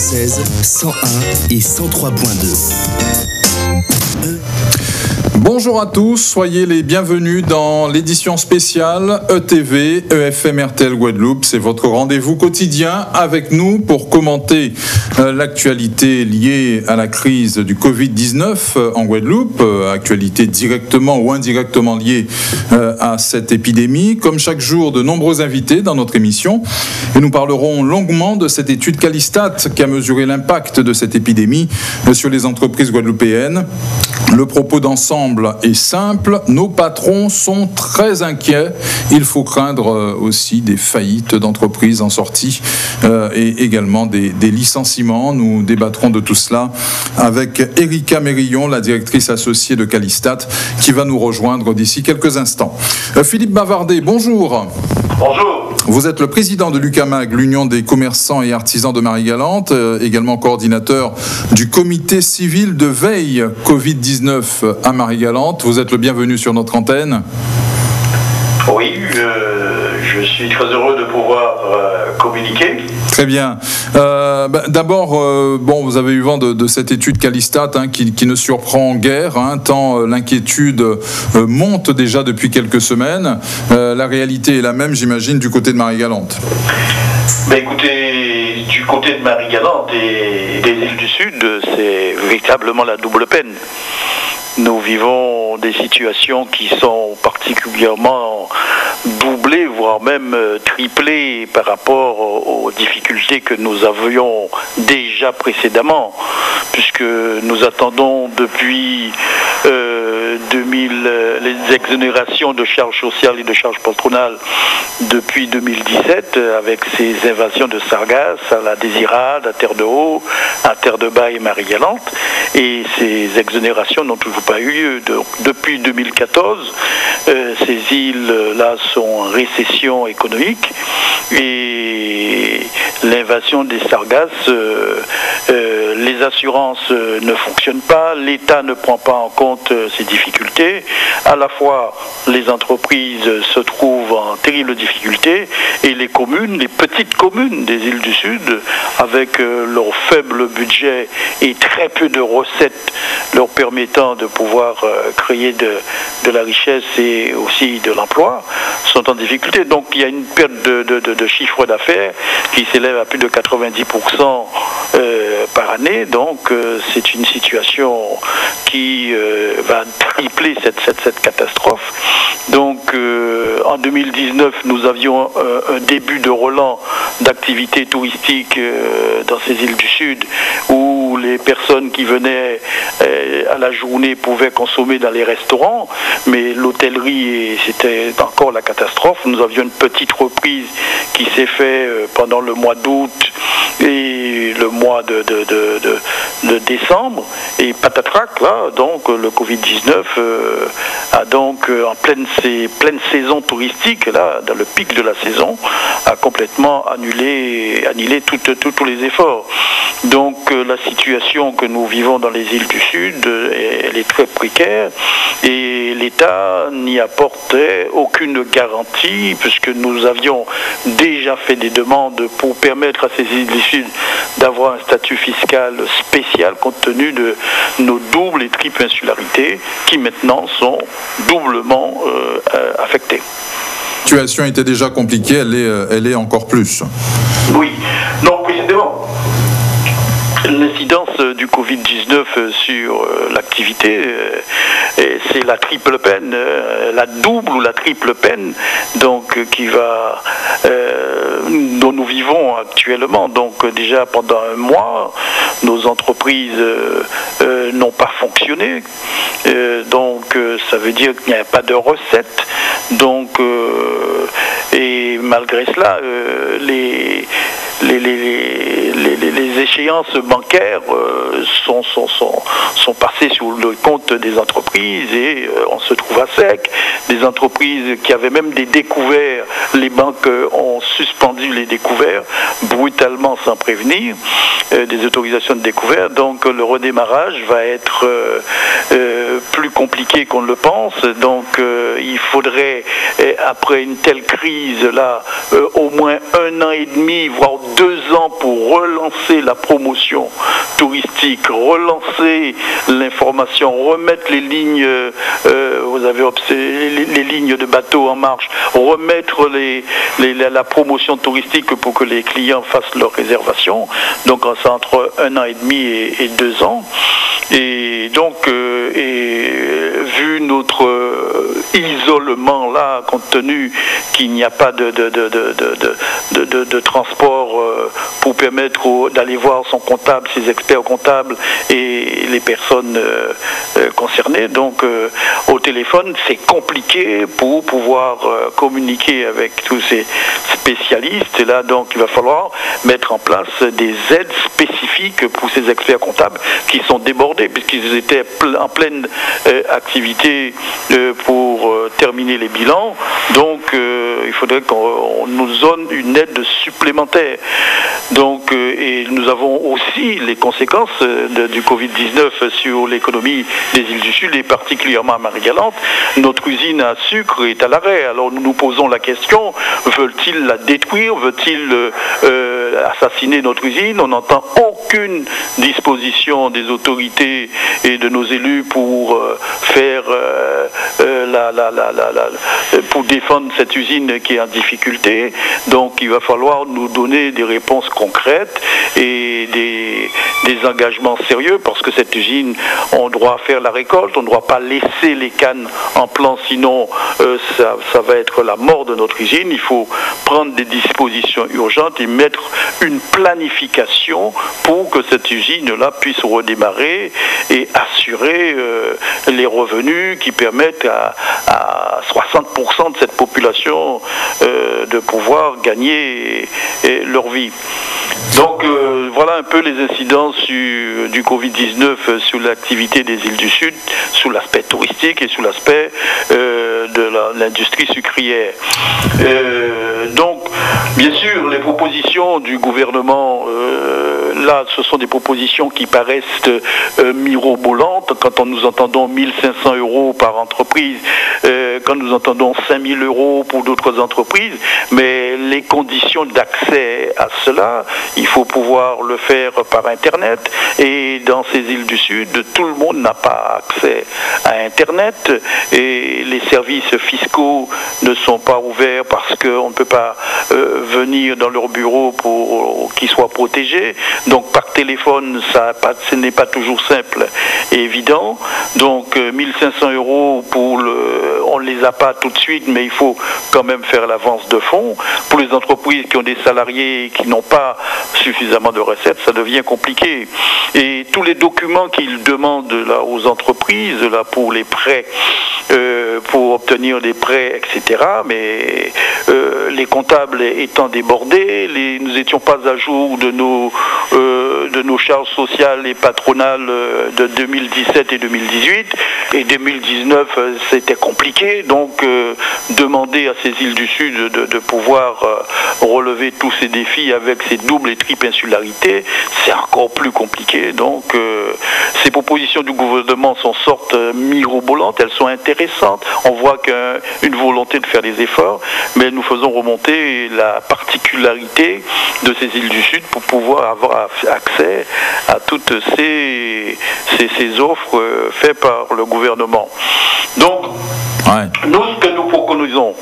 96 101 et 103.2. Bonjour à tous, soyez les bienvenus dans l'édition spéciale ETV, EFM RTL Guadeloupe. C'est votre rendez-vous quotidien avec nous pour commenter l'actualité liée à la crise du Covid-19 en Guadeloupe, actualité directement ou indirectement liée à cette épidémie. Comme chaque jour, de nombreux invités dans notre émission. Et nous parlerons longuement de cette étude Calistat qui a mesuré l'impact de cette épidémie sur les entreprises guadeloupéennes. Le propos d'ensemble est simple, nos patrons sont très inquiets. Il faut craindre aussi des faillites d'entreprises en sortie et également des licenciements. Nous débattrons de tout cela avec Erika Mérillon, la directrice associée de Calistat, qui va nous rejoindre d'ici quelques instants. Philippe Bavardet, bonjour. Bonjour. Vous êtes le président de l'UCAMAG, l'Union des commerçants et artisans de Marie-Galante, également coordinateur du comité civil de veille Covid-19 à Marie-Galante. Vous êtes le bienvenu sur notre antenne. Oui, je suis très heureux de pouvoir communiquer. Très bien. D'abord, vous avez eu vent de cette étude Calistat qui ne surprend guère, tant l'inquiétude monte déjà depuis quelques semaines. La réalité est la même, j'imagine, du côté de Marie-Galante. Écoutez, du côté de Marie-Galante et des îles du Sud, c'est véritablement la double peine. Nous vivons des situations qui sont particulièrement doublées, voire même triplées par rapport aux difficultés que nous avions déjà précédemment, puisque nous attendons depuis 2000 les exonérations de charges sociales et de charges patronales depuis 2017, avec ces invasions de sargasses à la Désirade, à Terre de Haut, à Terre de Bas et Marie-Galante, et ces exonérations n'ont toujours pas eu lieu. Depuis 2014, ces îles-là sont en récession économique et l'invasion des sargasses, les assurances ne fonctionnent pas, l'État ne prend pas en compte ces difficultés. À la fois, les entreprises se trouvent en terrible difficulté et les communes, les petites communes des îles du Sud, avec leur faible budget et très peu de recettes leur permettant de pouvoir créer de la richesse et aussi de l'emploi, sont en difficulté. Donc il y a une perte de chiffre d'affaires qui s'élève à plus de 90% par année. Donc c'est une situation qui va tripler cette catastrophe. Donc en 2019, nous avions un début de relan d'activités touristiques dans ces îles du Sud où les personnes qui venaient à la journée pouvaient consommer dans les restaurants, mais l'hôtellerie, c'était encore la catastrophe. Nous avions une petite reprise qui s'est faite pendant le mois d'août et le mois de décembre, et patatrac, là, donc le Covid-19 a donc en pleine saison touristique, là, dans le pic de la saison, a complètement annulé tous les efforts. Donc la situation que nous vivons dans les îles du Sud, elle est très précaire et l'État n'y apportait aucune garantie, puisque nous avions déjà fait des demandes pour permettre à ces îles du Sud d'avoir un statut fiscal spécial compte tenu de nos doubles et triples insularités qui maintenant sont doublement affectées. La situation était déjà compliquée, elle est encore plus. Oui, non, précisément. L'incidence du Covid-19 sur l'activité, c'est la triple peine, la double ou la triple peine, donc dont nous vivons actuellement. Donc déjà pendant un mois, nos entreprises n'ont pas fonctionné, donc ça veut dire qu'il n'y a pas de recettes. Donc et malgré cela, les échéances bancaires sont passées sur le compte des entreprises et on se trouve à sec. Des entreprises qui avaient même des découverts, les banques ont suspendu les découverts brutalement sans prévenir, des autorisations de découvert. Donc le redémarrage va être plus compliqué qu'on ne le pense. Donc il faudrait, après une telle crise là, au moins 1 an et demi, voire 2 ans pour relancer relancer la promotion touristique, relancer l'information, remettre les lignes, vous avez observé les lignes de bateaux en marche, remettre la promotion touristique pour que les clients fassent leurs réservations. Donc c'est entre 1 an et demi et 2 ans. Et donc, vu notre isolement là, compte tenu qu'il n'y a pas de transport pour permettre d'aller voir son comptable, ses experts comptables et les personnes concernées, donc au téléphone, c'est compliqué pour pouvoir communiquer avec tous ces spécialistes. Et là, donc, il va falloir mettre en place des aides spécifiques pour ces experts comptables qui sont débordés puisqu'ils étaient en pleine activité pour terminer les bilans. Donc, il faudrait qu'on nous donne une aide supplémentaire. Donc, et nous avons aussi les conséquences du Covid-19 sur l'économie des îles du Sud et particulièrement à Marie-Galante. Notre usine à sucre est à l'arrêt. Alors nous nous posons la question, veulent-ils la détruire? Veulent-ils assassiner notre usine? On n'entend aucune disposition des autorités et de nos élus pour faire pour défendre cette usine qui est en difficulté. Donc il va falloir nous donner des réponses concrètes et des engagements sérieux parce que cette usine, on doit faire la récolte, on ne doit pas laisser les cannes en plan, sinon ça va être la mort de notre usine. Il faut prendre des dispositions urgentes et mettre une planification pour que cette usine-là puisse redémarrer et assurer les revenus qui permettent à 60% de cette population de pouvoir gagner leur vie. Donc voilà un peu les incidences du Covid-19 sur l'activité des îles du Sud, sous l'aspect touristique et sous l'aspect de l'industrie sucrière. Donc, bien sûr, les propositions du gouvernement, là, ce sont des propositions qui paraissent mirobolantes. Quand nous entendons 1500 € par entreprise, quand nous entendons 5000 € pour d'autres entreprises, mais les conditions d'accès à cela, il faut pouvoir le faire par Internet. Et dans ces îles du Sud, tout le monde n'a pas accès à Internet et les services fiscaux ne sont pas ouverts parce qu'on ne peut pas venir dans leur bureau pour qu'ils soient protégés. Donc par téléphone, ce n'est pas toujours simple et évident. Donc 1500 € on ne les a pas tout de suite, mais il faut quand même faire l'avance de fonds. Pour les entreprises qui ont des salariés qui n'ont pas suffisamment de recettes, ça devient compliqué. Et tous les documents qu'ils demandent là aux entreprises là pour les prêts, pour obtenir des prêts, etc. Mais les comptables étant débordés, nous n'étions pas à jour de nos charges sociales et patronales de 2017 et 2018. Et 2019, c'était compliqué. Donc, demander à ces îles du Sud de pouvoir relever tous ces défis avec ces doubles et triples insularités, c'est encore plus compliqué. Donc, ces propositions du gouvernement sont sortes mirobolantes, elles sont intéressantes. On voit qu'une volonté de faire des efforts, mais nous faisons remonter la particularité de ces îles du Sud pour pouvoir avoir accès à toutes ces offres faites par le gouvernement. Donc, nous, ce que nous préconisons,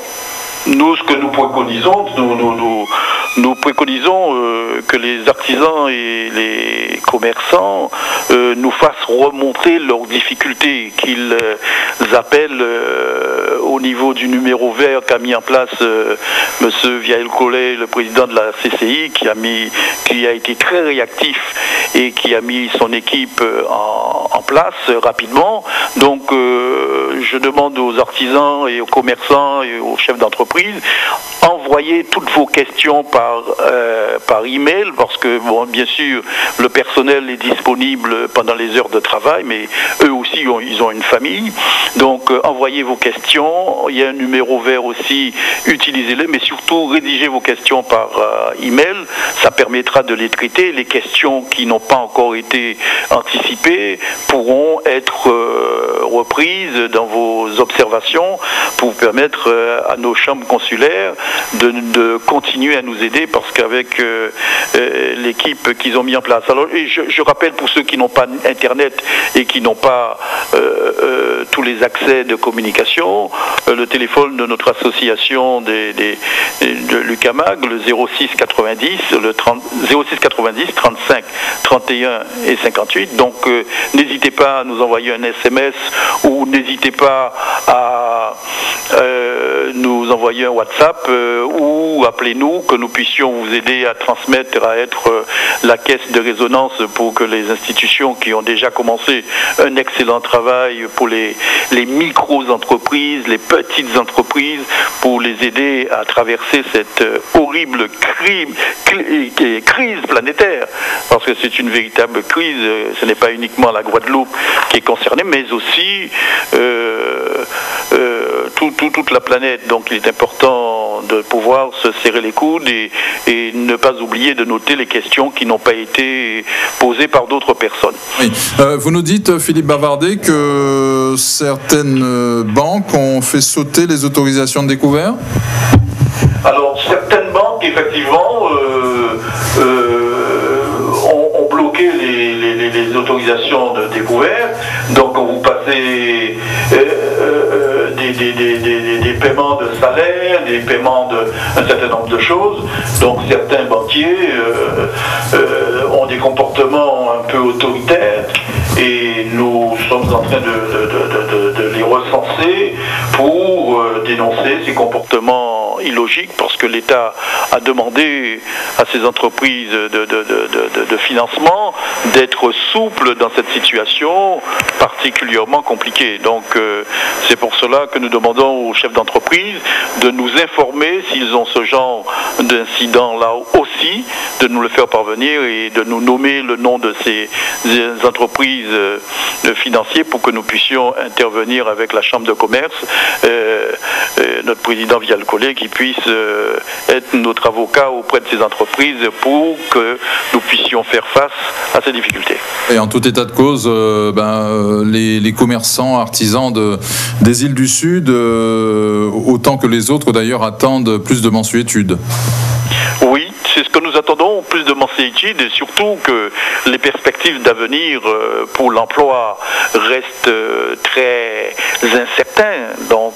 nous préconisons que les artisans et les commerçants nous fassent remonter leurs difficultés, qu'ils appellent au niveau du numéro vert qu'a mis en place M. Viael Collet, le président de la CCI, qui a été très réactif et qui a mis son équipe en place rapidement. Donc je demande aux artisans et aux commerçants et aux chefs d'entreprise, envoyez toutes vos questions par email, parce que bon, bien sûr le personnel est disponible pendant les heures de travail, mais eux aussi ils ont une famille. Donc envoyez vos questions, il y a un numéro vert aussi, utilisez-le, mais surtout rédigez vos questions par email, ça permettra de les traiter. Les questions qui n'ont pas encore été anticipées pourront être reprises, dans vos observations, pour permettre à nos chambres consulaires de continuer à nous aider, parce qu'avec l'équipe qu'ils ont mis en place. Alors, et je rappelle pour ceux qui n'ont pas Internet et qui n'ont pas tous les accès de communication, le téléphone de notre association de l'UQAMAG, le 06 90, 35 31 et 58. Donc n'hésitez pas à nous envoyer un SMS ou n'hésitez pas à nous envoyer un WhatsApp ou appelez-nous, que nous puissions vous aider à transmettre, à être la caisse de résonance pour que les institutions qui ont déjà commencé un excellent travail pour les micro-entreprises, les petites entreprises, pour les aider à traverser cette horrible crise planétaire, parce que c'est une véritable crise. Ce n'est pas uniquement la Guadeloupe qui est concernée, mais aussi toute la planète. Donc il est important de pouvoir se serrer les coudes et ne pas oublier de noter les questions qui n'ont pas été posées par d'autres personnes. Oui. Vous nous dites, Philippe Bavardet, que certaines banques ont fait sauter les autorisations de découvert? Alors, certaines banques, effectivement, ont bloqué les autorisations de découvert. Donc, quand vous passez des paiements de salaire, des paiements d'un certain nombre de choses, donc certains banquiers ont des comportements un peu autoritaires, et nous sommes en train de les recenser pour dénoncer ces comportements illogiques, parce que l'État a demandé à ces entreprises de financement d'être souples dans cette situation particulièrement compliquée. Donc c'est pour cela que nous demandons aux chefs d'entreprise de nous informer s'ils ont ce genre d'incident-là aussi, de nous le faire parvenir et de nous nommer le nom de ces entreprises financières pour que nous puissions intervenir avec la Chambre de commerce, notre président Vial-Collet, qui puisse être notre avocat auprès de ces entreprises pour que nous puissions faire face à ces difficultés. Et en tout état de cause, les commerçants, artisans des îles du Sud, autant que les autres d'ailleurs, attendent plus de mensuétude. Oui, c'est ce que nous attendons, plus de mensuétude, et surtout que les perspectives d'avenir pour l'emploi restent très incertaines. Donc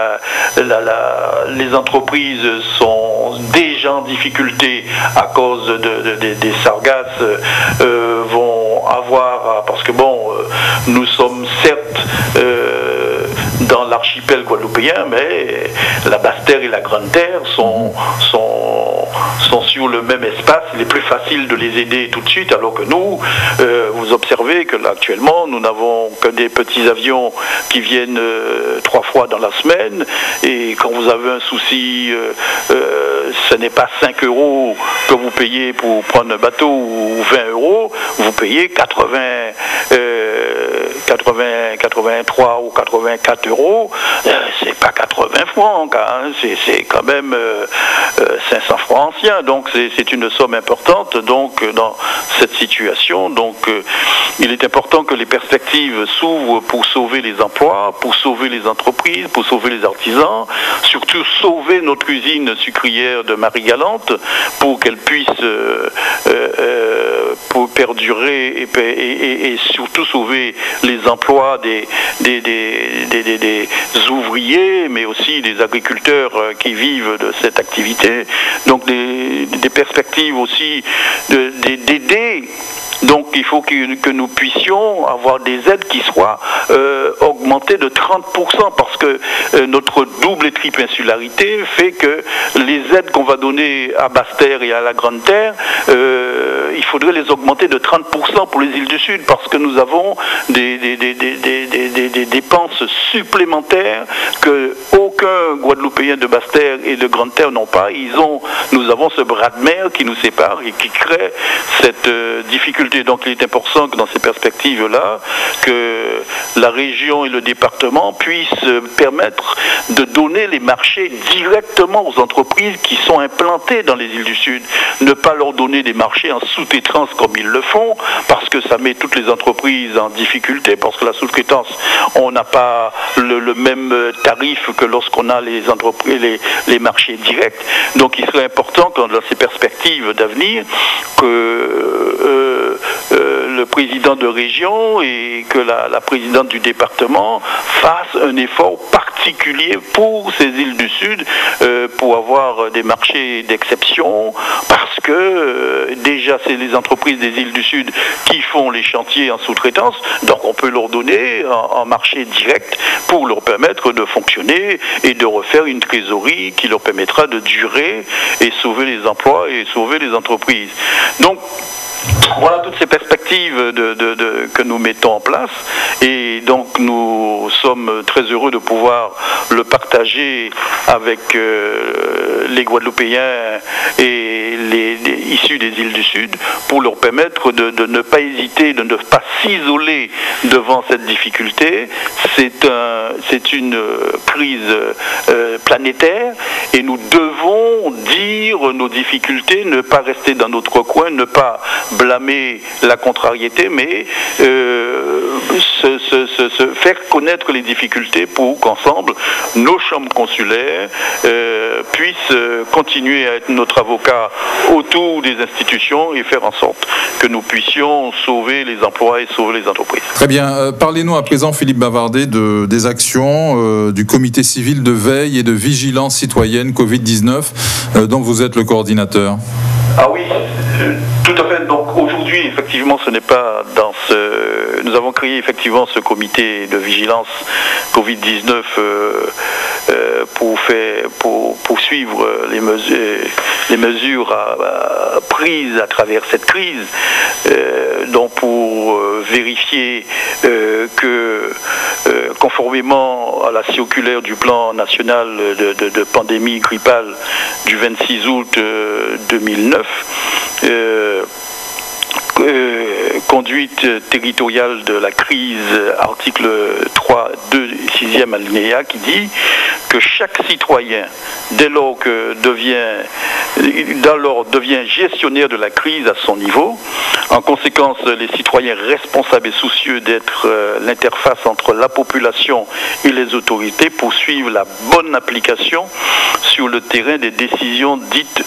les entreprises sont déjà en difficulté à cause des sargasses, vont avoir, parce que nous sommes certes dans l'archipel guadeloupéen, mais la Basse-Terre et la Grande-Terre sont sur le même espace. Il est plus facile de les aider tout de suite, alors que nous, vous observez que là actuellement, nous n'avons que des petits avions qui viennent 3 fois dans la semaine, et quand vous avez un souci, ce n'est pas 5 € que vous payez pour prendre un bateau, ou 20 €, vous payez 83 ou 84 €, c'est pas 80 francs, hein, c'est quand même 500 francs anciens, donc c'est une somme importante. Donc dans cette situation, il est important que les perspectives s'ouvrent pour sauver les emplois, pour sauver les entreprises, pour sauver les artisans, surtout sauver notre usine sucrière de Marie-Galante pour qu'elle puisse pour perdurer et surtout sauver les emplois des ouvriers, mais aussi des agriculteurs qui vivent de cette activité. Donc des perspectives aussi d'aider. Donc il faut que nous puissions avoir des aides qui soient augmentées de 30%, parce que notre double et triple insularité fait que les aides qu'on va donner à Basse-Terre et à la Grande-Terre, il faudrait les augmenter de 30% pour les îles du Sud, parce que nous avons des dépenses supplémentaires que aucun Guadeloupéens de Basse-Terre et de Grande-Terre n'ont pas. Nous avons ce bras de mer qui nous sépare et qui crée cette difficulté. Donc il est important que dans ces perspectives-là, que la région et le département puissent permettre de donner les marchés directement aux entreprises qui sont implantées dans les îles du Sud. Ne pas leur donner des marchés en sous-traitance comme ils le font, parce que ça met toutes les entreprises en difficulté, parce que la sous-traitance, on n'a pas le même tarif que lorsqu'on a les entreprises, les marchés directs. Donc il serait important que dans ces perspectives d'avenir, que le président de région et que la présidente du département fassent un effort particulier pour ces îles du Sud, pour avoir des marchés d'exception, parce que déjà c'est les entreprises des îles du Sud qui font les chantiers en sous-traitance, donc on peut leur donner un marché direct pour leur permettre de fonctionner et de refaire une trésorerie qui leur permettra de durer et sauver les emplois et sauver les entreprises. Donc voilà toutes ces perspectives que nous mettons en place, et donc nous sommes très heureux de pouvoir le partager avec les Guadeloupéens et les issus des îles du Sud, pour leur permettre de ne pas hésiter, de ne pas s'isoler devant cette difficulté. C'est une crise planétaire et nous devons dire nos difficultés, ne pas rester dans notre coin, ne pas blâmer la contrariété, mais se faire connaître les difficultés pour qu'ensemble, nos chambres consulaires puissent continuer à être notre avocat autour des institutions et faire en sorte que nous puissions sauver les emplois et sauver les entreprises. Très bien. Parlez-nous à présent, Philippe Bavardet, des actions du comité civil de veille et de vigilance citoyenne Covid-19 dont vous êtes le coordinateur. Ah oui, tout à fait. Donc aujourd'hui, effectivement, ce n'est pas dans ce... Nous avons créé effectivement ce comité de vigilance Covid-19 pour suivre les mesures prises à travers cette crise, donc pour vérifier que conformément à la circulaire du plan national de pandémie grippale du 26 août 2009, conduite territoriale de la crise, article 3, 2, 6e alinéa, qui dit que chaque citoyen, dès lors devient gestionnaire de la crise à son niveau. En conséquence, les citoyens responsables et soucieux d'être l'interface entre la population et les autorités poursuivent la bonne application sur le terrain des décisions dites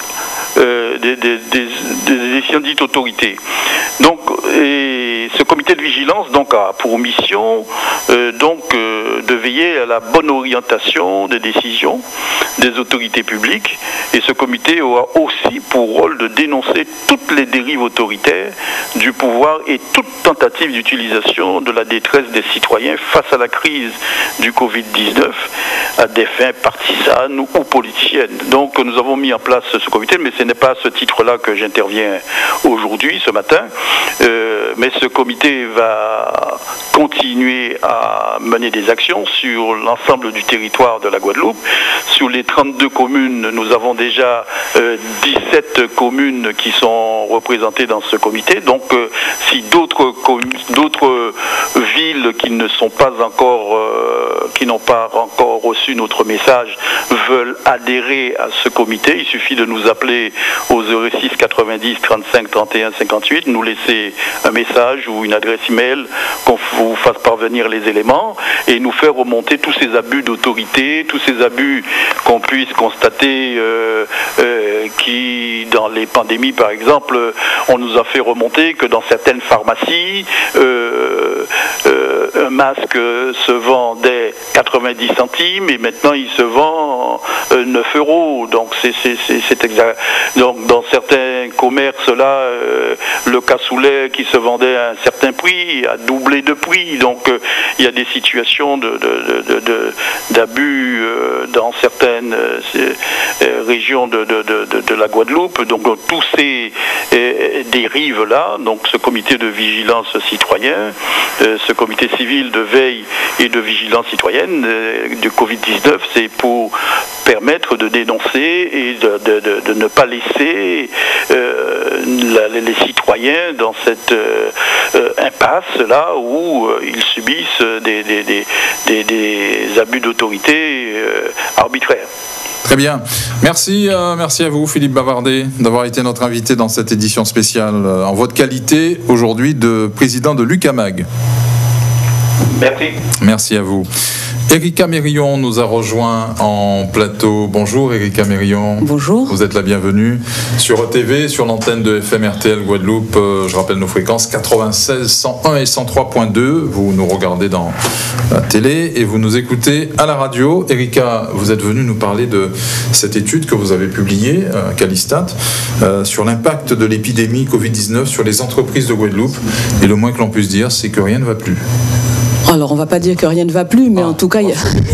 autorités. Donc, et ce comité de vigilance donc a pour mission de veiller à la bonne orientation des décisions des autorités publiques, et ce comité aura aussi pour rôle de dénoncer toutes les dérives autoritaires du pouvoir et toute tentative d'utilisation de la détresse des citoyens face à la crise du Covid-19 à des fins partisanes ou politiciennes. Donc nous avons mis en place ce comité, mais ce n'est pas à ce titre-là que j'interviens aujourd'hui, ce matin, mais ce comité va continuer à mener des actions sur l'ensemble du territoire de la Guadeloupe. Sur les 32 communes, nous avons déjà 17 communes qui sont représentées dans ce comité. Donc si d'autres villes qui ne sont pas encore, qui n'ont pas encore reçu notre message veulent adhérer à ce comité, il suffit de nous appeler au 06 90 35 31 58, nous laisser un message ou une adresse email qu'on vous fasse parvenir les éléments et nous faire remonter tous ces abus d'autorité, tous ces abus qu'on puisse constater qui, dans les pandémies par exemple, on nous a fait remonter que dans certaines pharmacies, un masque se vendait 90 centimes et maintenant il se vend 9 €. Donc c'est exact. Donc dans certains commerces là, le cassoulet qui se vendait à un certain prix a doublé de prix. Donc il y a des situations d'abus dans certaines régions de la Guadeloupe. Donc tous ces dérives là, donc ce comité de vigilance citoyen, ce comité civil de veille et de vigilance citoyenne citoyenne du Covid-19, c'est pour permettre de dénoncer et de ne pas laisser les citoyens dans cette impasse là où ils subissent des abus d'autorité arbitraires. Très bien. Merci à vous, Philippe Bavardet, d'avoir été notre invité dans cette édition spéciale en votre qualité aujourd'hui de président de l'UQAMAG. Merci. Merci à vous. Erika Mérillon nous a rejoint en plateau. Bonjour Erika Mérillon. Bonjour. Vous êtes la bienvenue sur ETV, sur l'antenne de FM RTL Guadeloupe. Je rappelle nos fréquences 96, 101 et 103.2. Vous nous regardez dans la télé et vous nous écoutez à la radio. Erika, vous êtes venue nous parler de cette étude que vous avez publiée à Calistat sur l'impact de l'épidémie Covid-19 sur les entreprises de Guadeloupe. Et le moins que l'on puisse dire, c'est que rien ne va plus. Alors, on ne va pas dire que rien ne va plus, mais en tout cas, il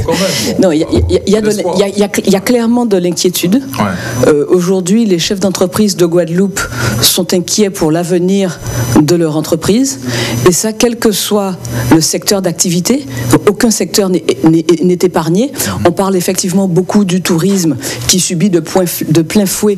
y a clairement de l'inquiétude. Ouais. Aujourd'hui, les chefs d'entreprise de Guadeloupe sont inquiets pour l'avenir de leur entreprise. Et ça, quel que soit le secteur d'activité, aucun secteur n'est épargné. On parle effectivement beaucoup du tourisme qui subit de plein fouet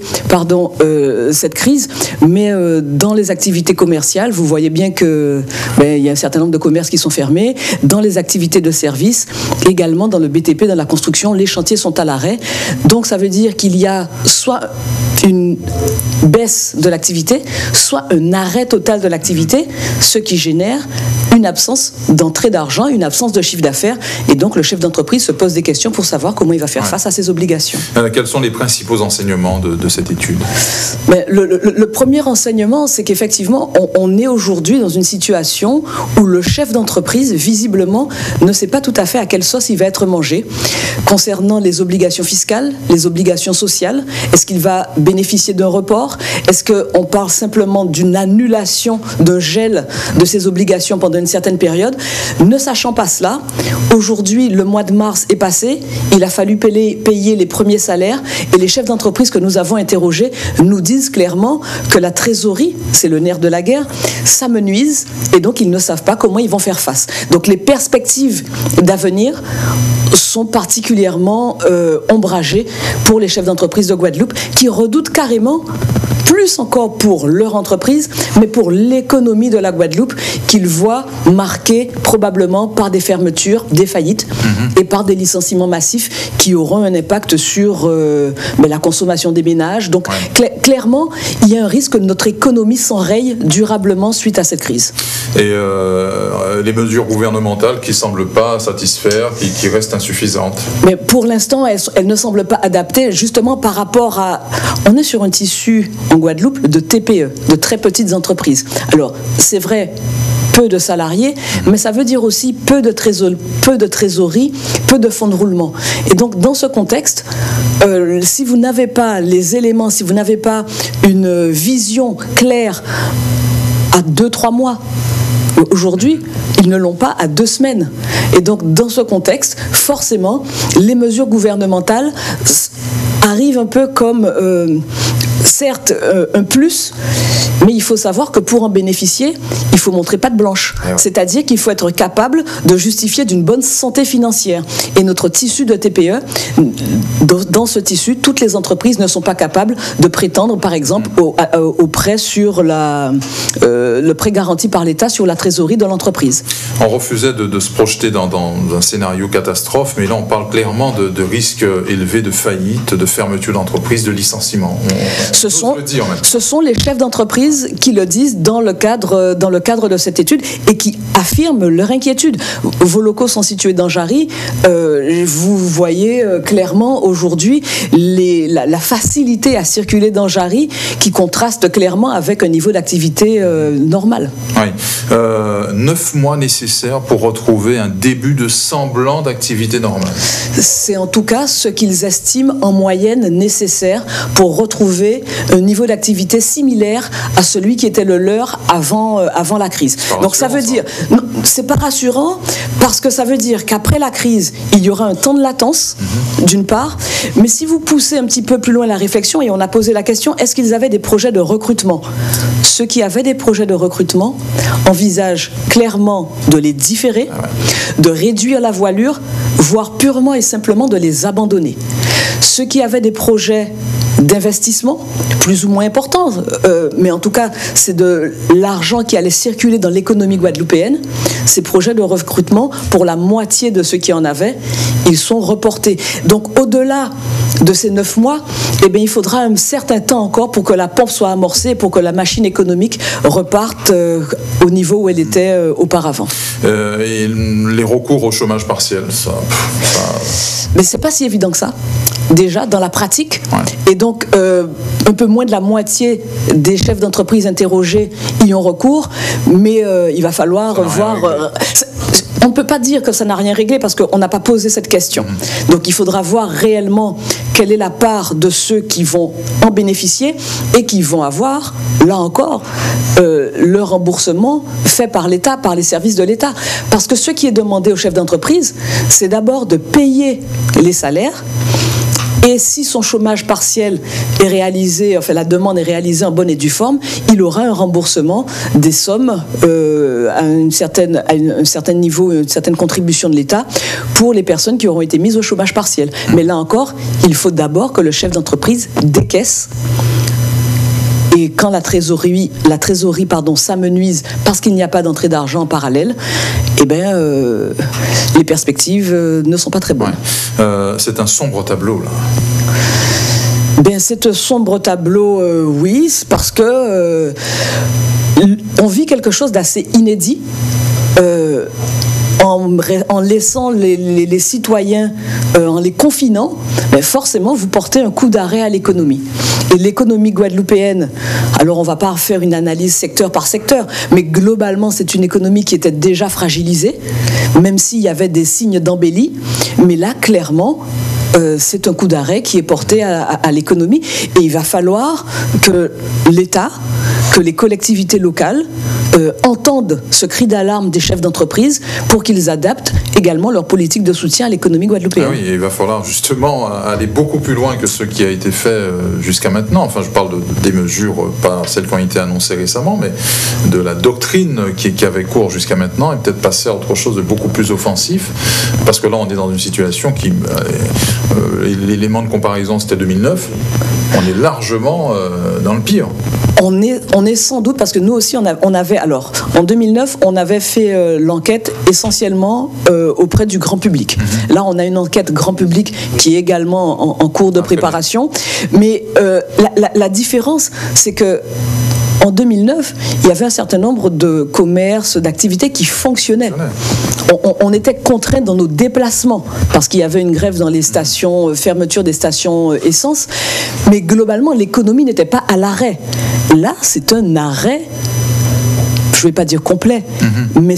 cette crise. Mais dans les activités commerciales, vous voyez bien qu'il y a un certain nombre de commerces qui sont fermés. Dans les activités de service, également dans le BTP, dans la construction, les chantiers sont à l'arrêt. Donc ça veut dire qu'il y a soit une baisse de l'activité, soit un arrêt total de l'activité, ce qui génère une absence d'entrée d'argent, une absence de chiffre d'affaires. Et donc le chef d'entreprise se pose des questions pour savoir comment il va faire face à ses obligations. Quels sont les principaux enseignements de cette étude ? Le premier enseignement, c'est qu'effectivement, on est aujourd'hui dans une situation où le chef d'entreprise, visiblement, ne sait pas tout à fait à quelle sauce il va être mangé. Concernant les obligations fiscales, les obligations sociales, est-ce qu'il va bénéficier d'un report ? Est-ce qu'on parle simplement d'une annulation, d'un gel de ses obligations pendant une certaine période ? Ne sachant pas cela, aujourd'hui, le mois de mars est passé, il a fallu payer les premiers salaires et les chefs d'entreprise que nous avons interrogés nous disent clairement que la trésorerie, c'est le nerf de la guerre, s'amenuise et donc ils ne savent pas comment ils vont faire face. Donc les perspectives d'avenir sont particulièrement ombragées pour les chefs d'entreprise de Guadeloupe qui redoutent carrément, plus encore pour leur entreprise, mais pour l'économie de la Guadeloupe qu'ils voient marquée probablement par des fermetures, des faillites et par des licenciements massifs qui auront un impact sur la consommation des ménages. Donc clairement, il y a un risque que notre économie s'enraye durablement suite à cette crise. Et les mesures gouvernementales qui ne semblent pas satisfaire, qui restent insuffisantes. Mais pour l'instant, elles ne semblent pas adaptées justement par rapport à... On est sur un tissu en Guadeloupe de TPE, de très petites entreprises. Alors, c'est vrai, peu de salariés, mais ça veut dire aussi peu de trésorerie, peu de fonds de roulement. Et donc, dans ce contexte, si vous n'avez pas les éléments, si vous n'avez pas une vision claire à 2-3 mois, aujourd'hui, ils ne l'ont pas à 2 semaines. Et donc, dans ce contexte, forcément, les mesures gouvernementales arrivent un peu comme... certes, un plus, mais il faut savoir que pour en bénéficier, il faut montrer patte blanche. C'est-à-dire qu'il faut être capable de justifier d'une bonne santé financière. Et notre tissu de TPE, dans ce tissu, toutes les entreprises ne sont pas capables de prétendre, par exemple, au prêt sur le prêt garanti par l'État sur la trésorerie de l'entreprise. On refusait de se projeter dans un scénario catastrophe, mais là, on parle clairement de risques élevés de faillite, de fermeture d'entreprise, de licenciement. Ce sont les chefs d'entreprise qui le disent dans le cadre de cette étude et qui affirment leur inquiétude. Vos locaux sont situés dans Jarry. Vous voyez clairement aujourd'hui la facilité à circuler dans Jarry qui contraste clairement avec un niveau d'activité normal. Oui. 9 mois nécessaires pour retrouver un début de semblant d'activité normale. C'est en tout cas ce qu'ils estiment en moyenne nécessaire pour retrouver retrouver un niveau d'activité similaire à celui qui était le leur avant la crise. Donc ça veut dire, non, c'est pas rassurant parce que ça veut dire qu'après la crise, il y aura un temps de latence, d'une part, mais si vous poussez un petit peu plus loin la réflexion, et on a posé la question, est-ce qu'ils avaient des projets de recrutement ? Ceux qui avaient des projets de recrutement envisagent clairement de les différer, de réduire la voilure, voire purement et simplement de les abandonner. Ceux qui avaient des projets d'investissement, plus ou moins importants, mais en tout cas, c'est de l'argent qui allait circuler dans l'économie guadeloupéenne. Ces projets de recrutement, pour la moitié de ceux qui en avaient, ils sont reportés. Donc, au-delà de ces 9 mois, eh bien, il faudra un certain temps encore pour que la pompe soit amorcée, pour que la machine économique reparte au niveau où elle était auparavant. Et les recours au chômage partiel, ça... Mais c'est pas si évident que ça. Déjà dans la pratique, et donc un peu moins de la moitié des chefs d'entreprise interrogés y ont recours, mais il va falloir voir... on ne peut pas dire que ça n'a rien réglé parce qu'on n'a pas posé cette question. Donc il faudra voir réellement quelle est la part de ceux qui vont en bénéficier et qui vont avoir, là encore, le remboursement fait par l'État, par les services de l'État. Parce que ce qui est demandé aux chefs d'entreprise, c'est d'abord de payer les salaires. Et si son chômage partiel est réalisé, enfin la demande est réalisée en bonne et due forme, il aura un remboursement des sommes à un certain niveau, une certaine contribution de l'État pour les personnes qui auront été mises au chômage partiel. Mais là encore, il faut d'abord que le chef d'entreprise décaisse. Et quand la trésorerie s'amenuise parce qu'il n'y a pas d'entrée d'argent en parallèle, eh bien, les perspectives ne sont pas très bonnes. C'est un sombre tableau, là. Ben, c'est un sombre tableau, oui, parce que on vit quelque chose d'assez inédit. En laissant les citoyens, en les confinant, mais forcément vous portez un coup d'arrêt à l'économie. Et l'économie guadeloupéenne, alors on ne va pas faire une analyse secteur par secteur, mais globalement c'est une économie qui était déjà fragilisée, même s'il y avait des signes d'embellie, mais là clairement c'est un coup d'arrêt qui est porté à l'économie et il va falloir que l'État, que les collectivités locales entendent ce cri d'alarme des chefs d'entreprise pour qu'ils adaptent également leur politique de soutien à l'économie guadeloupéenne. Ah oui, il va falloir justement aller beaucoup plus loin que ce qui a été fait jusqu'à maintenant. Enfin, je parle des mesures, pas celles qui ont été annoncées récemment, mais de la doctrine qui avait cours jusqu'à maintenant et peut-être passer à autre chose de beaucoup plus offensif. Parce que là, on est dans une situation qui... l'élément de comparaison, c'était 2009. On est largement dans le pire. On est sans doute, parce que nous aussi, on avait, alors, en 2009, on avait fait l'enquête essentiellement auprès du grand public. Là, on a une enquête grand public qui est également en cours de préparation. Mais la différence, c'est que en 2009, il y avait un certain nombre de commerces, d'activités qui fonctionnaient. On était contraints dans nos déplacements parce qu'il y avait une grève dans les stations, fermeture des stations essence. Mais globalement, l'économie n'était pas à l'arrêt. Là, c'est un arrêt, je ne vais pas dire complet, mais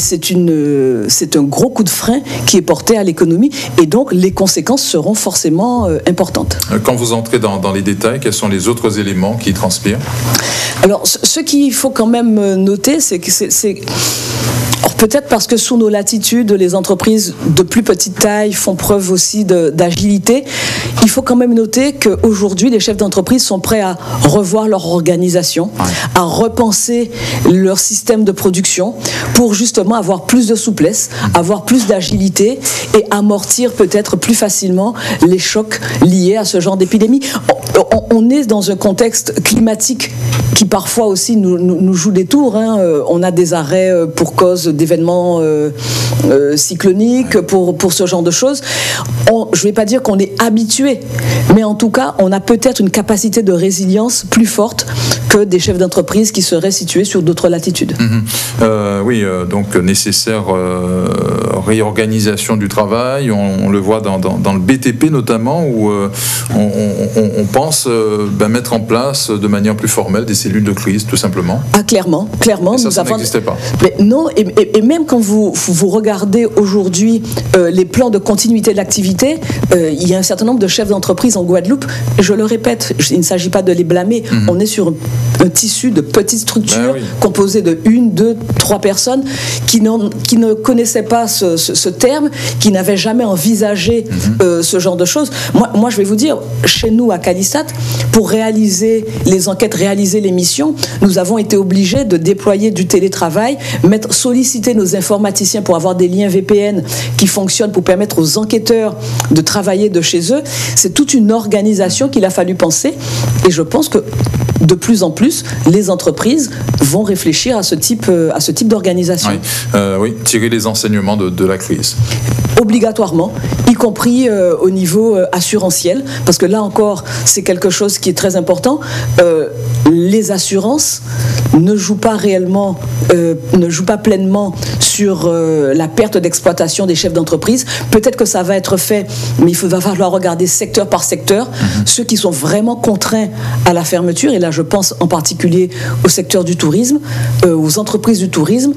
c'est un gros coup de frein qui est porté à l'économie et donc les conséquences seront forcément importantes. Quand vous entrez dans les détails, quels sont les autres éléments qui transpirent ? Alors, ce qu'il faut quand même noter, c'est que c'est peut-être parce que sous nos latitudes, les entreprises de plus petite taille font preuve aussi d'agilité. Il faut quand même noter qu'aujourd'hui, les chefs d'entreprise sont prêts à revoir leur organisation, à repenser leur système de production pour justement avoir plus de souplesse, avoir plus d'agilité et amortir peut-être plus facilement les chocs liés à ce genre d'épidémie. On est dans un contexte climatique qui parfois aussi nous joue des tours. On a des arrêts pour cause d'événements cycloniques, pour ce genre de choses. Je ne vais pas dire qu'on est habitué, mais en tout cas, on a peut-être une capacité de résilience plus forte que des chefs d'entreprise qui seraient situés sur d'autres latitudes. Oui, donc nécessaire réorganisation du travail. On le voit dans le BTP notamment, où on pense mettre en place de manière plus formelle des cellules de crise, tout simplement. Ah, clairement. Et ça n'existait pas. Mais non, et Et même quand vous regardez aujourd'hui les plans de continuité de l'activité, il y a un certain nombre de chefs d'entreprise en Guadeloupe, je le répète, il ne s'agit pas de les blâmer, on est sur un tissu de petites structures composées de 1, 2, 3 personnes qui ne connaissaient pas ce terme, qui n'avaient jamais envisagé ce genre de choses. Moi, je vais vous dire, chez nous à Calistat, pour réaliser les enquêtes, réaliser les missions, nous avons été obligés de déployer du télétravail, solliciter nos informaticiens pour avoir des liens VPN qui fonctionnent pour permettre aux enquêteurs de travailler de chez eux. C'est toute une organisation qu'il a fallu penser, et je pense que de plus en plus, les entreprises vont réfléchir à ce type d'organisation. Oui, tirer les enseignements de la crise. Obligatoirement, y compris au niveau assurantiel, parce que là encore, c'est quelque chose qui est très important. Les assurances ne jouent pas réellement, ne jouent pas pleinement sur la perte d'exploitation des chefs d'entreprise. Peut-être que ça va être fait, mais va falloir regarder secteur par secteur, ceux qui sont vraiment contraints à la fermeture, et là je pense en particulier au secteur du tourisme, aux entreprises du tourisme.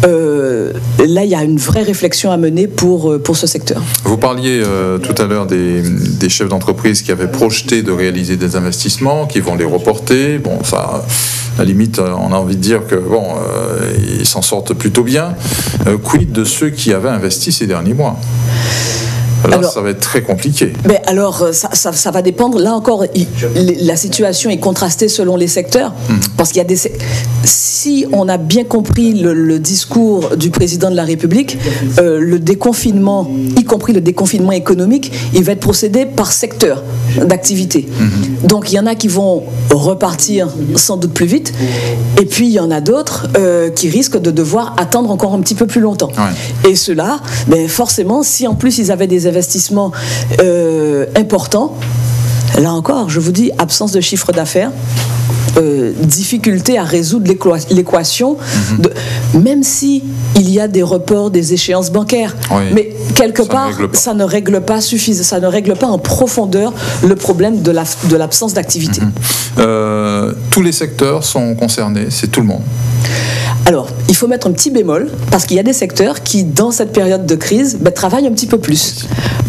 Là, il y a une vraie réflexion à mener pour ce secteur. Vous parliez tout à l'heure des chefs d'entreprise qui avaient projeté de réaliser des investissements, qui vont les reporter. Bon, ça, à la limite, on a envie de dire que ils s'en sortent plutôt bien. Quid de ceux qui avaient investi ces derniers mois ? Alors, ça va être très compliqué. Mais alors, ça va dépendre. Là encore, la situation est contrastée selon les secteurs. Parce qu'il y a si on a bien compris le discours du président de la République, le déconfinement, y compris le déconfinement économique, il va être procédé par secteur d'activité. Donc, il y en a qui vont repartir sans doute plus vite. Et puis, il y en a d'autres qui risquent de devoir attendre encore un petit peu plus longtemps. Et ceux-là, forcément, si en plus ils avaient des investissements importants, là encore, je vous dis, absence de chiffre d'affaires, difficulté à résoudre l'équation, même si il y a des reports des échéances bancaires, mais quelque part, ça ne règle pas en profondeur le problème de l'absence d'activité. Tous les secteurs sont concernés, c'est tout le monde. Alors, il faut mettre un petit bémol, parce qu'il y a des secteurs qui, dans cette période de crise, travaillent un petit peu plus.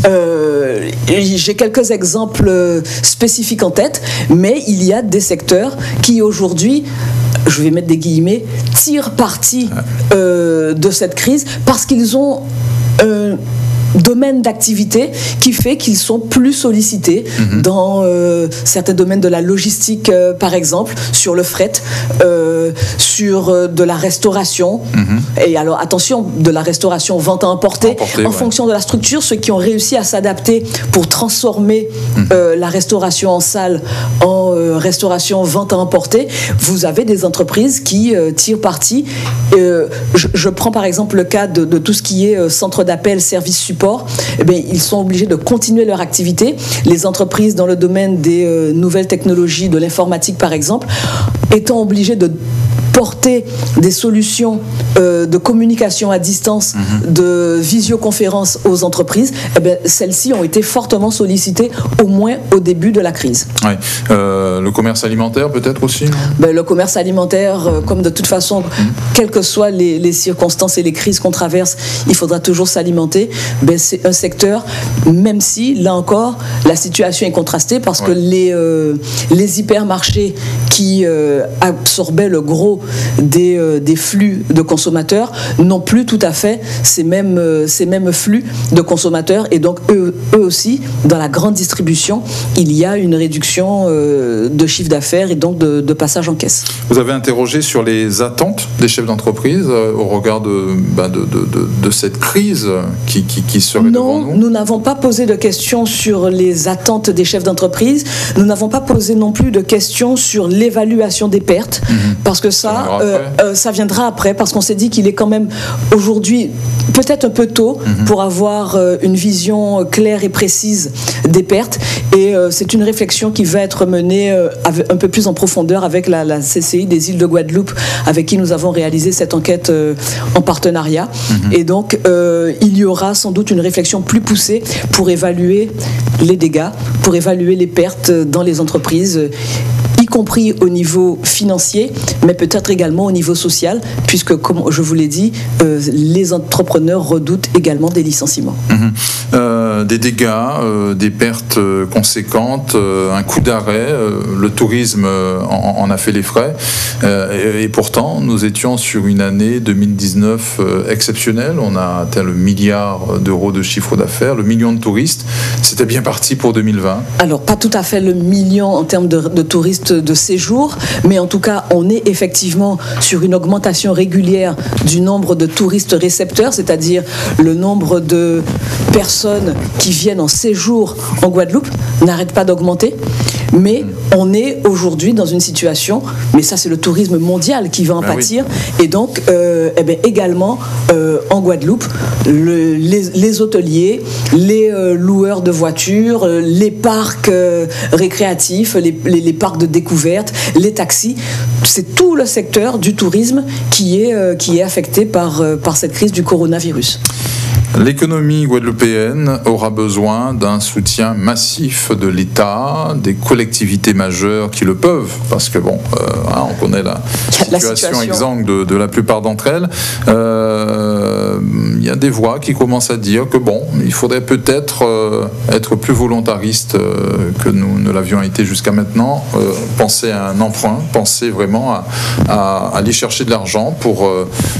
J'ai quelques exemples spécifiques en tête, mais il y a des secteurs qui, aujourd'hui, je vais mettre des guillemets, tirent parti de cette crise, parce qu'ils ont domaine d'activité qui fait qu'ils sont plus sollicités dans certains domaines de la logistique, par exemple, sur le fret, sur de la restauration. Et alors, attention, de la restauration vente à emporter en fonction de la structure, ceux qui ont réussi à s'adapter pour transformer la restauration en salle en restauration vente à emporter, vous avez des entreprises qui tirent parti. Je prends par exemple le cas de tout ce qui est centre d'appel, service support. Ils sont obligés de continuer leur activité. Les entreprises dans le domaine des nouvelles technologies, de l'informatique par exemple, étant obligées de porter des solutions de communication à distance, de visioconférence aux entreprises, celles-ci ont été fortement sollicitées, au moins au début de la crise. Le commerce alimentaire peut-être aussi, non ? Le commerce alimentaire, comme de toute façon, quelles que soient les circonstances et les crises qu'on traverse, il faudra toujours s'alimenter. C'est un secteur, même si, là encore, la situation est contrastée, parce que les hypermarchés qui absorbaient le gros des flux de consommateurs n'ont plus tout à fait ces mêmes flux de consommateurs, et donc eux aussi, dans la grande distribution, il y a une réduction de chiffre d'affaires et donc de passage en caisse. Vous avez interrogé sur les attentes des chefs d'entreprise au regard de cette crise qui serait devant nous ? Non, nous n'avons pas posé de questions sur les attentes des chefs d'entreprise. Nous n'avons pas posé non plus de questions sur l'évaluation des pertes, parce que ça viendra après, parce qu'on s'est dit qu'il est quand même aujourd'hui peut-être un peu tôt pour avoir une vision claire et précise des pertes, et c'est une réflexion qui va être menée un peu plus en profondeur avec la CCI des îles de Guadeloupe, avec qui nous avons réalisé cette enquête en partenariat. Et donc il y aura sans doute une réflexion plus poussée pour évaluer les dégâts, pour évaluer les pertes dans les entreprises, y compris au niveau financier, mais peut-être également au niveau social, puisque, comme je vous l'ai dit, les entrepreneurs redoutent également des licenciements. Des dégâts, des pertes conséquentes, un coup d'arrêt, le tourisme en a fait les frais, et pourtant nous étions sur une année 2019 exceptionnelle. On a atteint le milliard d'euros de chiffre d'affaires, le million de touristes. C'était bien parti pour 2020. Alors pas tout à fait le million en termes de touristes de séjour, mais en tout cas on est effectivement sur une augmentation régulière du nombre de touristes récepteurs, c'est-à-dire le nombre de personnes qui viennent en séjour en Guadeloupe n'arrête pas d'augmenter. Mais on est aujourd'hui dans une situation, mais ça c'est le tourisme mondial qui va en pâtir, oui. Et donc également en Guadeloupe, les hôteliers, les loueurs de voitures, les parcs récréatifs, les parcs de découverte, les taxis, c'est tout le secteur du tourisme qui est affecté par cette crise du coronavirus. L'économie guadeloupéenne aura besoin d'un soutien massif de l'État, des collectivités majeures qui le peuvent, parce que on connaît la situation exsangue de la plupart d'entre elles. Il y a des voix qui commencent à dire que il faudrait peut-être être plus volontariste que nous ne l'avions été jusqu'à maintenant, penser à un emprunt, penser vraiment à aller chercher de l'argent pour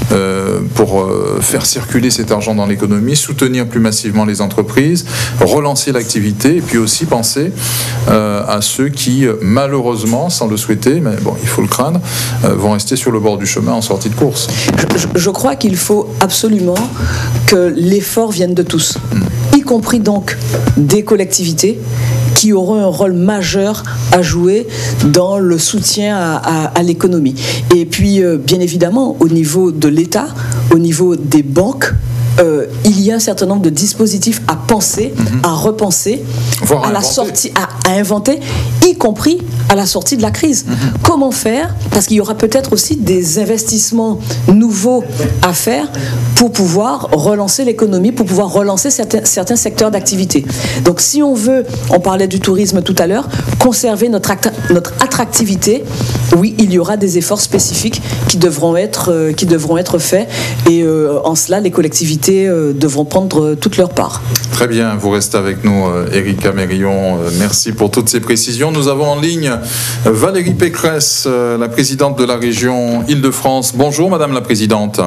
faire circuler cet argent dans l'économie, soutenir plus massivement les entreprises, relancer l'activité, et puis aussi penser à ceux qui, malheureusement, sans le souhaiter, mais il faut le craindre, vont rester sur le bord du chemin en sortie de course. Je crois qu'il faut absolument que l'effort vienne de tous, y compris donc des collectivités qui auront un rôle majeur à jouer dans le soutien à l'économie. Et puis, bien évidemment, au niveau de l'État, au niveau des banques, il y a un certain nombre de dispositifs à penser, à repenser, à la sortie, à inventer, y compris à la sortie de la crise. Comment faire? Parce qu'il y aura peut-être aussi des investissements nouveaux à faire pour pouvoir relancer l'économie, pour pouvoir relancer certains secteurs d'activité. Donc si on veut, on parlait du tourisme tout à l'heure, conserver notre attractivité, oui, il y aura des efforts spécifiques qui devront être faits, et en cela, les collectivités devront prendre toute leur part. Très bien, vous restez avec nous, Erika Mérillon. Merci pour toutes ces précisions. Nous avons en ligne Valérie Pécresse, la présidente de la région Île-de-France. Bonjour, Madame la Présidente.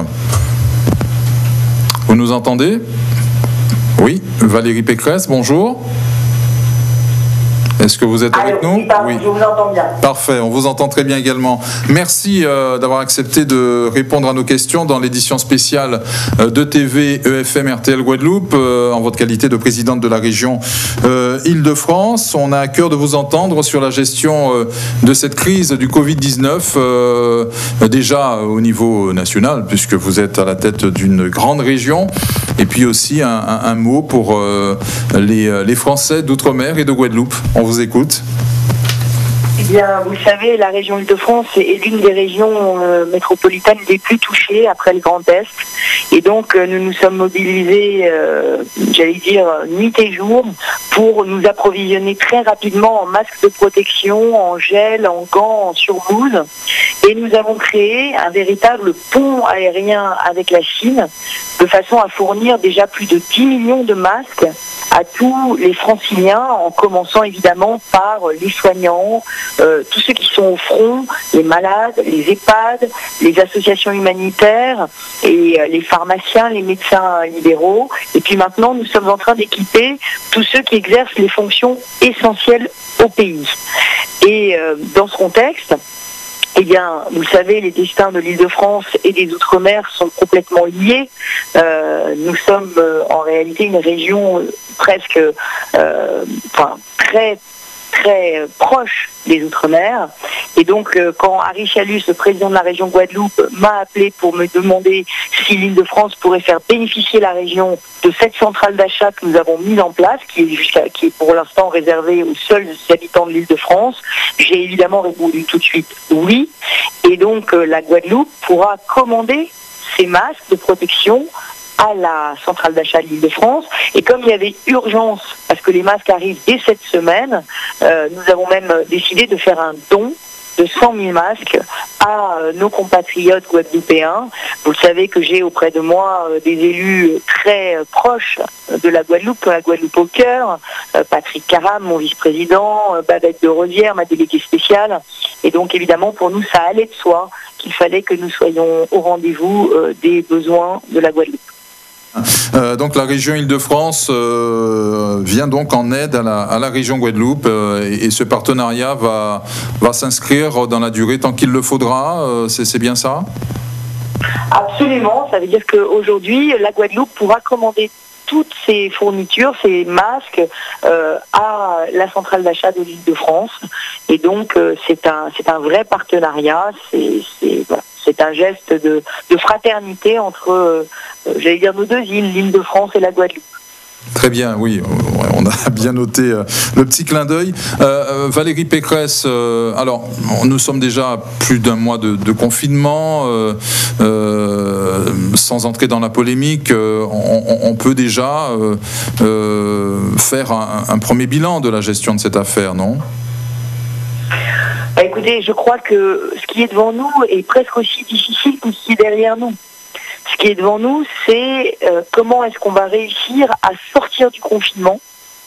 Vous nous entendez? Oui, Valérie Pécresse, bonjour. Est-ce que vous êtes avec nous? Oui, je vous entends bien. Parfait, on vous entend très bien également. Merci d'avoir accepté de répondre à nos questions dans l'édition spéciale d'ETV EFM RTL Guadeloupe, en votre qualité de présidente de la région Île-de-France. On a à cœur de vous entendre sur la gestion de cette crise du Covid-19, déjà au niveau national, puisque vous êtes à la tête d'une grande région, et puis aussi un mot pour les Français d'outre-mer et de Guadeloupe. On vous écoute. Eh bien, vous le savez, la région Île-de-France est l'une des régions métropolitaines les plus touchées après le Grand Est. Et donc, nous nous sommes mobilisés, j'allais dire, nuit et jour, pour nous approvisionner très rapidement en masques de protection, en gel, en gants, en surblouses. Et nous avons créé un véritable pont aérien avec la Chine, de façon à fournir déjà plus de 10 millions de masques à tous les franciliens, en commençant évidemment par les soignants, tous ceux qui sont au front, les malades, les EHPAD, les associations humanitaires et les pharmaciens, les médecins libéraux. Et puis maintenant, nous sommes en train d'équiper tous ceux qui exercent les fonctions essentielles au pays. Et dans ce contexte, eh bien, vous le savez, les destins de l'Île-de-France et des Outre-mer sont complètement liés. Nous sommes en réalité une région presque, très proche des Outre-mer. Et donc, quand Harry Chalus, le président de la région Guadeloupe, m'a appelé pour me demander si l'Île-de-France pourrait faire bénéficier la région de cette centrale d'achat que nous avons mise en place, qui est pour l'instant réservée aux seuls habitants de l'Île-de-France, j'ai évidemment répondu tout de suite oui. Et donc, la Guadeloupe pourra commander ces masques de protection à la centrale d'achat de l'Île-de-France. Et comme il y avait urgence, parce que les masques arrivent dès cette semaine, nous avons même décidé de faire un don de 100 000 masques à nos compatriotes guadeloupéens. Vous le savez que j'ai auprès de moi des élus très proches de la Guadeloupe au cœur, Patrick Caram, mon vice-président, Babette de Rosière, ma déléguée spéciale. Et donc évidemment pour nous ça allait de soi qu'il fallait que nous soyons au rendez-vous des besoins de la Guadeloupe. Donc la région Île-de-France vient donc en aide à la région Guadeloupe et ce partenariat va s'inscrire dans la durée tant qu'il le faudra, c'est bien ça ? Absolument, ça veut dire qu'aujourd'hui la Guadeloupe pourra commander toutes ces fournitures, ces masques à la centrale d'achat de l'Île-de-France et donc c'est un vrai partenariat, c'est un geste de fraternité entre, j'allais dire, nos deux îles, l'Île-de-France et la Guadeloupe. Très bien, oui, on a bien noté le petit clin d'œil. Valérie Pécresse, alors nous sommes déjà à plus d'un mois de confinement, sans entrer dans la polémique, on peut déjà faire un premier bilan de la gestion de cette affaire, non ? Écoutez, je crois que ce qui est devant nous est presque aussi difficile que ce qui est derrière nous. Ce qui est devant nous, c'est comment est-ce qu'on va réussir à sortir du confinement.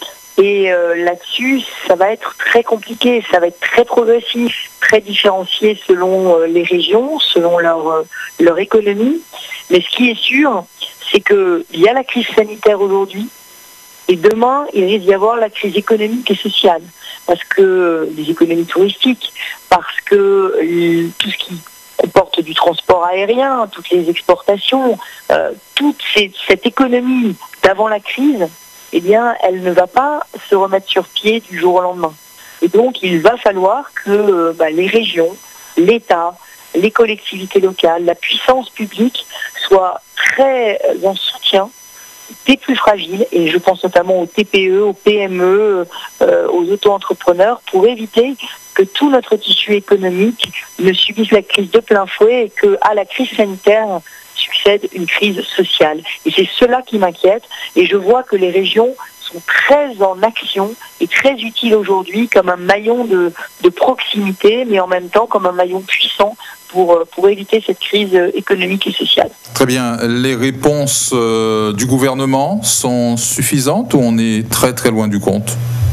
Et là-dessus, ça va être très compliqué, ça va être très progressif, très différencié selon les régions, selon leur économie. Mais ce qui est sûr, c'est qu'il y a la crise sanitaire aujourd'hui, et demain, il risque d'y avoir la crise économique et sociale. Parce que les économies touristiques, parce que tout ce qui comporte du transport aérien, toutes les exportations, toute cette économie d'avant la crise, eh bien, elle ne va pas se remettre sur pied du jour au lendemain. Et donc, il va falloir que les régions, l'État, les collectivités locales, la puissance publique soient très en soutien des plus fragiles, et je pense notamment aux TPE, aux PME, aux auto-entrepreneurs, pour éviter que tout notre tissu économique ne subisse la crise de plein fouet et qu'à la crise sanitaire succède une crise sociale. Et c'est cela qui m'inquiète, et je vois que les régions sont très en action et très utiles aujourd'hui comme un maillon de proximité, mais en même temps comme un maillon puissant pour éviter cette crise économique et sociale. Très bien. Les réponses du gouvernement sont suffisantes ou on est très très loin du compte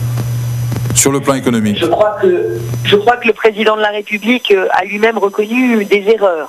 sur le plan économique ? Je crois que le président de la République a lui-même reconnu des erreurs.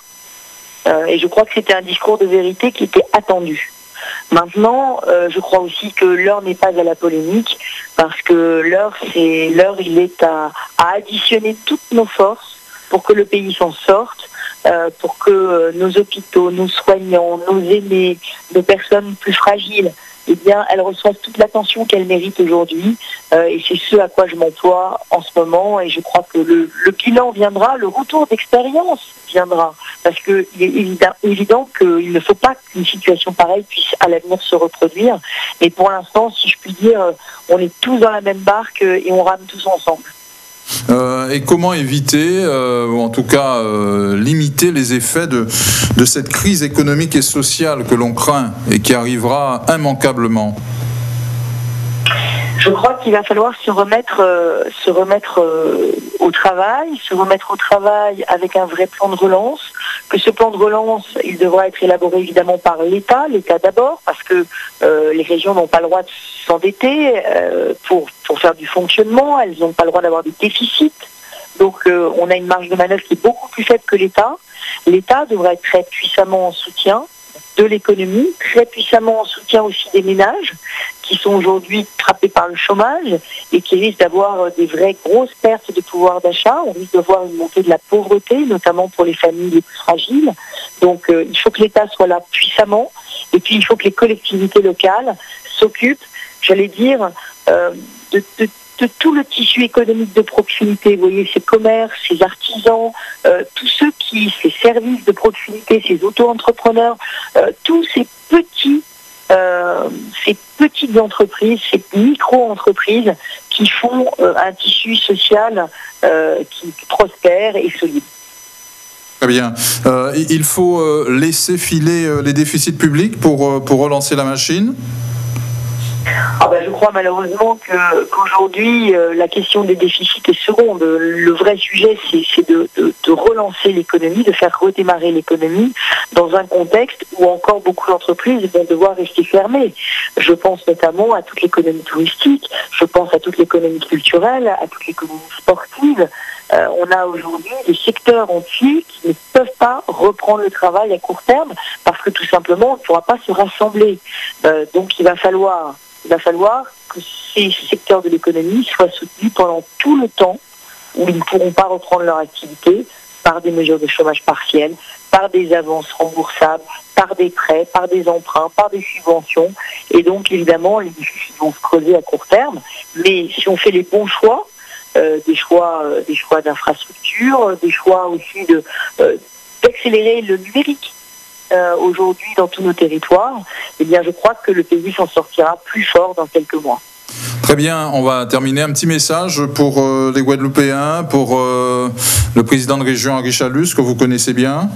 Et je crois que c'était un discours de vérité qui était attendu. Maintenant, je crois aussi que l'heure n'est pas à la polémique, parce que l'heure il est à additionner toutes nos forces pour que le pays s'en sorte, pour que nos hôpitaux, nos soignants, nos aînés, nos personnes plus fragiles, eh bien, elles reçoivent toute l'attention qu'elles méritent aujourd'hui. Et c'est ce à quoi je m'emploie en ce moment. Et je crois que le bilan viendra, le retour d'expérience viendra. Parce qu'il est évident qu'il ne faut pas qu'une situation pareille puisse à l'avenir se reproduire. Mais pour l'instant, si je puis dire, on est tous dans la même barque et on rame tous ensemble. Et comment éviter, ou en tout cas limiter les effets de cette crise économique et sociale que l'on craint et qui arrivera immanquablement ? Je crois qu'il va falloir se remettre au travail avec un vrai plan de relance, que ce plan de relance, il devra être élaboré évidemment par l'État d'abord, parce que les régions n'ont pas le droit de s'endetter pour faire du fonctionnement, elles n'ont pas le droit d'avoir des déficits, donc on a une marge de manœuvre qui est beaucoup plus faible que l'État. L'État devra être très puissamment en soutien de l'économie, très puissamment en soutien aussi des ménages qui sont aujourd'hui frappés par le chômage et qui risquent d'avoir des vraies grosses pertes de pouvoir d'achat. On risque de voir une montée de la pauvreté, notamment pour les familles les plus fragiles. Donc il faut que l'État soit là puissamment, et puis il faut que les collectivités locales s'occupent, j'allais dire, de tout le tissu économique de proximité. Vous voyez, ces commerces, ces artisans, tous ces services de proximité, ces auto-entrepreneurs, tous ces petites entreprises, ces micro-entreprises qui font un tissu social qui prospère et solide. Très bien. Il faut laisser filer les déficits publics pour relancer la machine ? Je crois malheureusement qu'aujourd'hui, la question des déficits est seconde. Le vrai sujet, c'est de relancer l'économie, de faire redémarrer l'économie dans un contexte où encore beaucoup d'entreprises vont devoir rester fermées. Je pense notamment à toute l'économie touristique, je pense à toute l'économie culturelle, à toute l'économie sportive. On a aujourd'hui des secteurs entiers qui ne peuvent pas reprendre le travail à court terme parce que tout simplement on ne pourra pas se rassembler. Donc il va falloir que ces secteurs de l'économie soient soutenus pendant tout le temps où ils ne pourront pas reprendre leur activité par des mesures de chômage partiel, par des avances remboursables, par des prêts, par des emprunts, par des subventions. Et donc évidemment les déficits vont se creuser à court terme. Mais si on fait les bons choix, des choix d'infrastructure, des choix aussi d'accélérer le numérique aujourd'hui dans tous nos territoires, eh bien je crois que le pays s'en sortira plus fort dans quelques mois. Très bien, on va terminer. Un petit message pour les Guadeloupéens, pour le président de région Henri Chalus, que vous connaissez bien.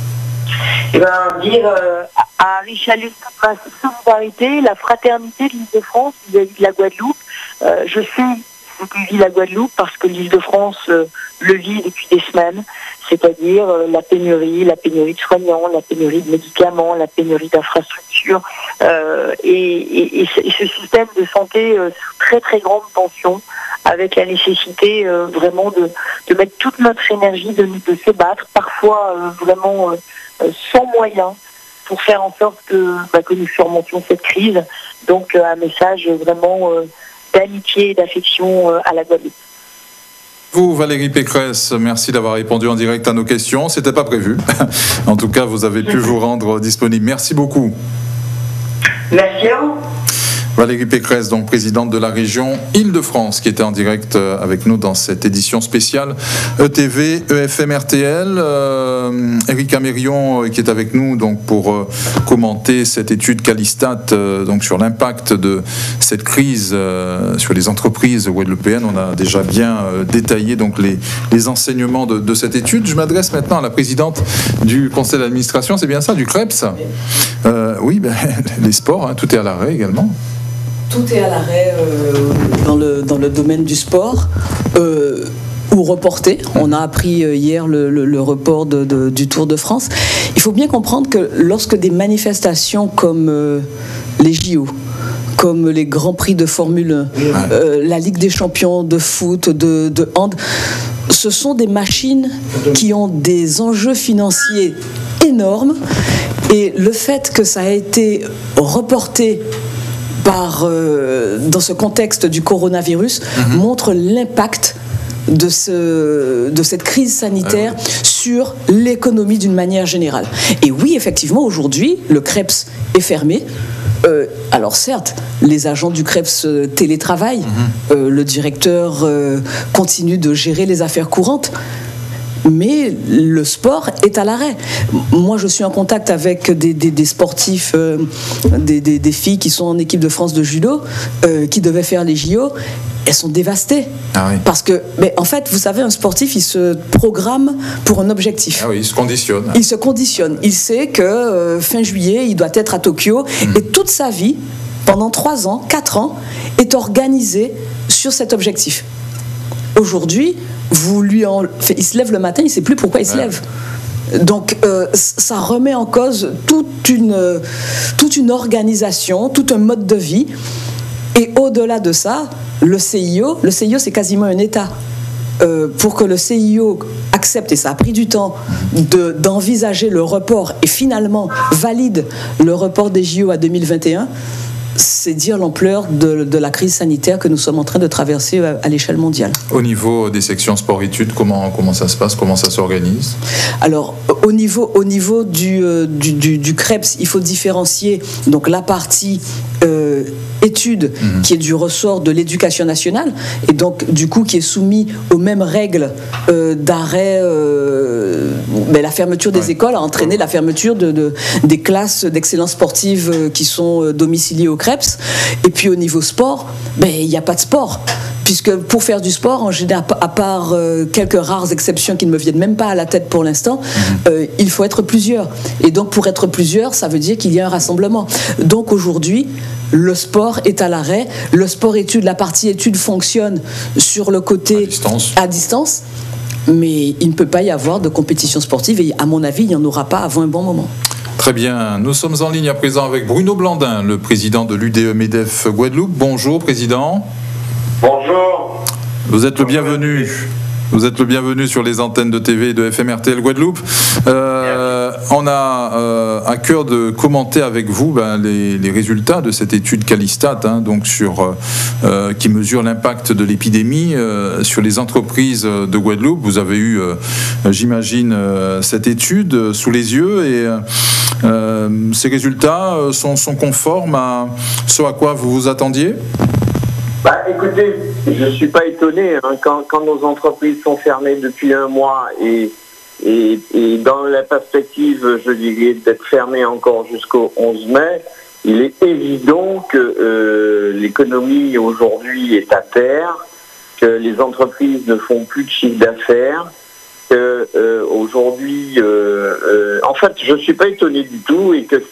Dire à Henri Chalus toute ma solidarité, la fraternité de l'Île-de-France vis-à-vis de la Guadeloupe. Je sais ce que vit la Guadeloupe parce que l'Île-de-France le vit depuis des semaines, c'est-à-dire la pénurie de soignants, la pénurie de médicaments, la pénurie d'infrastructures et ce système de santé sous très très grande tension avec la nécessité vraiment de mettre toute notre énergie, de se battre, parfois vraiment sans moyens pour faire en sorte que nous surmontions cette crise. Donc un message vraiment d'amitié et d'affection à la Guadeloupe. Vous, Valérie Pécresse, merci d'avoir répondu en direct à nos questions. C'était pas prévu. En tout cas, vous avez pu vous rendre disponible. Merci beaucoup. Merci à vous. Valérie Pécresse, donc présidente de la région Île-de-France, qui était en direct avec nous dans cette édition spéciale ETV, EFM RTL. Éric Amérion qui est avec nous donc pour commenter cette étude Calistat donc sur l'impact de cette crise sur les entreprises guadeloupéennes. On a déjà bien détaillé donc les enseignements de cette étude. Je m'adresse maintenant à la présidente du conseil d'administration, c'est bien ça, du CREPS. Oui, les sports, tout est à l'arrêt également. Tout est à l'arrêt dans le domaine du sport ou reporté. On a appris hier le report du Tour de France. Il faut bien comprendre que lorsque des manifestations comme les JO, comme les Grands Prix de Formule 1, la Ligue des champions de foot, de hand, ce sont des machines qui ont des enjeux financiers énormes. Et le fait que ça a été reporté dans ce contexte du coronavirus montre l'impact de cette crise sanitaire sur l'économie d'une manière générale. Et oui, effectivement, aujourd'hui, le CREPS est fermé. Alors certes, les agents du CREPS télétravaillent, le directeur continue de gérer les affaires courantes, mais le sport est à l'arrêt. Moi, je suis en contact avec des sportifs, des filles qui sont en équipe de France de judo, qui devaient faire les JO. Elles sont dévastées. Ah oui. Parce que, en fait, vous savez, un sportif, il se programme pour un objectif. Ah oui, il se conditionne. Il se conditionne. Il sait que fin juillet, il doit être à Tokyo. Et toute sa vie, pendant 3 ans, 4 ans, est organisée sur cet objectif. Aujourd'hui, il se lève le matin, il ne sait plus pourquoi il se lève. Donc, ça remet en cause toute une organisation, tout un mode de vie. Et au-delà de ça, le CIO, c'est quasiment un État. Pour que le CIO accepte, et ça a pris du temps, d'envisager le report et finalement valide le report des JO à 2021, c'est dire l'ampleur de la crise sanitaire que nous sommes en train de traverser à l'échelle mondiale. Au niveau des sections sport-études, comment ça se passe, comment ça s'organise ? Alors, au niveau du CREPS, il faut différencier donc la partie études qui est du ressort de l'éducation nationale et donc du coup qui est soumis aux mêmes règles d'arrêt. La fermeture des écoles a entraîné la fermeture des classes d'excellence sportive qui sont domiciliées au CREPS. Et puis au niveau sport, il n'y a pas de sport. puisque pour faire du sport, en général, à part quelques rares exceptions qui ne me viennent même pas à la tête pour l'instant, il faut être plusieurs. Et donc pour être plusieurs, ça veut dire qu'il y a un rassemblement. Donc aujourd'hui, le sport est à l'arrêt. Le sport-études, la partie études fonctionne sur le côté à distance. Mais il ne peut pas y avoir de compétition sportive et à mon avis, il n'y en aura pas avant un bon moment. Très bien, nous sommes en ligne à présent avec Bruno Blandin, le président de l'UDE-MEDEF Guadeloupe. Bonjour président. Bonjour. Vous êtes le bienvenu. Vous êtes le bienvenu sur les antennes de TV et de FM RTL Guadeloupe. On a à cœur de commenter avec vous les résultats de cette étude Calistat, donc qui mesure l'impact de l'épidémie sur les entreprises de Guadeloupe. Vous avez eu, j'imagine, cette étude sous les yeux et ces résultats sont conformes à ce à quoi vous vous attendiez ? Écoutez, je ne suis pas étonné quand nos entreprises sont fermées depuis un mois et dans la perspective, je dirais, d'être fermées encore jusqu'au 11 mai, il est évident que l'économie aujourd'hui est à terre, que les entreprises ne font plus de chiffre d'affaires, que aujourd'hui, en fait, je ne suis pas étonné du tout et que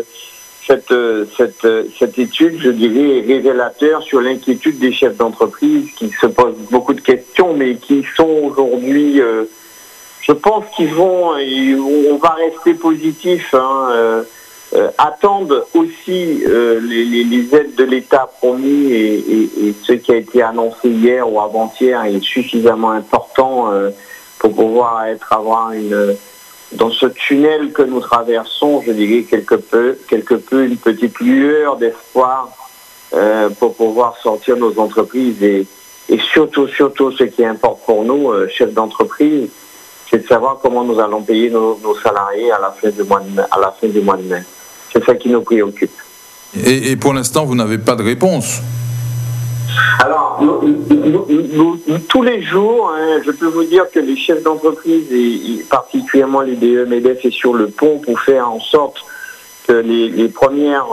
cette étude, je dirais, est révélateur sur l'inquiétude des chefs d'entreprise qui se posent beaucoup de questions, mais qui sont aujourd'hui, je pense on va rester positif, attendent aussi les aides de l'État promis et ce qui a été annoncé hier ou avant-hier est suffisamment important pour pouvoir avoir dans ce tunnel que nous traversons, je dirais quelque peu une petite lueur d'espoir pour pouvoir sortir nos entreprises et surtout ce qui importe pour nous, chefs d'entreprise, c'est de savoir comment nous allons payer nos salariés à la fin du mois de mai. C'est ça qui nous préoccupe. Et pour l'instant, vous n'avez pas de réponse. Alors, nous, tous les jours, je peux vous dire que les chefs d'entreprise, et particulièrement les DE-MEDEF, est sur le pont pour faire en sorte que les premières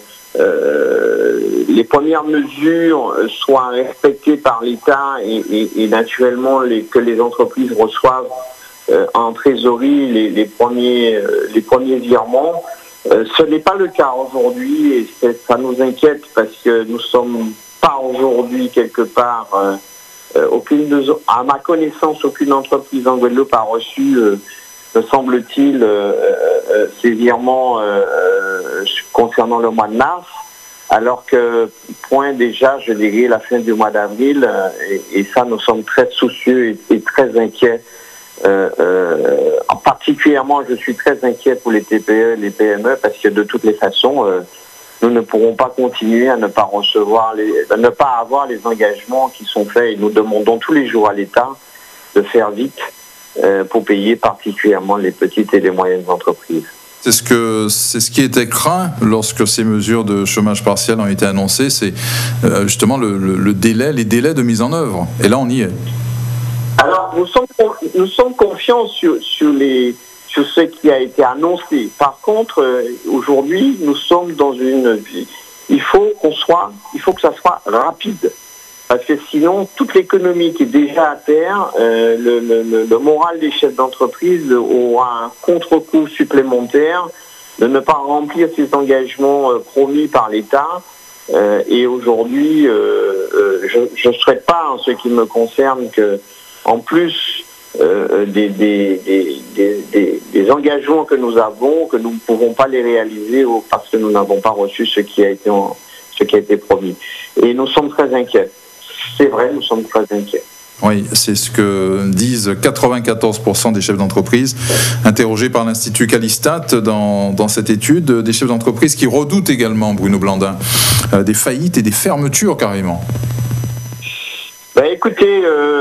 mesures soient respectées par l'État et naturellement que les entreprises reçoivent en trésorerie les premiers virements. Ce n'est pas le cas aujourd'hui et ça nous inquiète parce que nous sommes pas aujourd'hui quelque part, à ma connaissance, aucune entreprise en Guadeloupe a reçu, me semble-t-il, ces virements concernant le mois de mars, alors que point déjà, je dirais, la fin du mois d'avril, et ça, nous sommes très soucieux et très inquiets. Particulièrement, je suis très inquiet pour les TPE, les PME, parce que de toutes les façons, nous ne pourrons pas continuer à ne pas avoir les engagements qui sont faits et nous demandons tous les jours à l'État de faire vite pour payer particulièrement les petites et les moyennes entreprises. C'est ce qui était craint lorsque ces mesures de chômage partiel ont été annoncées, c'est justement les délais de mise en œuvre. Et là, on y est. Alors, nous sommes confiants sur ce qui a été annoncé. Par contre, aujourd'hui, nous sommes dans il faut que ça soit rapide. Parce que sinon, toute l'économie qui est déjà à terre, le moral des chefs d'entreprise aura un contre-coup supplémentaire de ne pas remplir ces engagements promis par l'État. Et aujourd'hui, je ne souhaite pas, en ce qui me concerne, que en plus des engagements que nous avons, que nous ne pouvons pas les réaliser parce que nous n'avons pas reçu ce qui a été promis. Et nous sommes très inquiets. C'est vrai, nous sommes très inquiets. Oui, c'est ce que disent 94% des chefs d'entreprise interrogés par l'Institut Calistat dans cette étude, des chefs d'entreprise qui redoutent également, Bruno Blandin, des faillites et des fermetures carrément. Écoutez,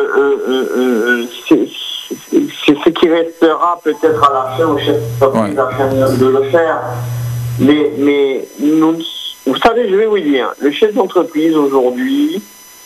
c'est ce qui restera peut-être à la fin aux chefs d'entreprise de le faire. Mais vous savez, je vais vous dire, le chef d'entreprise aujourd'hui,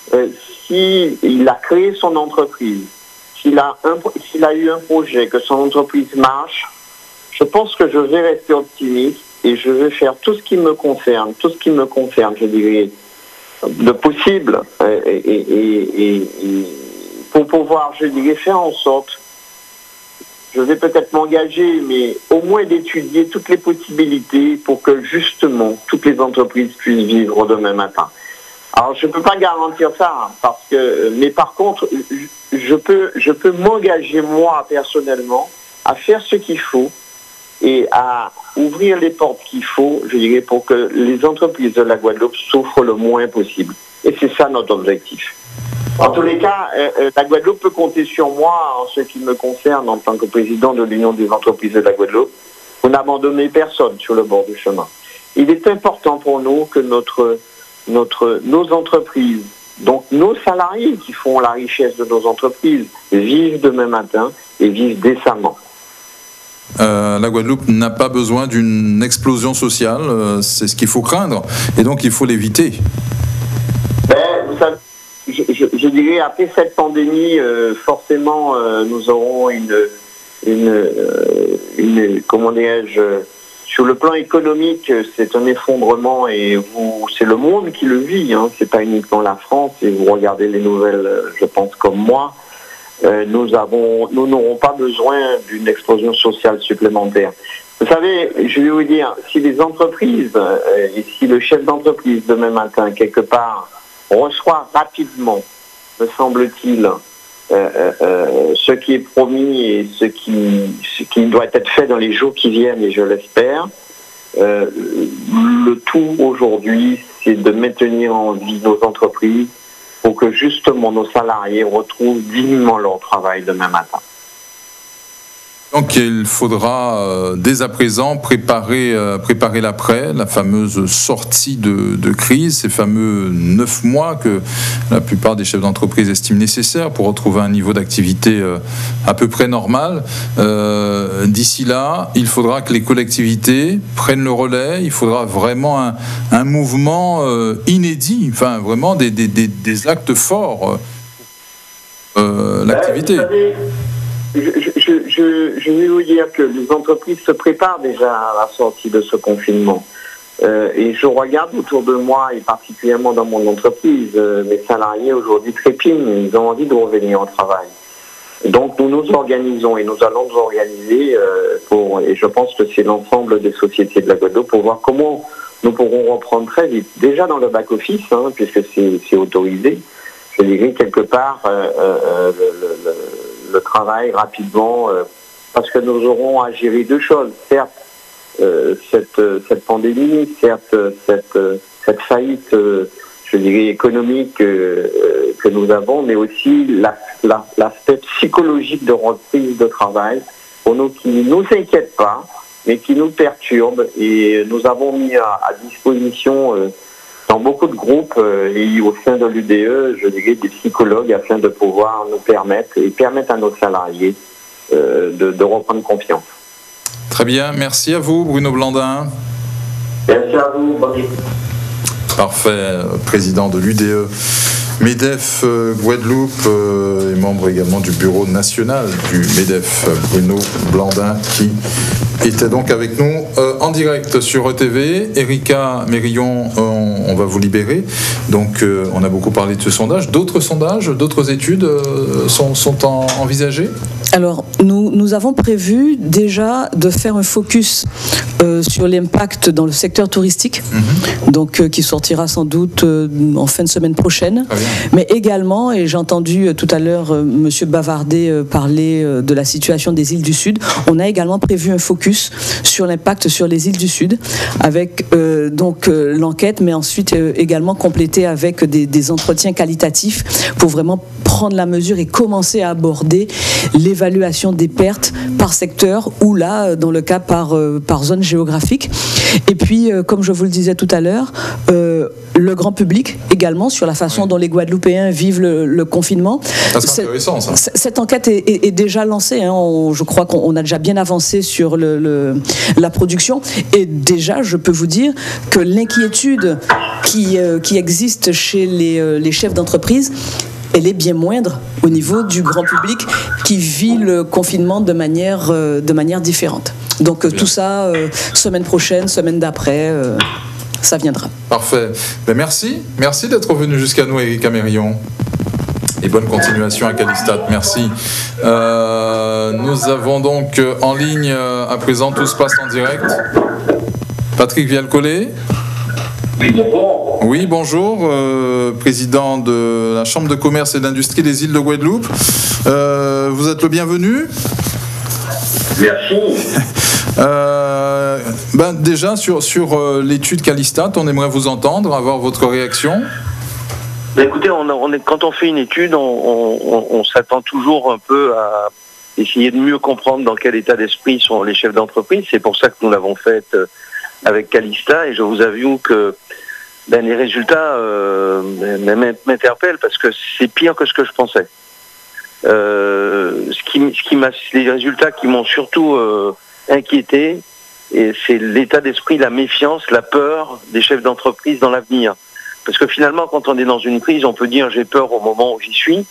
s'il a créé son entreprise, s'il a eu un projet, que son entreprise marche, je pense que je vais rester optimiste et je vais faire tout ce qui me concerne, je dirais, possible et pour pouvoir, je dirais, faire en sorte, je vais peut-être m'engager, mais au moins d'étudier toutes les possibilités pour que justement toutes les entreprises puissent vivre demain matin. Alors je ne peux pas garantir ça, mais par contre, je peux m'engager moi personnellement à faire ce qu'il faut et à ouvrir les portes qu'il faut, je dirais, pour que les entreprises de la Guadeloupe souffrent le moins possible. Et c'est ça notre objectif. En tous les cas, la Guadeloupe peut compter sur moi en ce qui me concerne en tant que président de l'Union des entreprises de la Guadeloupe pour n'abandonner personne sur le bord du chemin. Il est important pour nous que nos entreprises, donc nos salariés qui font la richesse de nos entreprises, vivent demain matin et vivent décemment. La Guadeloupe n'a pas besoin d'une explosion sociale, c'est ce qu'il faut craindre, et donc il faut l'éviter. Vous savez, je dirais, après cette pandémie, forcément, nous aurons comment dirais-je, sur le plan économique, c'est un effondrement et c'est le monde qui le vit, hein, c'est pas uniquement la France, et vous regardez les nouvelles, je pense, comme moi, nous n'aurons pas besoin d'une explosion sociale supplémentaire. Vous savez, je vais vous dire, si les entreprises, et si le chef d'entreprise demain matin, quelque part, reçoit rapidement, me semble-t-il, ce qui est promis et ce qui doit être fait dans les jours qui viennent, et je l'espère, le tout aujourd'hui, c'est de maintenir en vie nos entreprises pour que justement nos salariés retrouvent dignement leur travail demain matin. Donc il faudra dès à présent préparer l'après, la fameuse sortie de crise, ces fameux 9 mois que la plupart des chefs d'entreprise estiment nécessaires pour retrouver un niveau d'activité à peu près normal. D'ici là, il faudra que les collectivités prennent le relais, il faudra vraiment un mouvement inédit, enfin vraiment des actes forts, l'activité. Je vais vous dire que les entreprises se préparent déjà à la sortie de ce confinement. Et je regarde autour de moi, et particulièrement dans mon entreprise, mes salariés aujourd'hui trépignent, ils ont envie de revenir au travail. Donc nous nous organisons et nous allons nous organiser et je pense que c'est l'ensemble des sociétés de la Guadeloupe pour voir comment nous pourrons reprendre très vite. Déjà dans le back-office, hein, puisque c'est autorisé, je dirais quelque part le travail rapidement, parce que nous aurons à gérer deux choses. Certes, cette pandémie, certes, cette faillite, je dirais, économique que nous avons, mais aussi l'aspect psychologique de reprise de travail, pour nous qui ne nous inquiète pas, mais qui nous perturbe. Et nous avons mis à disposition dans beaucoup de groupes et au sein de l'UDE, je dirais, des psychologues afin de pouvoir nous permettre à nos salariés de reprendre confiance. Très bien, merci à vous Bruno Blandin. Merci à vous, bonjour. Parfait, président de l'UDE MEDEF Guadeloupe et membre également du bureau national du MEDEF, Bruno Blandin, qui était donc avec nous en direct sur ETV. Erika Mérillon, on va vous libérer. Donc on a beaucoup parlé de ce sondage. D'autres sondages, d'autres études sont envisagées ? Alors, nous avons prévu déjà de faire un focus sur l'impact dans le secteur touristique, donc qui sortira sans doute en fin de semaine prochaine. Mais également, et j'ai entendu tout à l'heure Monsieur Bavardet parler de la situation des îles du Sud, on a également prévu un focus sur l'impact sur les îles du Sud, avec l'enquête, mais ensuite également complété avec des entretiens qualitatifs pour vraiment prendre la mesure et commencer à aborder l'évaluation des pertes par secteur ou là, dans le cas par zone géographique. Et puis, comme je vous le disais tout à l'heure, le grand public également sur la façon dont les Guadeloupéens vivent le confinement. C'est intéressant, ça. Cette enquête est déjà lancée. Hein. Je crois qu'on a déjà bien avancé sur la production. Et déjà, je peux vous dire que l'inquiétude qui existe chez les chefs d'entreprise, elle est bien moindre au niveau du grand public qui vit le confinement de manière différente. Donc tout ça, semaine prochaine, semaine d'après. ça viendra. Parfait. Merci d'être venu jusqu'à nous, Éric Amérion. Et bonne continuation à Calistat. Merci. Nous avons donc en ligne à présent, tout se passe en direct. Patrick Vialcollet. Oui, bonjour. Président de la Chambre de commerce et d'industrie des îles de Guadeloupe. Vous êtes le bienvenu. Merci. Déjà, sur l'étude Calistat, on aimerait vous entendre, avoir votre réaction. Écoutez, quand on fait une étude, on s'attend toujours un peu à essayer de mieux comprendre dans quel état d'esprit sont les chefs d'entreprise. C'est pour ça que nous l'avons faite avec Calistat, et je vous avoue que les résultats m'interpellent parce que c'est pire que ce que je pensais. Les résultats qui m'ont surtout inquiété, c'est l'état d'esprit, la méfiance, la peur des chefs d'entreprise dans l'avenir. Parce que finalement, quand on est dans une crise, on peut dire j'ai peur au moment où j'y suis,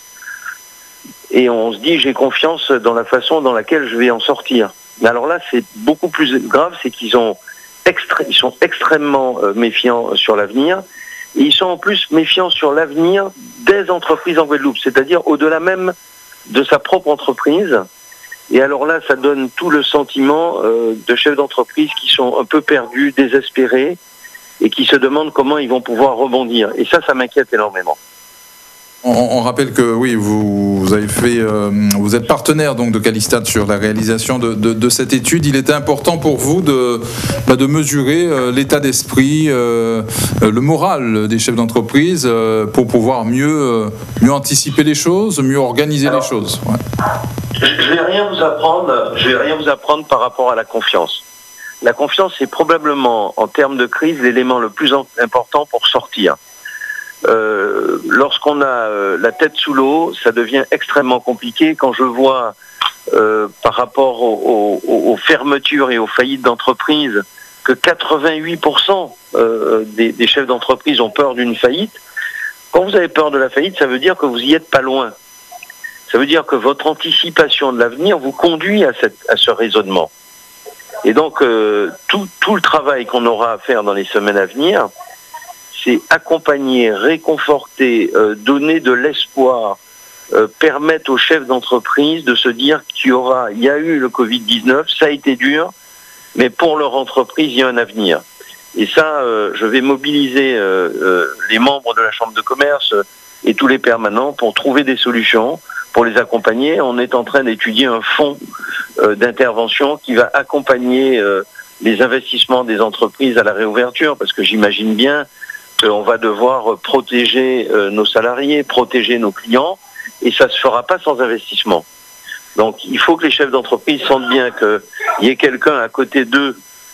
et on se dit j'ai confiance dans la façon dans laquelle je vais en sortir. Mais alors là, c'est beaucoup plus grave, c'est qu'ils sont extrêmement méfiants sur l'avenir, et ils sont en plus méfiants sur l'avenir des entreprises en Guadeloupe, c'est-à-dire au-delà même de sa propre entreprise. Et alors là, ça donne tout le sentiment de chefs d'entreprise qui sont un peu perdus, désespérés, et qui se demandent comment ils vont pouvoir rebondir. Et ça m'inquiète énormément. On rappelle que oui, vous êtes partenaire donc de Calistat sur la réalisation de cette étude. Il était important pour vous de mesurer l'état d'esprit, le moral des chefs d'entreprise pour pouvoir mieux anticiper les choses, mieux organiser les choses. Ouais. Je vais rien vous apprendre par rapport à la confiance. La confiance est probablement, en termes de crise, l'élément le plus important pour sortir. Lorsqu'on a la tête sous l'eau, ça devient extrêmement compliqué. Quand je vois par rapport aux fermetures et aux faillites d'entreprises que 88% des chefs d'entreprise ont peur d'une faillite, quand vous avez peur de la faillite, ça veut dire que vous y êtes pas loin. Ça veut dire que votre anticipation de l'avenir vous conduit à ce raisonnement. Et donc, tout le travail qu'on aura à faire dans les semaines à venir, c'est accompagner, réconforter, donner de l'espoir, permettre aux chefs d'entreprise de se dire qu'il y a eu le Covid-19, ça a été dur, mais pour leur entreprise, il y a un avenir. Et ça, je vais mobiliser les membres de la Chambre de commerce et tous les permanents pour trouver des solutions, pour les accompagner. On est en train d'étudier un fonds d'intervention qui va accompagner les investissements des entreprises à la réouverture, parce que j'imagine bien qu'on va devoir protéger nos salariés, protéger nos clients, et ça ne se fera pas sans investissement. Donc il faut que les chefs d'entreprise sentent bien qu'il y ait quelqu'un à côté d'eux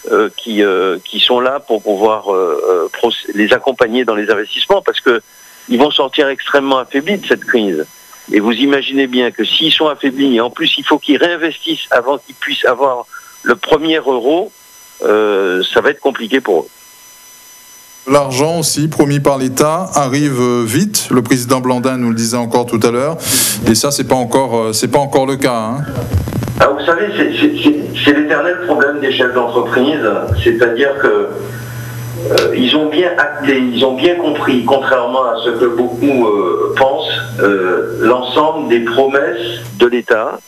qui sont là pour pouvoir les accompagner dans les investissements, parce qu'ils vont sortir extrêmement affaiblis de cette crise. Et vous imaginez bien que s'ils sont affaiblis, et en plus il faut qu'ils réinvestissent avant qu'ils puissent avoir le premier euro, ça va être compliqué pour eux. L'argent aussi, promis par l'État, arrive vite. Le président Blandin nous le disait encore tout à l'heure. Et ça, c'est pas encore le cas. Hein. Alors, vous savez, c'est l'éternel problème des chefs d'entreprise. C'est-à-dire que ils ont bien acté, ils ont bien compris, contrairement à ce que beaucoup pensent, l'ensemble des promesses de l'État,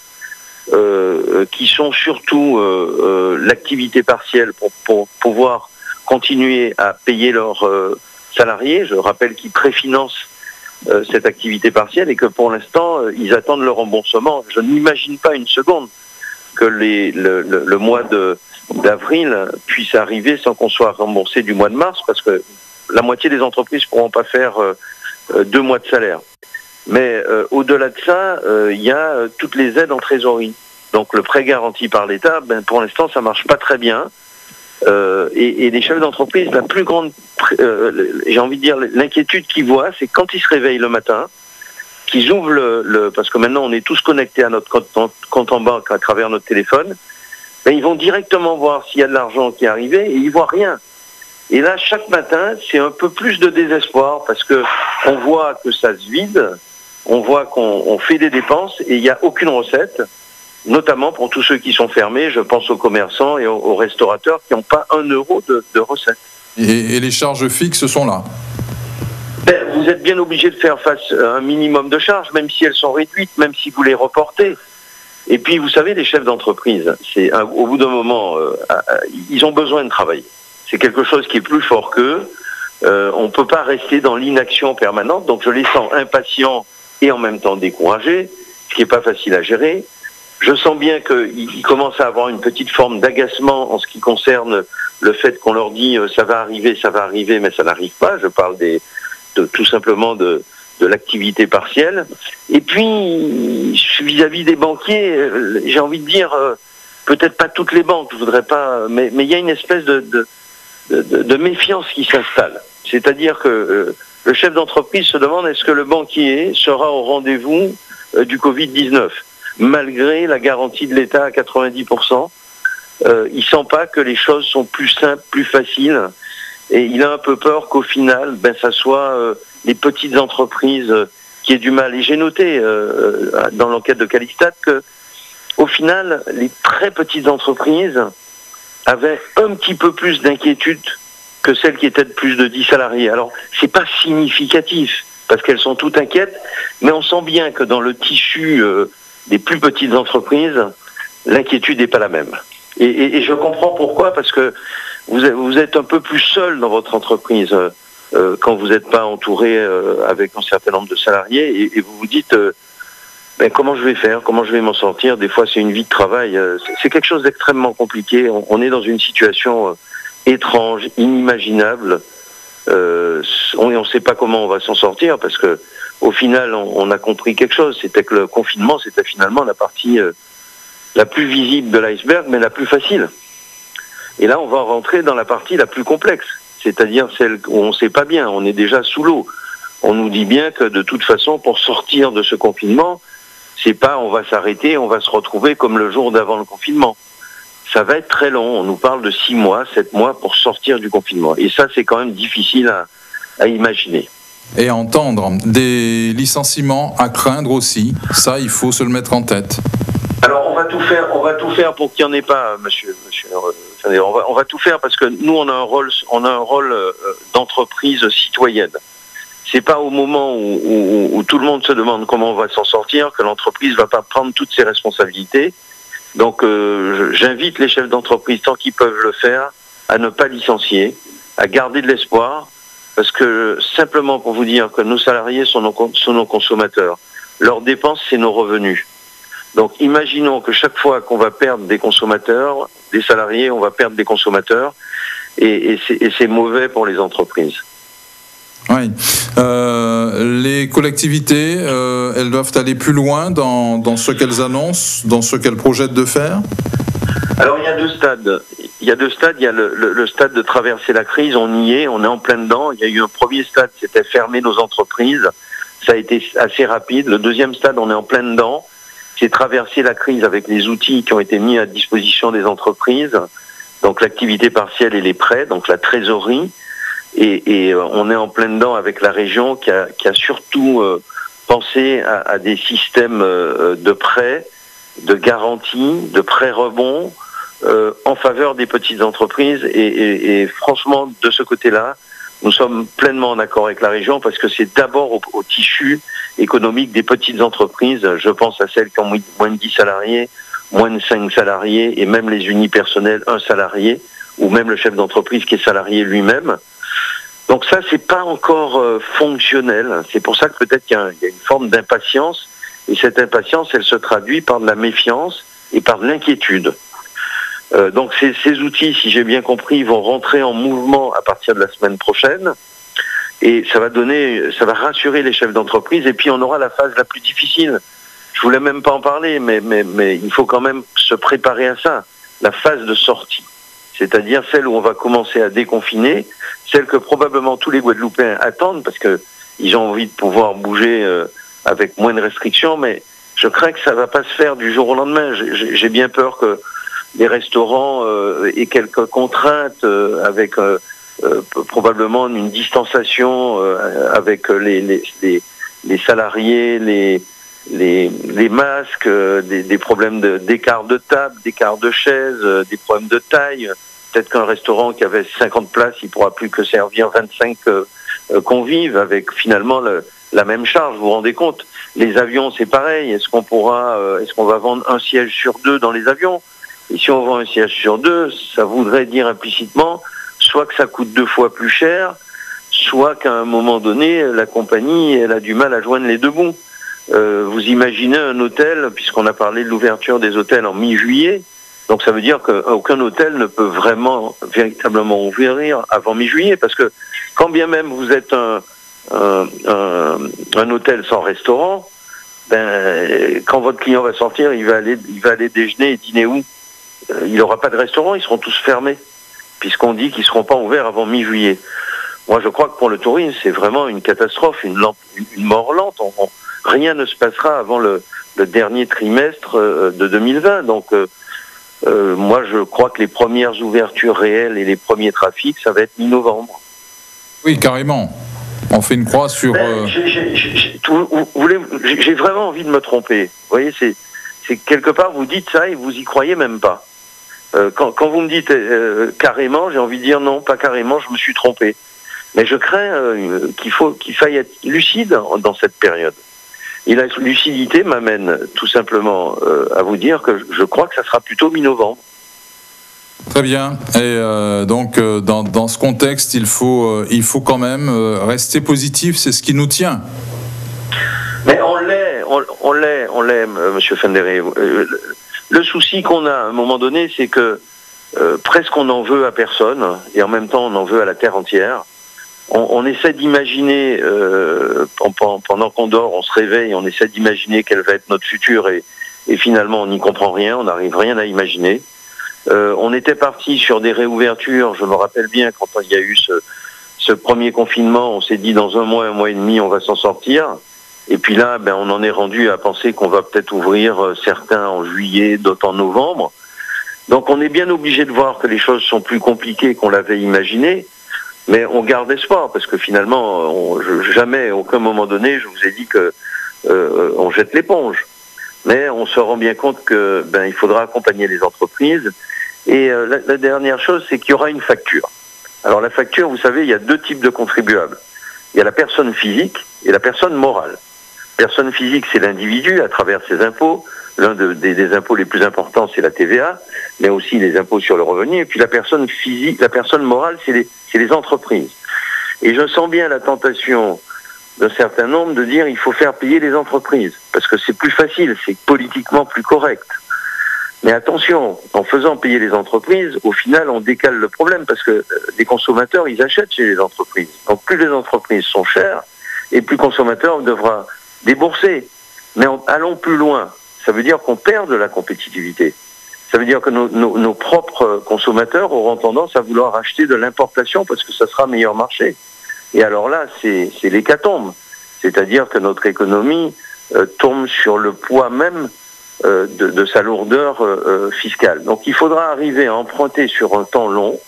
qui sont surtout l'activité partielle pour pouvoir continuer à payer leurs salariés. Je rappelle qu'ils préfinancent cette activité partielle et que pour l'instant, ils attendent le remboursement. Je n'imagine pas une seconde que le mois d'avril puisse arriver sans qu'on soit remboursé du mois de mars, parce que la moitié des entreprises ne pourront pas faire 2 mois de salaire. Mais au-delà de ça, il y a toutes les aides en trésorerie. Donc le prêt garanti par l'État, pour l'instant, ça ne marche pas très bien. Et les chefs d'entreprise, la plus grande, j'ai envie de dire, l'inquiétude qu'ils voient, c'est quand ils se réveillent le matin, qu'ils ouvrent parce que maintenant on est tous connectés à notre compte en banque à travers notre téléphone, ils vont directement voir s'il y a de l'argent qui est arrivé et ils voient rien. Et là, chaque matin, c'est un peu plus de désespoir parce que on voit que ça se vide, on voit qu'on fait des dépenses et il n'y a aucune recette. Notamment pour tous ceux qui sont fermés, je pense aux commerçants et aux restaurateurs qui n'ont pas 1 euro de recettes. Et les charges fixes sont là. Vous êtes bien obligé de faire face à un minimum de charges, même si elles sont réduites, même si vous les reportez. Et puis, vous savez, les chefs d'entreprise, au bout d'un moment, ils ont besoin de travailler. C'est quelque chose qui est plus fort qu'eux. On ne peut pas rester dans l'inaction permanente, donc je les sens impatients et en même temps découragés, ce qui n'est pas facile à gérer. Je sens bien qu'ils commencent à avoir une petite forme d'agacement en ce qui concerne le fait qu'on leur dit ça va arriver, mais ça n'arrive pas. Je parle tout simplement de l'activité partielle. Et puis, vis-à-vis des banquiers, j'ai envie de dire, peut-être pas toutes les banques, je voudrais pas, mais il y a une espèce de méfiance qui s'installe. C'est-à-dire que le chef d'entreprise se demande est-ce que le banquier sera au rendez-vous du Covid-19, malgré la garantie de l'État à 90%. Il sent pas que les choses sont plus simples, plus faciles, et il a un peu peur qu'au final, ça soit les petites entreprises qui aient du mal. Et j'ai noté dans l'enquête de Calistat que, au final, les très petites entreprises avaient un petit peu plus d'inquiétude que celles qui étaient de plus de 10 salariés. Alors, c'est pas significatif, parce qu'elles sont toutes inquiètes, mais on sent bien que dans le tissu des plus petites entreprises, l'inquiétude n'est pas la même. Et je comprends pourquoi, parce que vous êtes un peu plus seul dans votre entreprise quand vous n'êtes pas entouré avec un certain nombre de salariés, et vous vous dites comment je vais faire, comment je vais m'en sortir. Des fois, c'est une vie de travail. C'est quelque chose d'extrêmement compliqué. On est dans une situation étrange, inimaginable. On ne sait pas comment on va s'en sortir, parce que au final, on a compris quelque chose. C'était que le confinement, c'était finalement la partie la plus visible de l'iceberg, mais la plus facile. Et là, on va rentrer dans la partie la plus complexe, c'est-à-dire celle où on ne sait pas bien, on est déjà sous l'eau. On nous dit bien que de toute façon, pour sortir de ce confinement, c'est pas on va s'arrêter, on va se retrouver comme le jour d'avant le confinement. Ça va être très long, on nous parle de 6 mois, 7 mois pour sortir du confinement. Et ça, c'est quand même difficile à imaginer. Et à entendre. Des licenciements à craindre aussi, ça, il faut se le mettre en tête. Alors, on va tout faire pour qu'il n'y en ait pas, monsieur. On va tout faire parce que nous, on a un rôle d'entreprise citoyenne. C'est pas au moment où tout le monde se demande comment on va s'en sortir que l'entreprise va pas prendre toutes ses responsabilités. Donc, j'invite les chefs d'entreprise, tant qu'ils peuvent le faire, à ne pas licencier, à garder de l'espoir, parce que simplement pour vous dire que nos salariés sont nos consommateurs. Leurs dépenses, c'est nos revenus. Donc, imaginons que chaque fois qu'on va perdre des consommateurs, des salariés, on va perdre des consommateurs, et c'est mauvais pour les entreprises. Oui. Les collectivités, elles doivent aller plus loin dans ce qu'elles annoncent, dans ce qu'elles projettent de faire ? Alors, il y a deux stades. Il y a le stade de traverser la crise, on y est, on est en plein dedans. Il y a eu un premier stade, c'était fermer nos entreprises. Ça a été assez rapide. Le deuxième stade, on est en plein dedans. C'est traverser la crise avec les outils qui ont été mis à disposition des entreprises. Donc, l'activité partielle et les prêts, donc la trésorerie. Et on est en plein dedans avec la région qui a surtout pensé à des systèmes de prêts, de garanties, de prêts rebonds en faveur des petites entreprises. Et franchement, de ce côté-là, nous sommes pleinement en accord avec la région parce que c'est d'abord au tissu économique des petites entreprises. Je pense à celles qui ont moins de 10 salariés, moins de 5 salariés et même les unipersonnels, 1 salarié, ou même le chef d'entreprise qui est salarié lui-même. Donc ça, c'est pas encore fonctionnel. C'est pour ça que peut-être qu'il y a une forme d'impatience. Et cette impatience, elle se traduit par de la méfiance et par de l'inquiétude. Donc ces outils, si j'ai bien compris, vont rentrer en mouvement à partir de la semaine prochaine. Et ça va rassurer les chefs d'entreprise. Et puis on aura la phase la plus difficile. Je voulais même pas en parler, mais il faut quand même se préparer à ça. La phase de sortie. C'est-à-dire celle où on va commencer à déconfiner, celle que probablement tous les Guadeloupéens attendent parce que ils ont envie de pouvoir bouger avec moins de restrictions, mais je crains que ça va pas se faire du jour au lendemain. J'ai bien peur que les restaurants aient quelques contraintes avec probablement une distanciation avec les salariés, les masques, des problèmes d'écart de table, d'écart de chaise, des problèmes de taille. Peut-être qu'un restaurant qui avait 50 places, il ne pourra plus que servir 25 convives avec finalement la même charge. Vous vous rendez compte? Les avions, c'est pareil. Est-ce qu'on va vendre un siège sur 2 dans les avions? Et si on vend un siège sur 2, ça voudrait dire implicitement soit que ça coûte 2 fois plus cher, soit qu'à un moment donné, la compagnie, elle a du mal à joindre les deux bouts. Vous imaginez un hôtel, puisqu'on a parlé de l'ouverture des hôtels en mi-juillet, donc ça veut dire qu'aucun hôtel ne peut véritablement ouvrir avant mi-juillet, parce que quand bien même vous êtes un hôtel sans restaurant, quand votre client va sortir, il va aller déjeuner et dîner où? Il n'aura pas de restaurant, ils seront tous fermés, puisqu'on dit qu'ils ne seront pas ouverts avant mi-juillet. Moi, je crois que pour le tourisme, c'est vraiment une catastrophe, une mort lente. Rien ne se passera avant le dernier trimestre de 2020. Donc, moi, je crois que les premières ouvertures réelles et les premiers trafics, ça va être mi-novembre. Oui, carrément. On fait une croix sur... J'ai vraiment envie de me tromper. Vous voyez, c'est quelque part, vous dites ça et vous y croyez même pas. Quand vous me dites carrément, j'ai envie de dire non, pas carrément, je me suis trompé. Mais je crains qu'il faille être lucide dans cette période. Et la lucidité m'amène tout simplement à vous dire que je crois que ça sera plutôt mi-novembre. Très bien. Et donc, dans ce contexte, il faut quand même rester positif, c'est ce qui nous tient. Mais on l'est, Monsieur Fendéré. Le souci qu'on a à un moment donné, c'est que presque on n'en veut à personne, et en même temps on en veut à la terre entière. On essaie d'imaginer, pendant qu'on dort, on se réveille, on essaie d'imaginer quel va être notre futur, et finalement on n'y comprend rien, on n'arrive rien à imaginer. On était parti sur des réouvertures, je me rappelle bien quand il y a eu ce premier confinement, on s'est dit dans un mois et demi on va s'en sortir. Et puis là, on en est rendu à penser qu'on va peut-être ouvrir certains en juillet, d'autres en novembre. Donc on est bien obligé de voir que les choses sont plus compliquées qu'on l'avait imaginé, mais on garde espoir, parce que finalement, jamais, à aucun moment donné, je vous ai dit que on jette l'éponge. Mais on se rend bien compte que il faudra accompagner les entreprises. Et la dernière chose, c'est qu'il y aura une facture. Alors la facture, vous savez, il y a 2 types de contribuables. Il y a la personne physique et la personne morale. Personne physique, c'est l'individu à travers ses impôts. L'un des impôts les plus importants, c'est la TVA, mais aussi les impôts sur le revenu. Et puis la personne physique, la personne morale, c'est les entreprises. Et je sens bien la tentation d'un certain nombre de dire il faut faire payer les entreprises, parce que c'est plus facile, c'est politiquement plus correct. Mais attention, en faisant payer les entreprises, au final, on décale le problème, parce que les consommateurs, ils achètent chez les entreprises. Donc plus les entreprises sont chères, et plus le consommateur devra débourser. Mais allons plus loin. Ça veut dire qu'on perd de la compétitivité. Ça veut dire que nos propres consommateurs auront tendance à vouloir acheter de l'importation parce que ça sera meilleur marché. Et alors là, c'est l'hécatombe. C'est-à-dire que notre économie tombe sur le poids même de sa lourdeur fiscale. Donc il faudra arriver à emprunter sur un temps long.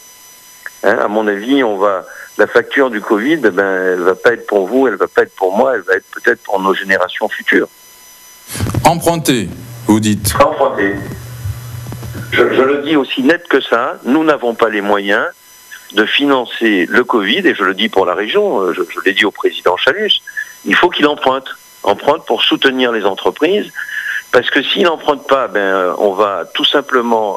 À mon avis, la facture du Covid, elle va pas être pour vous, elle va pas être pour moi, elle va être peut-être pour nos générations futures. Emprunter, vous dites. Emprunter. Je le dis aussi net que ça, nous n'avons pas les moyens de financer le Covid, et je le dis pour la région, je l'ai dit au président Chalus, il faut qu'il emprunte pour soutenir les entreprises, parce que s'il n'emprunte pas, on va tout simplement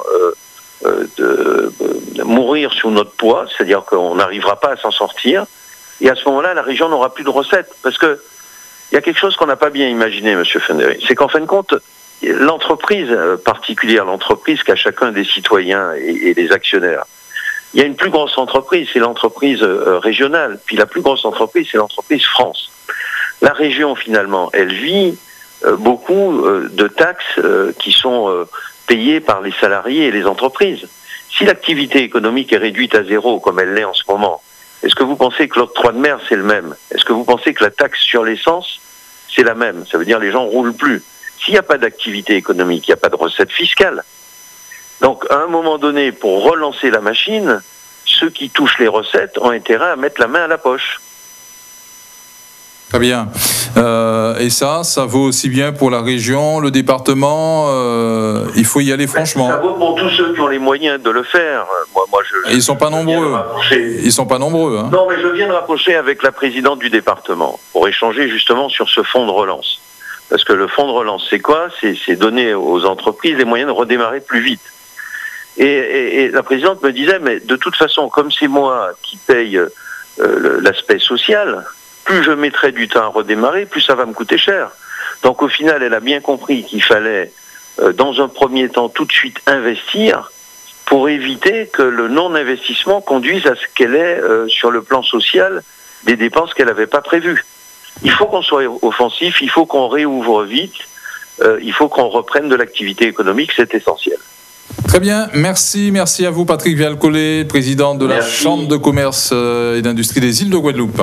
mourir sous notre poids, c'est-à-dire qu'on n'arrivera pas à s'en sortir, et à ce moment-là, la région n'aura plus de recettes, parce que il y a quelque chose qu'on n'a pas bien imaginé, Monsieur Fendéré, c'est qu'en fin de compte, l'entreprise particulière, l'entreprise qu'a chacun des citoyens et des actionnaires, il y a une plus grosse entreprise, c'est l'entreprise régionale, puis la plus grosse entreprise, c'est l'entreprise France. La région, finalement, elle vit beaucoup de taxes qui sont payées par les salariés et les entreprises. Si l'activité économique est réduite à 0, comme elle l'est en ce moment, est-ce que vous pensez que l'octroi de mer, c'est le même? Est-ce que vous pensez que la taxe sur l'essence, c'est la même? Ça veut dire que les gens ne roulent plus. S'il n'y a pas d'activité économique, il n'y a pas de recette fiscale. Donc, à un moment donné, pour relancer la machine, ceux qui touchent les recettes ont intérêt à mettre la main à la poche. Très bien. Et ça vaut aussi bien pour la région, le département. Il faut y aller franchement. Ça vaut pour tous ceux qui ont les moyens de le faire. Et ils sont pas nombreux. Ils sont pas nombreux. Hein. Non, mais je viens de rapprocher avec la présidente du département pour échanger justement sur ce fonds de relance. Parce que le fonds de relance, c'est quoi ? C'est donner aux entreprises les moyens de redémarrer plus vite. Et la présidente me disait, mais de toute façon, comme c'est moi qui paye l'aspect social, plus je mettrai du temps à redémarrer, plus ça va me coûter cher. Donc au final, elle a bien compris qu'il fallait, dans un premier temps, tout de suite investir pour éviter que le non-investissement conduise à ce qu'elle ait, sur le plan social, des dépenses qu'elle n'avait pas prévues. Il faut qu'on soit offensif, il faut qu'on réouvre vite, il faut qu'on reprenne de l'activité économique, c'est essentiel. Très bien, merci à vous Patrick Vial-Collet, président de la Chambre de commerce et d'industrie des îles de Guadeloupe.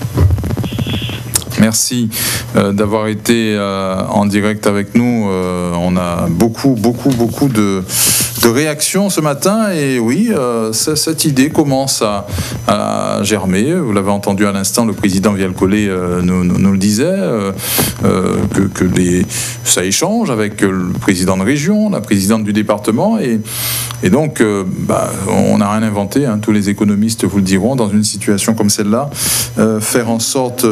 Merci d'avoir été en direct avec nous. On a beaucoup de réactions ce matin et oui, cette idée commence à germer. Vous l'avez entendu à l'instant, le président Vial-Collet nous le disait, que ça échange avec le président de région, la présidente du département et donc on n'a rien inventé, hein, tous les économistes vous le diront, dans une situation comme celle-là, faire en sorte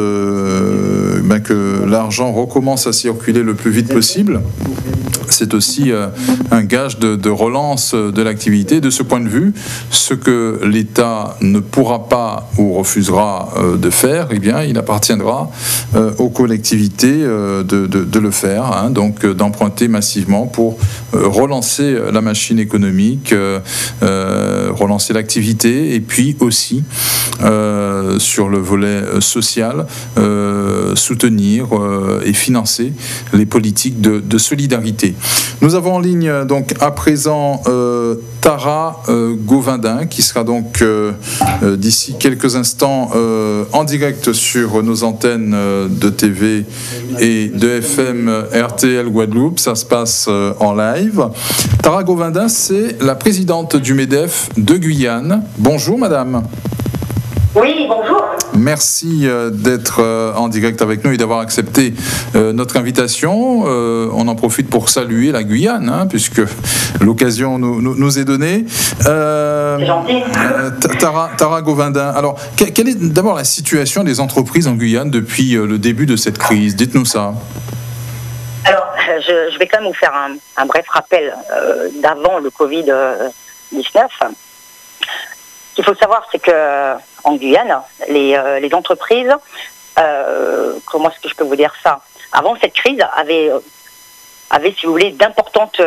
que l'argent recommence à circuler le plus vite possible, c'est aussi un gage de relance de l'activité. De ce point de vue, ce que l'État ne pourra pas ou refusera de faire, eh bien, il appartiendra aux collectivités de le faire, hein, donc d'emprunter massivement pour relancer la machine économique, relancer l'activité, et puis aussi sur le volet social, soutenir et financer les politiques de solidarité. Nous avons en ligne donc à présent Tara Govindin qui sera donc d'ici quelques instants en direct sur nos antennes de TV et de FM RTL Guadeloupe. Ça se passe en live. Tara Govindin, c'est la présidente du MEDEF de Guyane. Bonjour madame. Oui, bonjour. Merci d'être en direct avec nous et d'avoir accepté notre invitation. On en profite pour saluer la Guyane, hein, puisque l'occasion nous est donnée. C'est gentil. Tara Govindin, alors, quelle est d'abord la situation des entreprises en Guyane depuis le début de cette crise ? Dites-nous ça. Alors, je vais quand même vous faire un bref rappel d'avant le Covid-19. Ce qu'il faut savoir, c'est qu'en Guyane, les entreprises, comment est-ce que je peux vous dire ça ? Avant cette crise, avaient, si vous voulez, d'importantes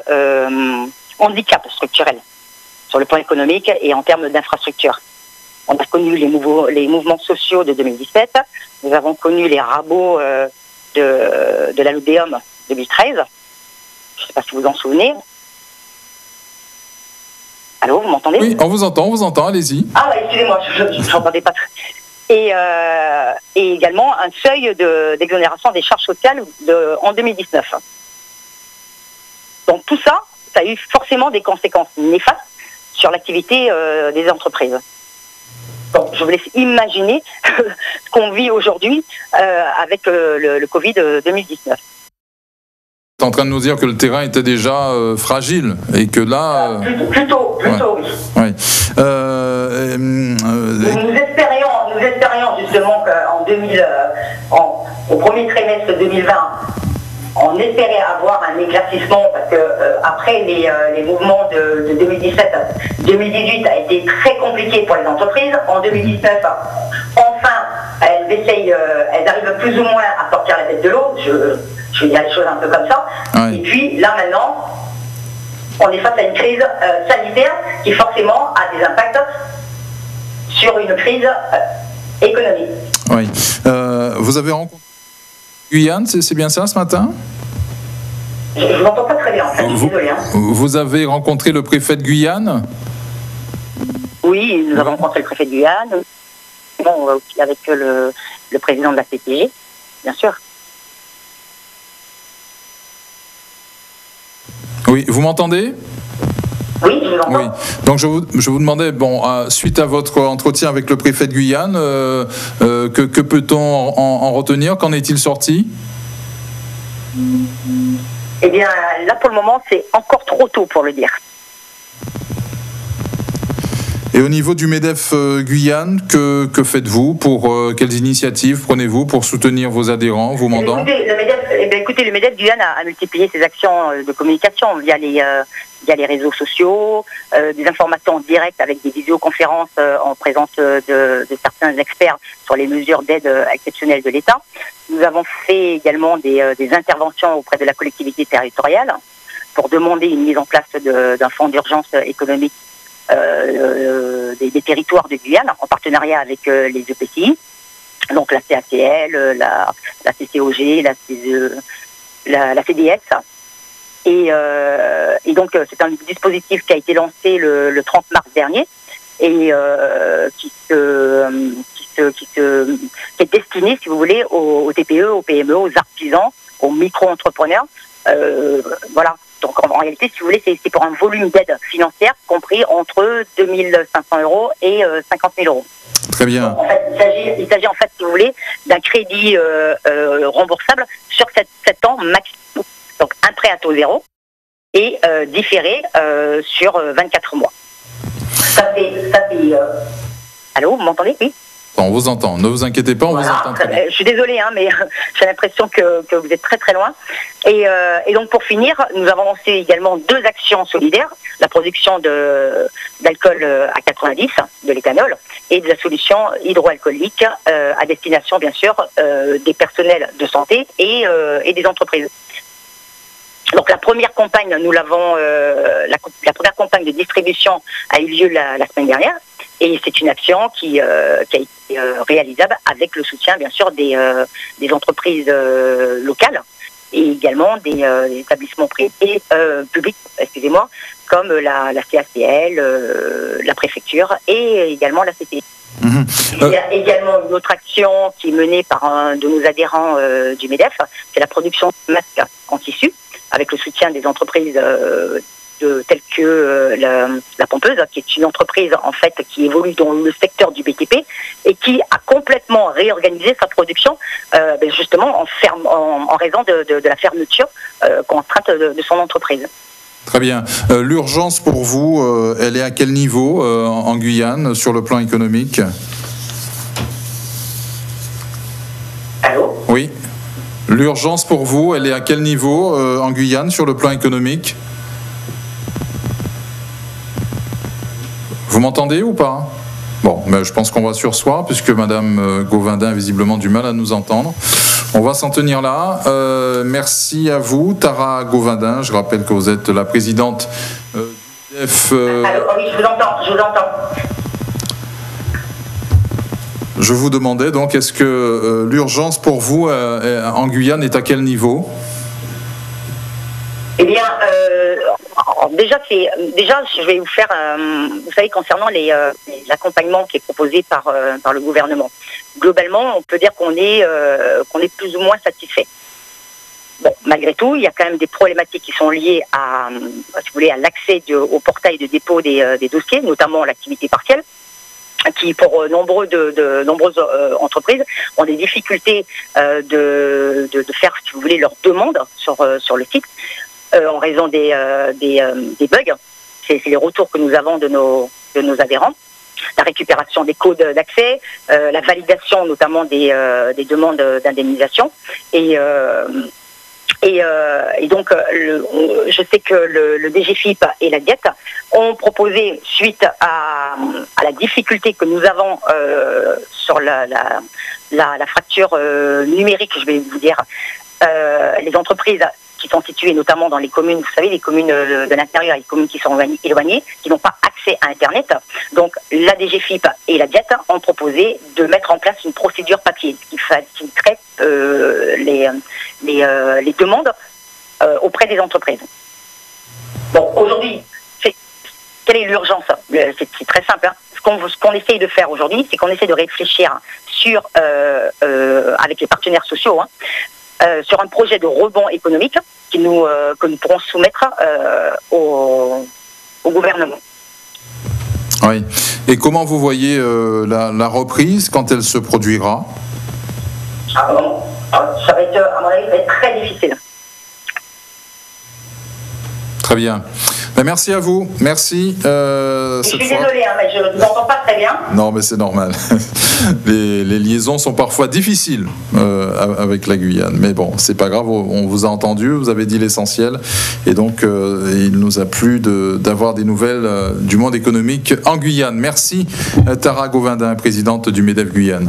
handicaps structurels sur le plan économique et en termes d'infrastructures. On a connu les mouvements sociaux de 2017, nous avons connu les rabots de la Lodéum 2013, je ne sais pas si vous vous en souvenez. Allô, vous m'entendez ? Oui, on vous entend, allez-y. Ah ouais, excusez-moi, je n'entendais pas. Et également un seuil d'exonération des charges sociales en 2019. Donc tout ça, ça a eu forcément des conséquences néfastes sur l'activité des entreprises. Donc je vous laisse imaginer ce qu'on vit aujourd'hui avec le Covid 2019. Vous êtes en train de nous dire que le terrain était déjà fragile et que là... Plutôt, oui. Ouais. Nous espérions justement qu'au premier trimestre 2020, on espérait avoir un éclaircissement parce que après les mouvements de 2017, 2018 a été très compliqué pour les entreprises. En 2019, enfin, elles arrivent plus ou moins à sortir la tête de l'eau. Je vais dire les choses un peu comme ça. Oui. Et puis là maintenant, on est face à une crise sanitaire qui forcément a des impacts sur une crise économique. Oui. Vous avez rencontré Guyane, c'est bien ça ce matin ? Je ne vous entends pas très bien, en fait, je suis désolé. Hein. Vous avez rencontré le préfet de Guyane ? Oui, nous avons rencontré le préfet de Guyane, aussi avec le président de la CPG, bien sûr. Oui, vous m'entendez ? Oui, je vous entends. Oui. Donc je vous demandais, suite à votre entretien avec le préfet de Guyane, que peut-on en retenir? Qu'en est-il sorti? Eh bien, là pour le moment, c'est encore trop tôt pour le dire. Et au niveau du MEDEF Guyane, que faites-vous quelles initiatives prenez-vous pour soutenir vos adhérents, vos mandants? Écoutez, le MEDEF Guyane a multiplié ses actions de communication via les réseaux sociaux, des informations directes avec des visioconférences en présence de certains experts sur les mesures d'aide exceptionnelle de l'État. Nous avons fait également des interventions auprès de la collectivité territoriale pour demander une mise en place d'un fonds d'urgence économique des territoires de Guyane en partenariat avec les EPCI, donc la CACL, la CCOG, la CDS. Et donc c'est un dispositif qui a été lancé le 30 mars dernier et qui est destiné, si vous voulez, aux TPE, aux PME, aux artisans, aux micro-entrepreneurs. Voilà. Donc en réalité, si vous voulez, c'est pour un volume d'aide financière compris entre 2 500 € et 50 000 €. Très bien. En fait, il s'agit en fait, si vous voulez, d'un crédit remboursable sur 7 ans maximum. Donc un prêt à taux zéro et différé sur 24 mois. Ça c'est Allô, vous m'entendez? Oui. On vous entend, ne vous inquiétez pas, on vous entend très bien. Je suis désolée, mais j'ai l'impression que vous êtes très très loin. Et donc pour finir, nous avons lancé également 2 actions solidaires, la production d'alcool à 90, de l'éthanol, et de la solution hydroalcoolique à destination bien sûr des personnels de santé et des entreprises. Donc la première campagne, la première campagne de distribution a eu lieu la semaine dernière. Et c'est une action qui a été réalisable avec le soutien, bien sûr, des entreprises locales et également des établissements privés publics, comme la CACL, la préfecture et également la CPI. Il y a également une autre action qui est menée par un de nos adhérents du MEDEF, c'est la production de masques en tissu, avec le soutien des entreprises telles que la Pompeuse, qui est une entreprise en fait qui évolue dans le secteur du BTP et qui a complètement réorganisé sa production justement en raison de la fermeture contrainte de son entreprise. Très bien. L'urgence pour vous, elle est à quel niveau en Guyane sur le plan économique? Allô? Oui. L'urgence pour vous, elle est à quel niveau en Guyane sur le plan économique? Vous m'entendez ou pas? Bon, mais je pense qu'on va surseoir puisque Madame Govindin a visiblement du mal à nous entendre. On va s'en tenir là. Merci à vous, Tara Govindin. Je rappelle que vous êtes la présidente du MEDEF. Allô, oui, je vous entends. Je vous demandais donc, est-ce que l'urgence pour vous en Guyane est à quel niveau? Eh bien, déjà, je vais vous faire, vous savez, concernant l'accompagnement qui est proposé par le gouvernement. Globalement, on peut dire qu'on est plus ou moins satisfait. Bon, malgré tout, il y a quand même des problématiques qui sont liées à l'accès au portail de dépôt des dossiers, notamment l'activité partielle, qui pour nombreuses entreprises ont des difficultés de faire, si vous voulez, leurs demandes sur le site. En raison des bugs. C'est les retours que nous avons de nos adhérents. La récupération des codes d'accès, la validation notamment des demandes d'indemnisation. Et donc, je sais que le DGFIP et la DIET ont proposé, suite à la difficulté que nous avons sur la fracture numérique, je vais vous dire, les entreprises qui sont situées notamment dans les communes, vous savez, les communes de l'intérieur, les communes qui sont éloignées, qui n'ont pas accès à Internet. Donc la DGFIP et la DIET ont proposé de mettre en place une procédure papier qui faciliterait les demandes auprès des entreprises. Bon, aujourd'hui, quelle est l'urgence? C'est très simple. Ce qu'on essaye de faire aujourd'hui, c'est qu'on essaie de réfléchir avec les partenaires sociaux, sur un projet de rebond économique que nous pourrons soumettre au au gouvernement. Oui. Et comment vous voyez la reprise quand elle se produira ? Ça va être, à mon avis, ça va être très difficile. Très bien. Ben, merci à vous. Merci. Je suis désolée, mais je ne vous entends pas très bien. Non, mais c'est normal. Les liaisons sont parfois difficiles avec la Guyane. Mais bon, c'est pas grave, on vous a entendu, vous avez dit l'essentiel. Et donc, il nous a plu d'avoir des nouvelles du monde économique en Guyane. Merci, Tara Govindin, présidente du MEDEF Guyane.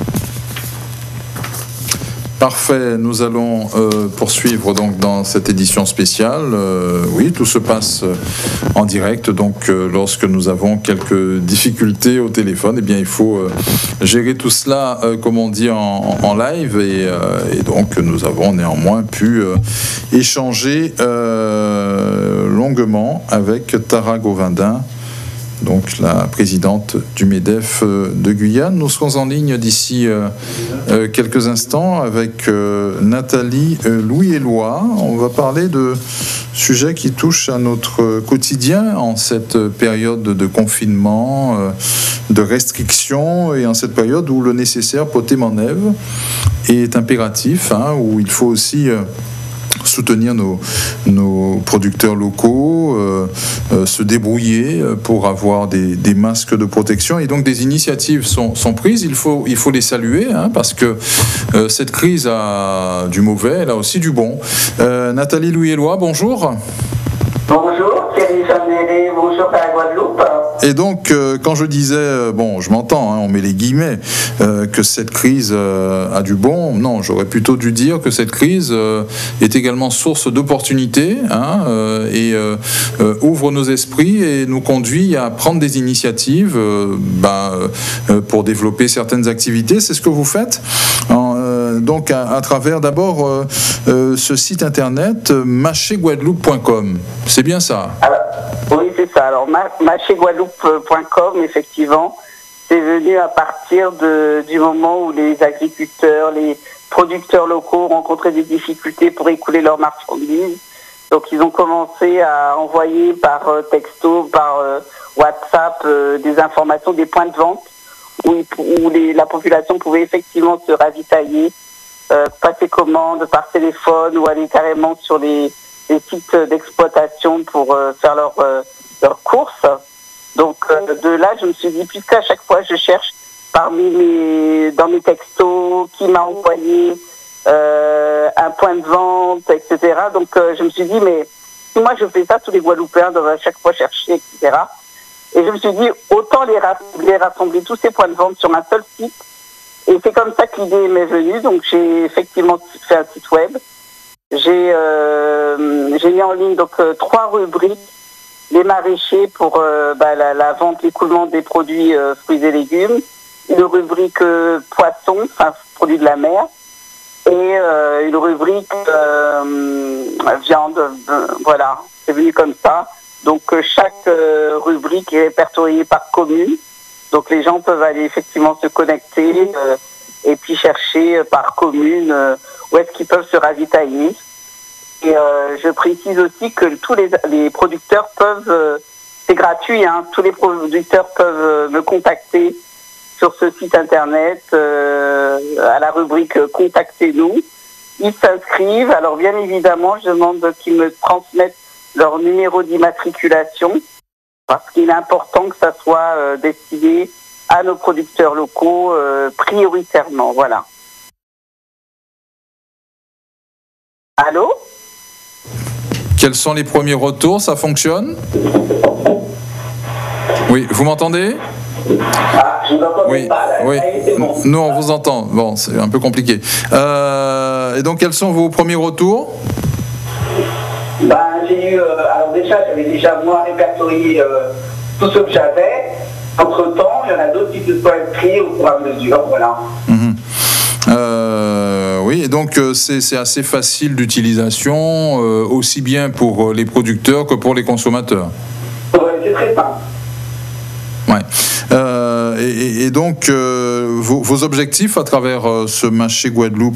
Parfait, nous allons poursuivre donc dans cette édition spéciale. Oui, tout se passe en direct, donc lorsque nous avons quelques difficultés au téléphone, eh bien il faut gérer tout cela, comme on dit, en live, et donc nous avons néanmoins pu échanger longuement avec Tara Govindin, donc la présidente du MEDEF de Guyane. Nous serons en ligne d'ici quelques instants avec Nathalie Louis-Éloi. On va parler de sujets qui touchent à notre quotidien en cette période de confinement, de restrictions, et en cette période où le nécessaire poté m'enlève est impératif, où il faut aussi soutenir nos producteurs locaux, se débrouiller pour avoir des masques de protection, et donc des initiatives sont prises. Il faut les saluer, parce que cette crise a du mauvais, elle a aussi du bon. Nathalie Louis-Éloi, bonjour. Bonjour, Thierry Jeannet, bonjour à la Guadeloupe. Et donc, quand je disais, bon, je m'entends, on met les guillemets, que cette crise a du bon, non, j'aurais plutôt dû dire que cette crise est également source d'opportunités, et ouvre nos esprits et nous conduit à prendre des initiatives pour développer certaines activités. C'est ce que vous faites, donc à travers d'abord ce site internet marchéguadeloupe.com. C'est bien ça? Oui, c'est ça. Alors, marchéguadeloupe.com, effectivement, c'est venu à partir du moment où les agriculteurs, les producteurs locaux rencontraient des difficultés pour écouler leurs marchandises. Donc, ils ont commencé à envoyer par texto, par WhatsApp, des informations des points de vente où la population pouvait effectivement se ravitailler, passer commande par téléphone ou aller carrément sur les sites d'exploitation pour faire leurs courses. Donc de là, je me suis dit, puisqu'à chaque fois je cherche dans mes textos qui m'a envoyé un point de vente, etc. Donc je me suis dit, mais si moi je fais ça, tous les Guadeloupéens doivent à chaque fois chercher, etc. Et je me suis dit, autant les rassembler tous ces points de vente sur un seul site. Et c'est comme ça que l'idée m'est venue. Donc j'ai effectivement fait un site web. J'ai mis en ligne donc 3 rubriques: les maraîchers pour la vente, l'écoulement des produits fruits et légumes, une rubrique poissons, enfin produits de la mer, et une rubrique viande. Voilà, c'est venu comme ça. Donc chaque rubrique est répertoriée par commune. Donc les gens peuvent aller effectivement se connecter et puis chercher par commune où est-ce qu'ils peuvent se ravitailler. Et je précise aussi que tous les producteurs peuvent, c'est gratuit, tous les producteurs peuvent me contacter sur ce site internet à la rubrique « Contactez-nous ». Ils s'inscrivent. Alors bien évidemment, je demande qu'ils me transmettent leur numéro d'immatriculation parce qu'il est important que ça soit destiné à nos producteurs locaux prioritairement. Voilà. Allô ? Quels sont les premiers retours? Ça fonctionne? Oui, vous m'entendez? Je vous entends pas. Oui. Bon. Nous, on vous entend. Bon, c'est un peu compliqué. Et donc, quels sont vos premiers retours? J'ai eu... alors déjà, j'avais déjà, moi, répertorié tout ce que j'avais. Entre-temps, il y en a d'autres qui se sont inscrits au fur et à mesure. Voilà. Oui, et donc c'est assez facile d'utilisation, aussi bien pour les producteurs que pour les consommateurs. Oui, c'est très simple. Ouais. Et donc, vos objectifs à travers ce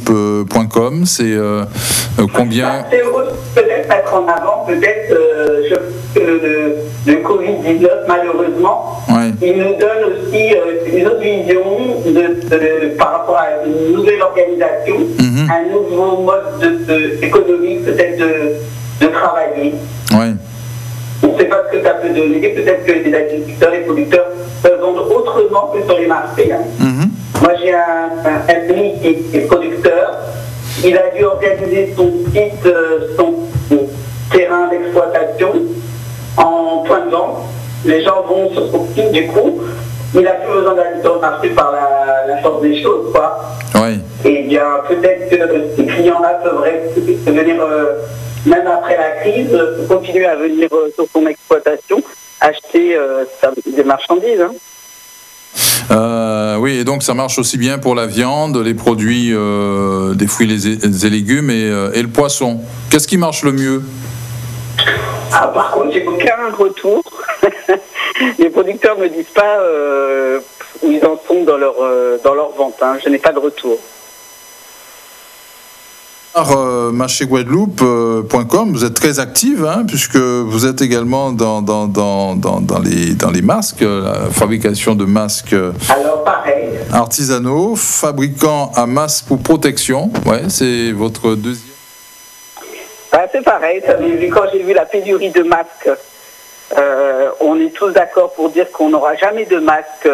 marchéguadeloupe.com, c'est combien? C'est peut-être mettre en avant, peut-être, je de Covid-19, malheureusement, il nous donne aussi une autre vision par rapport à une nouvelle organisation, un nouveau mode économique peut-être de travailler. On ne sait pas ce que ça peut donner. Peut-être que les agriculteurs et producteurs peuvent vendre autrement que sur les marchés. Moi, j'ai un ami qui est producteur. Il a dû organiser son site, son terrain d'exploitation en point de vente. Les gens vont sur son site, du coup. Il n'a plus besoin d'aller sur le marché par la force des choses, quoi. Et bien, peut-être que ces clients-là peuvent venir... même après la crise, continuer à venir sur son exploitation, acheter des marchandises. Oui, et donc ça marche aussi bien pour la viande, les produits des fruits et légumes et le poisson. Qu'est-ce qui marche le mieux? Par contre, j'ai aucun retour. Les producteurs ne me disent pas où ils en sont dans leur vente. Je n'ai pas de retour. Marchéguadeloupe.com, vous êtes très active, puisque vous êtes également dans les masques, la fabrication de masques artisanaux, fabricant à masques pour protection. C'est votre deuxième. C'est pareil, quand j'ai vu la pénurie de masques, on est tous d'accord pour dire qu'on n'aura jamais de masques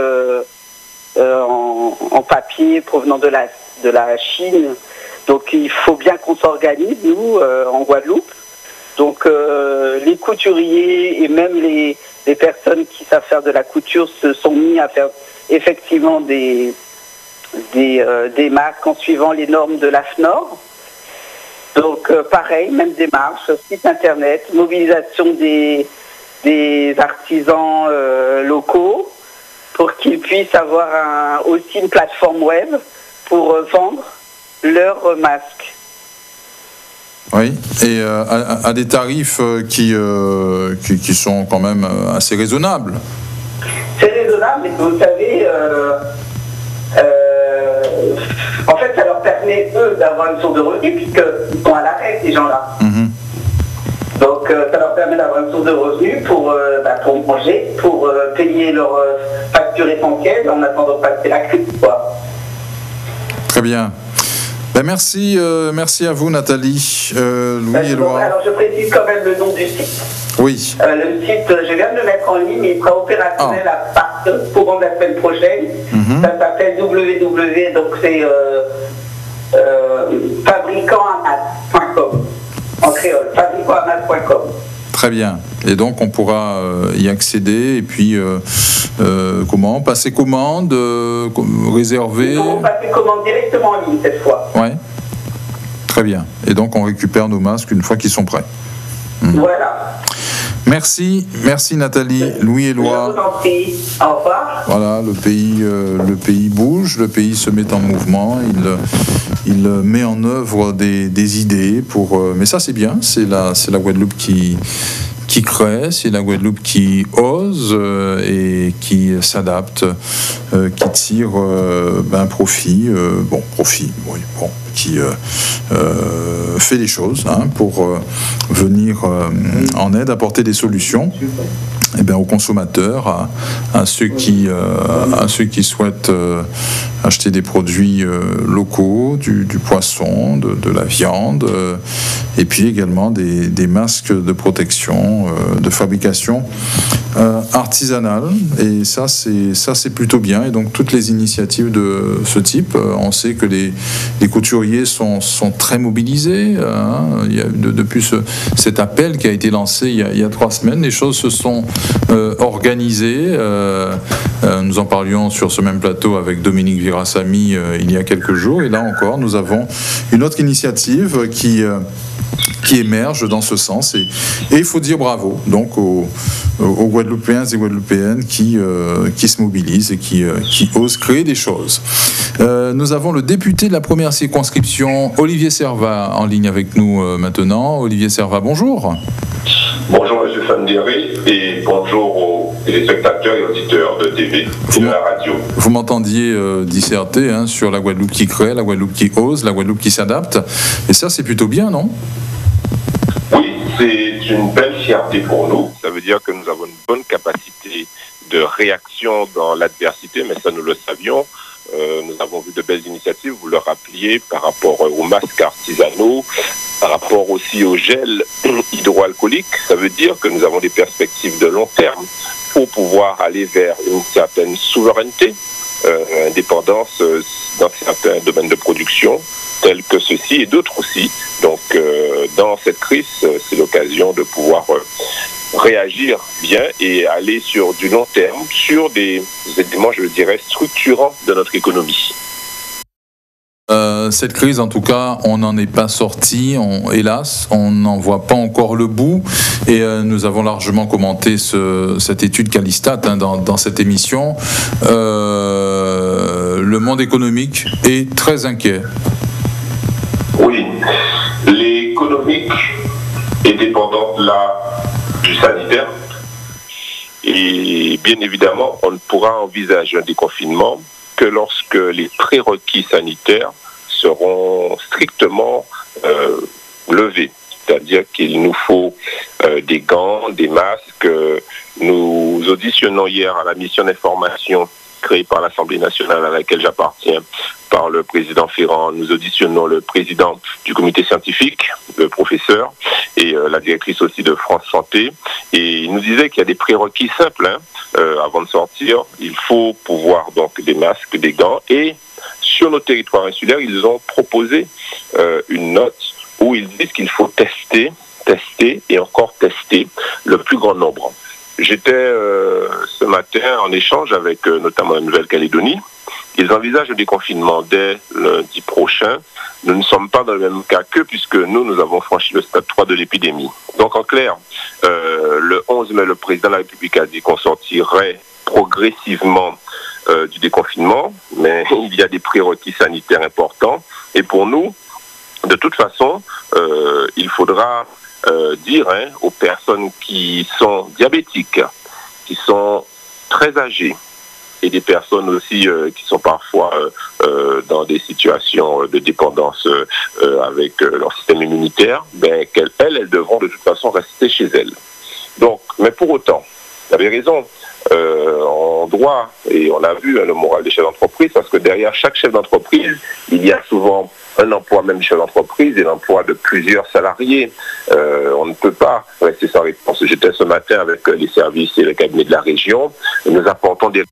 en papier provenant de la Chine. Donc il faut bien qu'on s'organise, nous, en Guadeloupe. Donc les couturiers et même les personnes qui savent faire de la couture se sont mis à faire effectivement des masques en suivant les normes de l'AFNOR. Donc pareil, même démarche, site internet, mobilisation des artisans locaux pour qu'ils puissent avoir aussi une plateforme web pour vendre leurs masques. Oui, et à des tarifs qui sont quand même assez raisonnables. C'est raisonnable, mais vous savez, en fait, ça leur permet, eux, d'avoir une source de revenus, puisqu'ils sont à l'arrêt, ces gens-là. Donc, ça leur permet d'avoir une source de revenus pour manger, pour payer leurs factures essentielles en attendant de passer la crise, quoi. Très bien. Merci à vous, Nathalie. Louis-Éloi. Alors, je précise quand même le nom du site. Oui. Le site, je viens de le mettre en ligne, il sera opérationnel à partir courant de la semaine prochaine. Ça s'appelle www, donc c'est fabricantamas.com. En créole, fabricantamas.com. Très bien. Et donc, on pourra y accéder et puis, passer commande, réserver. On va passer commande directement en ligne cette fois. Oui. Très bien. Et donc, on récupère nos masques une fois qu'ils sont prêts. Voilà. Merci Nathalie. Louis-Éloi. Je vous en prie. Au revoir. Voilà, le pays bouge, le pays se met en mouvement, il met en œuvre des idées mais ça c'est bien, c'est la Guadeloupe qui crée, c'est la Guadeloupe qui ose et qui s'adapte, qui tire profit, qui fait des choses pour venir en aide, apporter des solutions aux consommateurs, à ceux qui souhaitent acheter des produits locaux, du poisson, de la viande, et puis également des masques de protection, de fabrication artisanale. Et ça c'est plutôt bien. Et donc toutes les initiatives de ce type, on sait que les couturiers sont très mobilisés. Il y a depuis cet appel qui a été lancé il y a 3 semaines, les choses se sont organisées. Nous en parlions sur ce même plateau avec Dominique Virasamy il y a quelques jours. Et là encore, nous avons une autre initiative qui émerge dans ce sens. Et il faut dire bravo donc aux Guadeloupéens et Guadeloupéennes qui se mobilisent et qui osent créer des choses. Nous avons le député de la première circonscription, Olivier Servat, en ligne avec nous maintenant. Olivier Servat, bonjour. Bonjour M. Fandieri et bonjour aux téléspectateurs et auditeurs de TV et de la radio. Vous m'entendiez disserter sur la Guadeloupe qui crée, la Guadeloupe qui ose, la Guadeloupe qui s'adapte. Et ça, c'est plutôt bien, non ? Oui, c'est une belle fierté pour nous. Ça veut dire que nous avons une bonne capacité de réaction dans l'adversité, mais ça nous le savions. Nous avons vu de belles initiatives, vous le rappeliez, par rapport aux masques artisanaux, par rapport aussi au gel hydroalcoolique. Ça veut dire que nous avons des perspectives de long terme pour pouvoir aller vers une certaine souveraineté, indépendance dans certains domaines de production, tels que ceci et d'autres aussi. Donc, dans cette crise, c'est l'occasion de pouvoir réagir bien et aller sur du long terme, sur des éléments, je le dirais, structurants de notre économie. Cette crise, en tout cas, on n'en est pas sorti, hélas, on n'en voit pas encore le bout, et nous avons largement commenté cette étude Calistat dans cette émission. Le monde économique est très inquiet. Oui, l'économique est dépendante du sanitaire, et bien évidemment, on ne pourra envisager un déconfinement que lorsque les prérequis sanitaires seront strictement levés. C'est-à-dire qu'il nous faut des gants, des masques. Nous auditionnons hier à la mission d'information créée par l'Assemblée nationale à laquelle j'appartiens, par le président Ferrand. Nous auditionnons le président du comité scientifique, le professeur, et la directrice aussi de France Santé. Et il nous disait qu'il y a des prérequis simples avant de sortir. Il faut pouvoir donc des masques, des gants. Et sur nos territoires insulaires, ils ont proposé une note où ils disent qu'il faut tester et encore tester le plus grand nombre. J'étais ce matin en échange avec notamment la Nouvelle-Calédonie. Ils envisagent le déconfinement dès lundi prochain. Nous ne sommes pas dans le même cas qu'eux puisque nous avons franchi le stade 3 de l'épidémie. Donc en clair, le 11 mai, le président de la République a dit qu'on sortirait progressivement du déconfinement, mais il y a des prérequis sanitaires importants. Et pour nous, de toute façon, il faudra dire aux personnes qui sont diabétiques, qui sont très âgées, et des personnes aussi qui sont parfois dans des situations de dépendance avec leur système immunitaire, elles devront de toute façon rester chez elles. Donc, mais pour autant, vous avez raison, on doit, et on a vu le moral des chefs d'entreprise, parce que derrière chaque chef d'entreprise, il y a souvent un emploi même chef d'entreprise et l'emploi de plusieurs salariés. On ne peut pas rester sans réponse. J'étais ce matin avec les services et le cabinet de la région. Nous apportons des...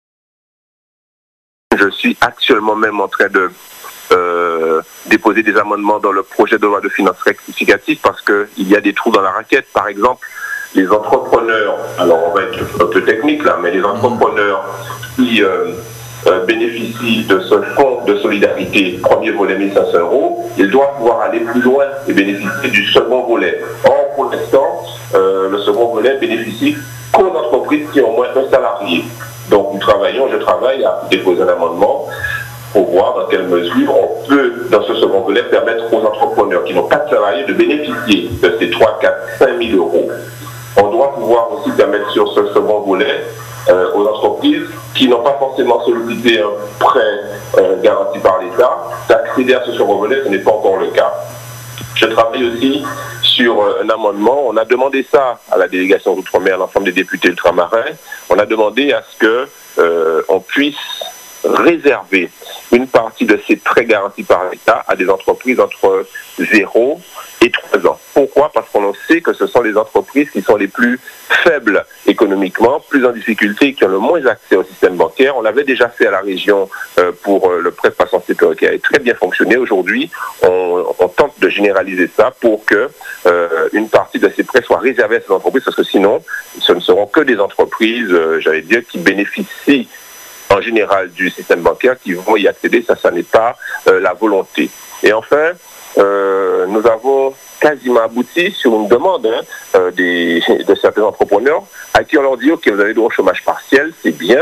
Je suis actuellement même en train de déposer des amendements dans le projet de loi de finances rectificative parce qu'il y a des trous dans la raquette. Par exemple, les entrepreneurs, alors on va être un peu technique là, mais les entrepreneurs qui bénéficient de ce fonds de solidarité, premier volet 1 500 €, ils doivent pouvoir aller plus loin et bénéficier du second volet. Or, pour l'instant, le second volet bénéficie qu'aux entreprises qui ont moins d'un salarié. Donc je travaille à déposer un amendement pour voir dans quelle mesure on peut, dans ce second volet, permettre aux entrepreneurs qui n'ont pas de salariés de bénéficier de ces 3, 4, 5 000 €. On doit pouvoir aussi permettre sur ce second volet aux entreprises qui n'ont pas forcément sollicité un prêt garanti par l'État d'accéder à ce second volet, ce n'est pas encore le cas. Je travaille aussi sur un amendement, on a demandé ça à la délégation d'outre-mer, à l'ensemble des députés ultramarins, on a demandé à ce que on puisse réserver une partie de ces prêts garantis par l'État à des entreprises entre 0 et 3 ans. Pourquoi ? Parce qu'on sait que ce sont les entreprises qui sont les plus faibles économiquement, plus en difficulté et qui ont le moins accès au système bancaire. On l'avait déjà fait à la région pour le prêt de patience sécurité qui avait très bien fonctionné. Aujourd'hui, on tente de généraliser ça pour que une partie de ces prêts soit réservée à ces entreprises parce que sinon, ce ne seront que des entreprises, j'allais dire, qui bénéficient en général du système bancaire qui vont y accéder. Ça n'est pas la volonté. Et enfin, nous avons quasiment abouti sur une demande de certains entrepreneurs à qui on leur dit « Ok, vous avez droit au chômage partiel, c'est bien,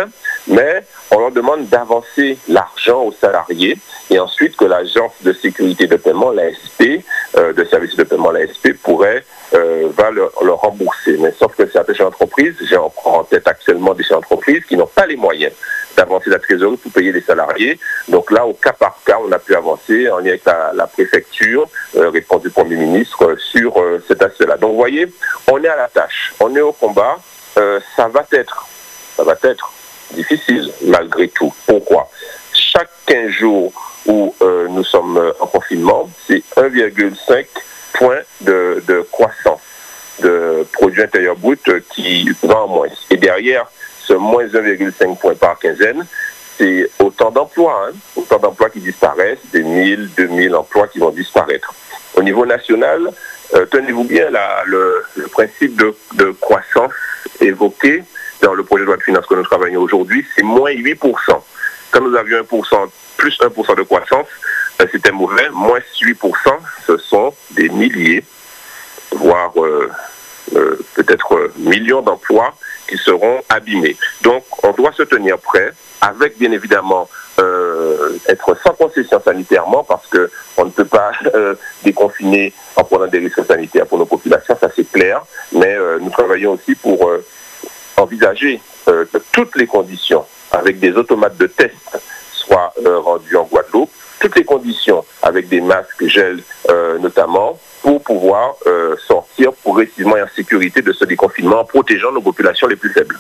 mais on leur demande d'avancer l'argent aux salariés et ensuite que l'agence de sécurité de paiement, l'ASP, de services de paiement, l'ASP, va le rembourser. Mais sauf que certaines entreprises, j'ai en tête actuellement des entreprises qui n'ont pas les moyens d'avancer la trésorerie pour payer les salariés. Donc là, au cas par cas, on a pu avancer en lien avec la préfecture, réponse du Premier ministre sur cet aspect-là. Donc vous voyez, on est à la tâche, on est au combat. Ça va être difficile malgré tout. Pourquoi? Chaque 15 jours où nous sommes en confinement, c'est 1,5 point de croissance de produit intérieur brut qui va en moins. Et derrière ce moins 1,5 point par quinzaine, c'est autant d'emplois qui disparaissent, des 1000, 2000 emplois qui vont disparaître. Au niveau national, tenez-vous bien, le principe de croissance évoqué dans le projet de loi de finances que nous travaillons aujourd'hui, c'est moins 8%. Quand nous avions plus 1% de croissance, c'était mauvais. Moins 8%, ce sont des milliers, voire peut-être millions d'emplois qui seront abîmés. Donc, on doit se tenir prêt, avec bien évidemment être sans concession sanitairement, parce qu'on ne peut pas déconfiner en prenant des risques sanitaires pour nos populations, ça c'est clair. Mais nous travaillons aussi pour envisager que toutes les conditions, avec des automates de test, soient rendues en Guadeloupe, toutes les conditions avec des masques gel notamment, pour pouvoir sortir progressivement et en sécurité de ce déconfinement en protégeant nos populations les plus faibles.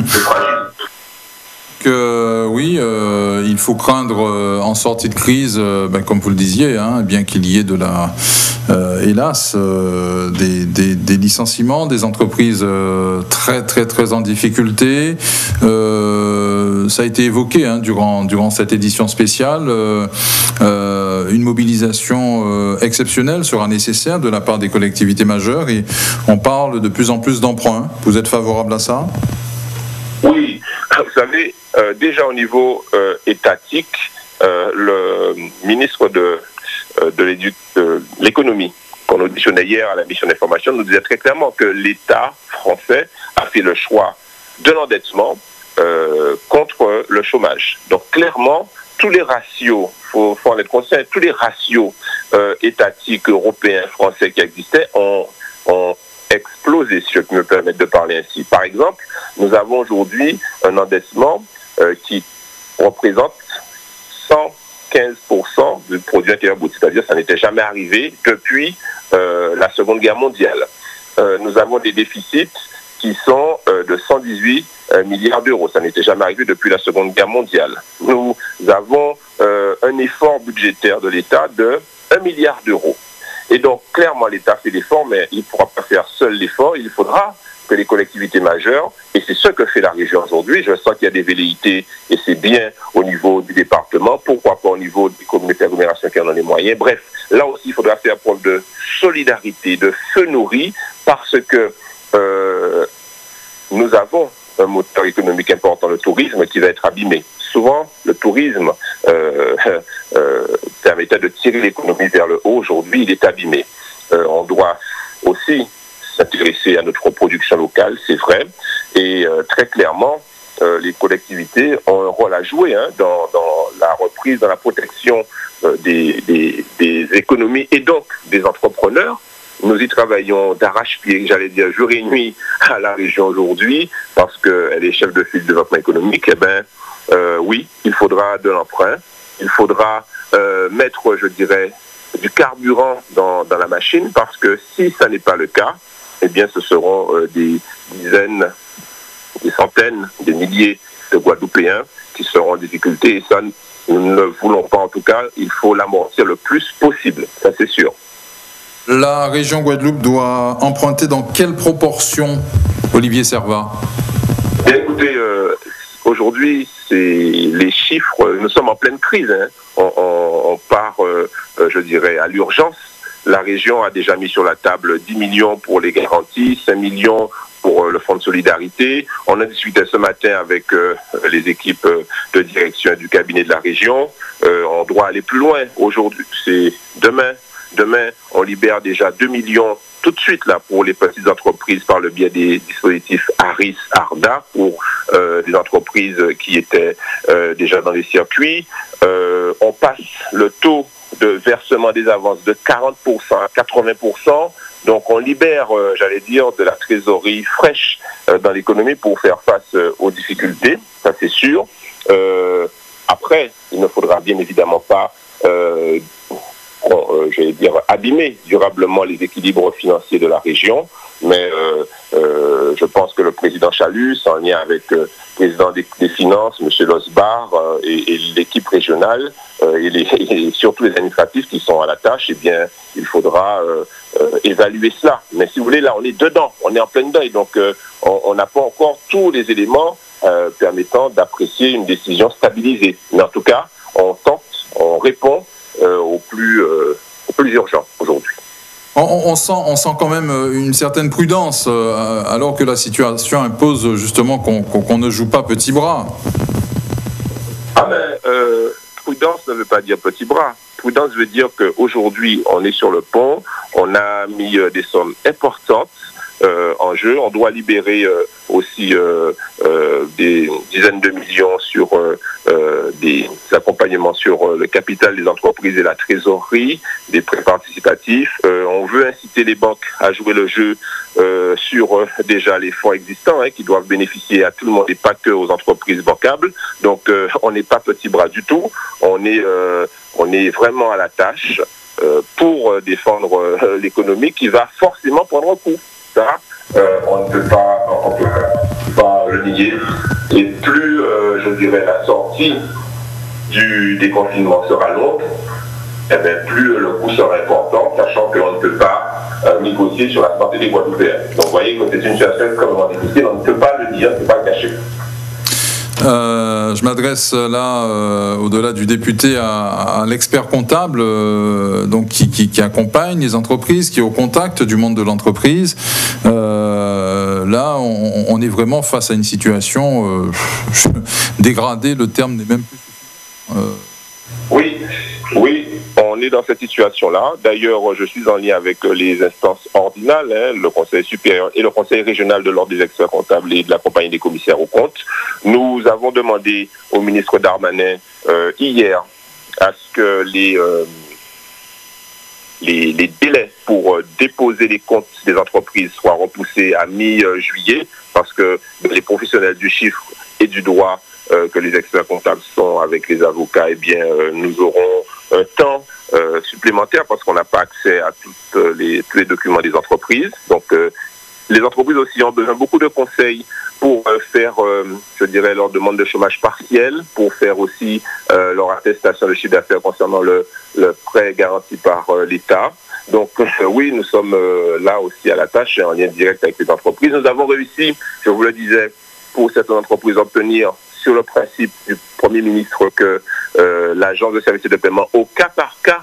Oui, il faut craindre en sortie de crise, comme vous le disiez, bien qu'il y ait de la, hélas, des licenciements, des entreprises très très très en difficulté. Ça a été évoqué durant cette édition spéciale. Une mobilisation exceptionnelle sera nécessaire de la part des collectivités majeures et on parle de plus en plus d'emprunts. Vous êtes favorable à ça? Oui, vous savez, déjà au niveau étatique, le ministre de l'économie qu'on auditionnait hier à la mission d'information nous disait très clairement que l'État français a fait le choix de l'endettement contre le chômage. Donc clairement, tous les ratios, faut en être conscient, tous les ratios étatiques européens, français qui existaient ont explosé, si je peux me permettre de parler ainsi. Par exemple, nous avons aujourd'hui un endettement qui représente 115% du produit intérieur brut, c'est-à-dire que ça n'était jamais arrivé depuis la Seconde Guerre mondiale. Nous avons des déficits qui sont de 118 milliards d'euros. Ça n'était jamais arrivé depuis la Seconde Guerre mondiale. Nous avons un effort budgétaire de l'État de 1 milliard d'euros. Et donc, clairement, l'État fait l'effort, mais il ne pourra pas faire seul l'effort. Il faudra que les collectivités majeures, et c'est ce que fait la région aujourd'hui, je sens qu'il y a des velléités, et c'est bien au niveau du département, pourquoi pas au niveau des communautés d'agglomération qui en ont les moyens. Bref, là aussi, il faudra faire preuve de solidarité, de feu nourri, parce que nous avons un moteur économique important, le tourisme, qui va être abîmé. Souvent, le tourisme permettait de tirer l'économie vers le haut. Aujourd'hui, il est abîmé. On doit aussi s'intéresser à notre production locale, c'est vrai. Et très clairement, les collectivités ont un rôle à jouer dans la reprise, dans la protection des économies et donc des entrepreneurs. Nous y travaillons d'arrache-pied, j'allais dire jour et nuit à la région aujourd'hui, parce qu'elle est chef de file de développement économique. Oui, il faudra de l'emprunt, il faudra mettre, je dirais, du carburant dans la machine, parce que si ça n'est pas le cas, eh bien ce seront des dizaines, des centaines, des milliers de Guadeloupéens qui seront en difficulté, et ça, nous ne le voulons pas en tout cas, il faut l'amortir le plus possible, ça c'est sûr. La région Guadeloupe doit emprunter dans quelle proportion, Olivier Servat? Écoutez, aujourd'hui, c'est les chiffres, nous sommes en pleine crise. On part, je dirais, à l'urgence. La région a déjà mis sur la table 10 millions pour les garanties, 5 millions pour le fonds de solidarité. On a discuté ce matin avec les équipes de direction du cabinet de la région. On doit aller plus loin. Aujourd'hui, c'est demain. demain, on libère déjà 2 millions tout de suite là pour les petites entreprises par le biais des dispositifs ARIS, ARDA pour des entreprises qui étaient déjà dans les circuits. On passe le taux de versement des avances de 40% à 80%. Donc on libère, j'allais dire, de la trésorerie fraîche dans l'économie pour faire face aux difficultés, ça c'est sûr. Après, il ne faudra bien évidemment pas j'allais dire, abîmer durablement les équilibres financiers de la région, mais je pense que le président Chalus, en lien avec le président des Finances, M. Losbar, et l'équipe régionale, et surtout les administratifs qui sont à la tâche, eh bien, il faudra évaluer cela. Mais si vous voulez, là, on est dedans, on est en plein dedans, et donc on n'a pas encore tous les éléments permettant d'apprécier une décision stabilisée. Mais en tout cas, on tente, on répond au plus urgent aujourd'hui. On sent quand même une certaine prudence, alors que la situation impose justement qu'on ne joue pas petit bras. Prudence ne veut pas dire petit bras. Prudence veut dire qu'aujourd'hui, on est sur le pont, on a mis des sommes importantes en jeu. On doit libérer aussi des dizaines de millions sur des accompagnements sur le capital des entreprises et la trésorerie, des prêts participatifs. On veut inciter les banques à jouer le jeu sur déjà les fonds existants qui doivent bénéficier à tout le monde et pas que aux entreprises bancables. Donc on n'est pas petit bras du tout. On est vraiment à la tâche pour défendre l'économie qui va forcément prendre un coup. Ça, on ne peut pas le nier. Et plus, je dirais, la sortie du déconfinement sera longue, eh bien, plus le coût sera important, sachant qu'on ne peut pas négocier sur la santé des Guadeloupéens. Donc vous voyez que c'est une situation extrêmement difficile, on ne peut pas le dire, on ne peut pas le cacher. Je m'adresse là, au-delà du député, à l'expert comptable donc qui accompagne les entreprises, qui est au contact du monde de l'entreprise. Là, on est vraiment face à une situation dégradée, le terme n'est même plus... Oui, on est dans cette situation-là. D'ailleurs, je suis en lien avec les instances ordinales, le Conseil supérieur et le Conseil régional de l'ordre des experts comptables et de la compagnie des commissaires aux comptes. Nous avons demandé au ministre Darmanin hier à ce que les délais pour déposer les comptes des entreprises soient repoussés à mi-juillet, parce que les professionnels du chiffre et du droit que les experts comptables sont avec les avocats, eh bien, nous aurons un temps supplémentaire parce qu'on n'a pas accès à tous les documents des entreprises. Donc, les entreprises aussi ont besoin de beaucoup de conseils pour faire, je dirais, leur demande de chômage partiel, pour faire aussi leur attestation de chiffre d'affaires concernant le prêt garanti par l'État. Donc, oui, nous sommes là aussi à la tâche et en lien direct avec les entreprises. Nous avons réussi, je vous le disais, pour certaines entreprises, obtenir sur le principe du Premier ministre que l'agence de services de paiement, au cas par cas,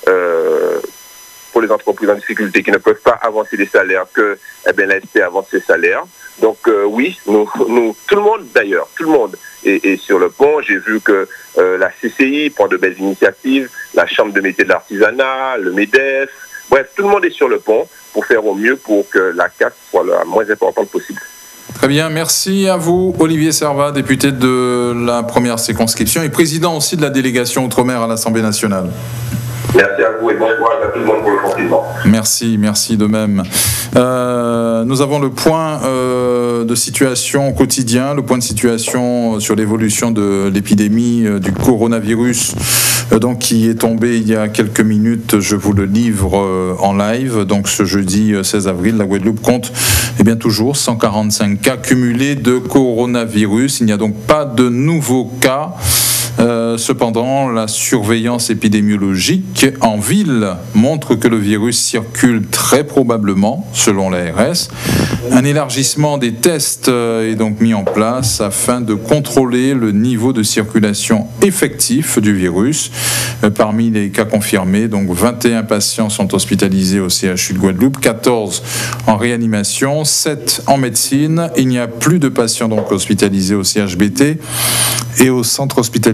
pour les entreprises en difficulté qui ne peuvent pas avancer les salaires, que l'ASP avance ses salaires. Donc oui, nous, tout le monde d'ailleurs, tout le monde est sur le pont. J'ai vu que la CCI prend de belles initiatives, la Chambre de métiers de l'artisanat, le MEDEF, bref, tout le monde est sur le pont pour faire au mieux pour que la casse soit la moins importante possible. Très bien, merci à vous, Olivier Servat, député de la première circonscription et président aussi de la délégation Outre-mer à l'Assemblée nationale. Merci à vous et bon courage à tout le monde pour le confinement. Merci de même. Nous avons le point de situation quotidien, le point de situation sur l'évolution de l'épidémie du coronavirus, donc qui est tombé il y a quelques minutes. Je vous le livre en live. Donc ce jeudi 16 avril, la Guadeloupe compte toujours 145 cas cumulés de coronavirus. Il n'y a donc pas de nouveaux cas. Cependant, la surveillance épidémiologique en ville montre que le virus circule très probablement, selon l'ARS. Un élargissement des tests est donc mis en place afin de contrôler le niveau de circulation effectif du virus. Parmi les cas confirmés, donc 21 patients sont hospitalisés au CHU de Guadeloupe, 14 en réanimation, 7 en médecine. Il n'y a plus de patients donc hospitalisés au CHBT et au centre hospitalier de Marignane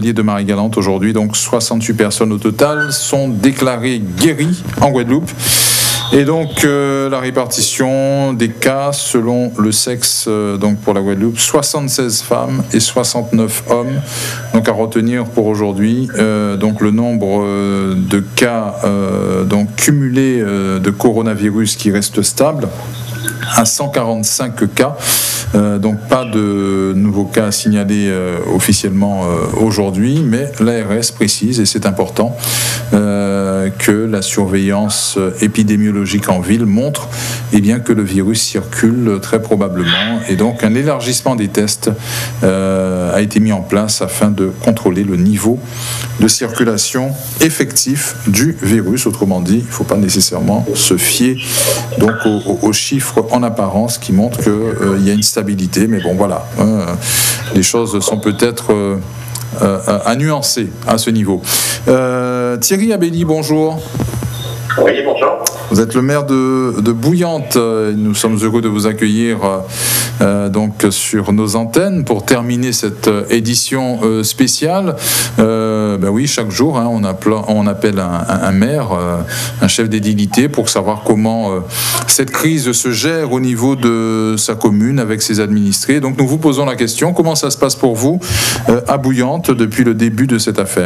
Marie-Galante aujourd'hui. Donc 68 personnes au total sont déclarées guéries en Guadeloupe. Et donc la répartition des cas selon le sexe, donc pour la Guadeloupe, 76 femmes et 69 hommes. Donc à retenir pour aujourd'hui, donc le nombre de cas donc cumulés de coronavirus qui reste stable à 145 cas. Donc pas de nouveaux cas signalés officiellement aujourd'hui, mais l'ARS précise, et c'est important, que la surveillance épidémiologique en ville montre bien, que le virus circule très probablement, et donc un élargissement des tests a été mis en place afin de contrôler le niveau de circulation effectif du virus. Autrement dit, il ne faut pas nécessairement se fier donc aux chiffres en apparence qui montrent qu'il y a une stabilité, mais bon voilà, les choses sont peut-être à nuancer à ce niveau. Thierry Abelli, bonjour. Oui, bonjour. Vous êtes le maire de Bouillante. Nous sommes heureux de vous accueillir donc sur nos antennes pour terminer cette édition spéciale. Ben oui, chaque jour, on appelle un maire, un chef d'édilité pour savoir comment cette crise se gère au niveau de sa commune avec ses administrés. Donc nous vous posons la question, comment ça se passe pour vous à Bouillante depuis le début de cette affaire ?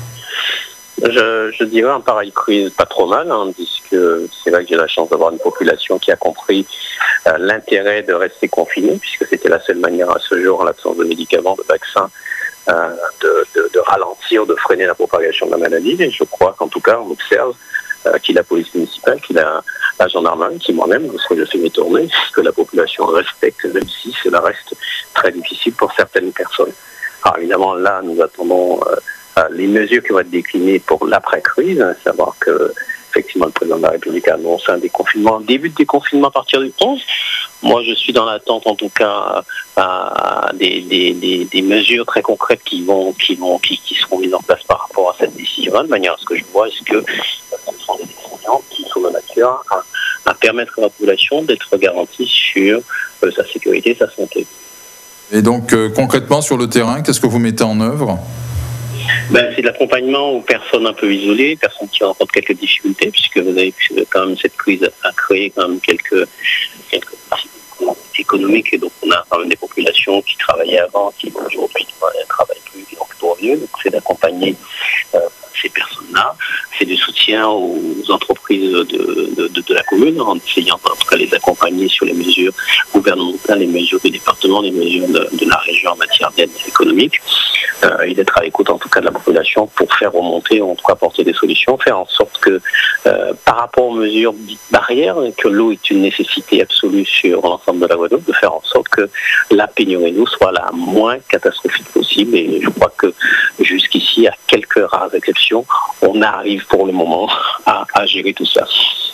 Je dirais un pareil crise pas trop mal, puisque c'est là que j'ai la chance d'avoir une population qui a compris l'intérêt de rester confinée, puisque c'était la seule manière à ce jour, en l'absence de médicaments, de vaccins, de ralentir, de freiner la propagation de la maladie. Et je crois qu'en tout cas, on observe qu'il la police municipale, qu'il a la gendarmerie, qui moi-même, lorsque je fais mes tournées, que la population respecte, même si cela reste très difficile pour certaines personnes. Alors évidemment, là, nous attendons les mesures qui vont être déclinées pour l'après-crise, à savoir que effectivement le président de la République a annoncé un déconfinement, un début de déconfinement à partir du 11. Moi, je suis dans l'attente, en tout cas, des mesures très concrètes qui seront mises en place par rapport à cette décision, de manière à ce que je vois, est-ce que ce sont des décisions qui sont de nature à permettre à la population d'être garantie sur sa sécurité, sa santé. Et donc, concrètement, sur le terrain, qu'est-ce que vous mettez en œuvre ? C'est de l'accompagnement aux personnes un peu isolées, personnes qui rencontrent quelques difficultés, puisque vous avez quand même cette crise a créé quand même quelques économiques, et donc on a quand même des populations qui travaillaient avant, qui aujourd'hui ne travaillent plus, qui n'ont plus de revenus. Donc c'est d'accompagner ces personnes-là, c'est du soutien aux entreprises de la commune, en essayant en tout cas les accompagner sur les mesures gouvernementales, les mesures du département, les mesures de la région en matière d'aide économique, et d'être à l'écoute en tout cas de la population pour faire remonter, en tout cas apporter des solutions, faire en sorte que par rapport aux mesures dites barrières, que l'eau est une nécessité absolue sur l'ensemble de la Guadeloupe, de faire en sorte que la pénurie d'eau soit la moins catastrophique possible. Et je crois que jusqu'ici, à quelques rares exceptions, on arrive pour le moment à gérer tout ça.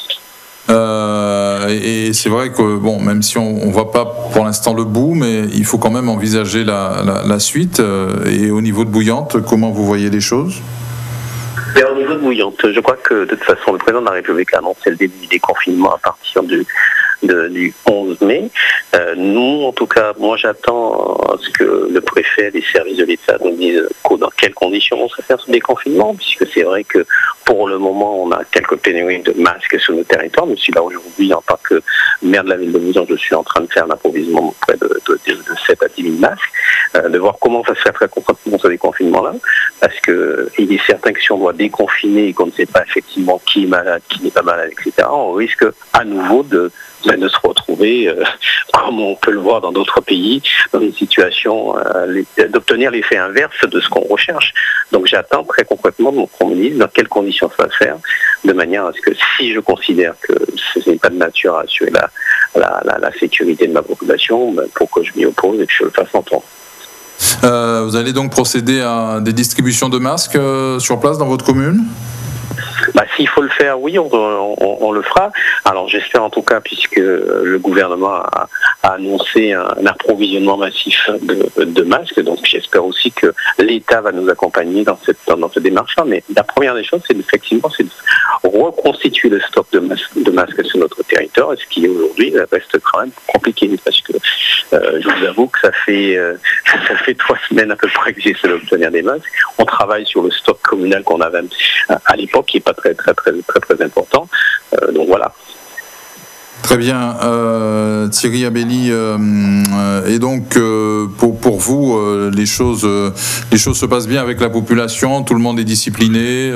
Et c'est vrai que bon, même si on voit pas pour l'instant le bout, mais il faut quand même envisager la suite. Et au niveau de Bouillante, comment vous voyez les choses ? Au niveau de Bouillante, je crois que de toute façon, le président de la République a annoncé le début du déconfinement à partir du 11 mai. Nous, en tout cas, moi j'attends à ce que le préfet, les services de l'État nous disent dans quelles conditions on se faire ce déconfinement, puisque c'est vrai que pour le moment, on a quelques pénuries de masques sur nos territoires. Mais si là aujourd'hui, en tant que maire de la ville de Bouillante, je suis en train de faire un approvisionnement auprès de 7 à 10 000 masques, de voir comment ça se fait très concrètement ce déconfinement-là, parce qu'il est certain que si on doit déconfiner et qu'on ne sait pas effectivement qui est malade, qui n'est pas malade, etc., on risque à nouveau de se retrouver, comme on peut le voir dans d'autres pays, dans une situation d'obtenir l'effet inverse de ce qu'on recherche. Donc j'attends très concrètement de mon Premier ministre dans quelles conditions ça va se faire, de manière à ce que si je considère que ce n'est pas de nature à assurer la sécurité de ma population, pour que je m'y oppose et que je le fasse entendre. Vous allez donc procéder à des distributions de masques sur place dans votre commune ? S'il faut le faire, oui, on le fera. Alors j'espère en tout cas, puisque le gouvernement a annoncé un approvisionnement massif de masques. Donc j'espère aussi que l'État va nous accompagner dans cette démarche-là. Mais la première des choses, c'est de reconstituer le stock de masques sur notre territoire, ce qui aujourd'hui reste quand même compliqué, parce que je vous avoue que ça fait 3 semaines à peu près que j'essaie d'obtenir des masques. On travaille sur le stock communal qu'on avait à l'époque, qui n'est pas très important. Donc voilà. Très bien, Thierry Abelli. Et donc, pour vous, les choses se passent bien avec la population. Tout le monde est discipliné.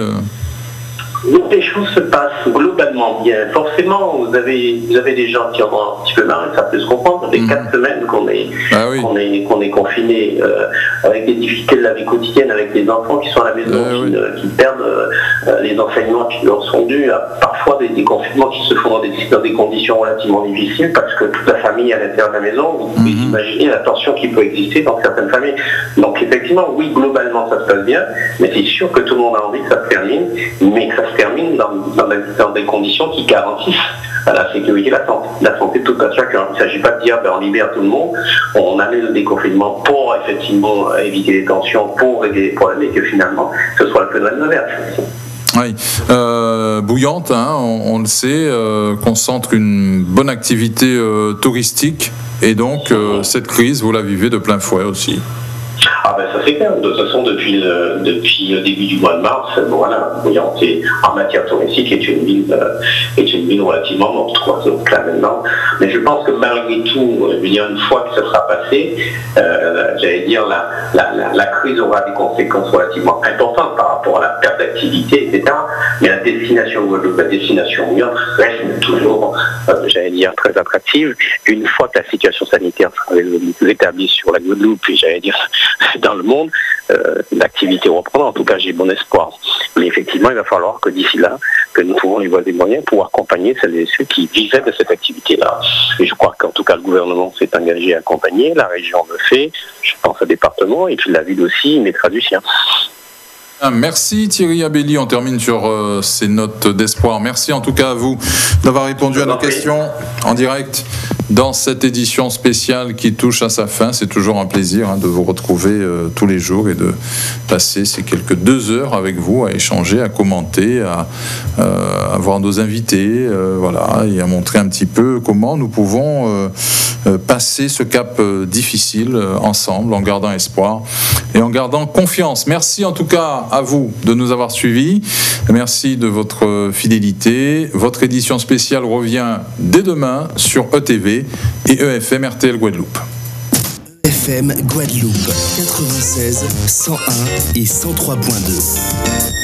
Les choses se passent globalement bien. Forcément, vous avez des gens qui en ont un petit peu marre, et ça peut se comprendre. Ça fait 4 semaines qu'on est confinés, avec des difficultés de la vie quotidienne, avec les enfants qui sont à la maison, qui perdent les enseignements qui leur sont dus, parfois des confinements qui se font dans des conditions relativement difficiles, parce que toute la famille est à l'intérieur de la maison. Vous pouvez imaginer la tension qui peut exister dans certaines familles. Donc effectivement, oui, globalement, ça se passe bien, mais c'est sûr que tout le monde a envie que ça se termine, mais que ça se termine dans des conditions qui garantissent la sécurité et la santé de tout un chacun. Il ne s'agit pas de dire on libère tout le monde, on amène le déconfinement pour effectivement éviter les tensions, pour régler les problèmes, et que finalement ce soit le phénomène inverse. Oui, Bouillante, on le sait, concentre une bonne activité touristique, et donc cette crise, vous la vivez de plein fouet aussi. Ah ben ça c'est clair. De toute façon, depuis le début du mois de mars, voilà, Bouillante en matière touristique est une ville relativement morte, quoi. Donc là maintenant, mais je pense que malgré tout, une fois que ça sera passé, j'allais dire la crise aura des conséquences relativement importantes par rapport à la perte d'activité, etc. Mais la destination Bouillante reste toujours, j'allais dire, très attractive. Une fois que la situation sanitaire sera rétablie sur la Guadeloupe, puis j'allais dire dans le monde, l'activité reprendra. En tout cas, j'ai bon espoir. Mais effectivement, il va falloir que d'ici là, que nous pouvons y voir des moyens pour accompagner celles et ceux qui vivaient de cette activité-là. Et je crois qu'en tout cas, le gouvernement s'est engagé à accompagner, la région le fait, je pense au département, et puis la ville aussi mettra du sien. Merci Thierry Abelli, on termine sur ces notes d'espoir. Merci en tout cas à vous d'avoir répondu à nos questions en direct dans cette édition spéciale qui touche à sa fin. C'est toujours un plaisir de vous retrouver tous les jours et de passer ces quelques 2 heures avec vous à échanger, à commenter, à voir nos invités, voilà, et à montrer un petit peu comment nous pouvons passer ce cap difficile ensemble en gardant espoir et en gardant confiance. Merci en tout cas à vous de nous avoir suivis. Merci de votre fidélité. Votre édition spéciale revient dès demain sur ETV et EFM RTL Guadeloupe. EFM Guadeloupe 96, 101 et 103.2.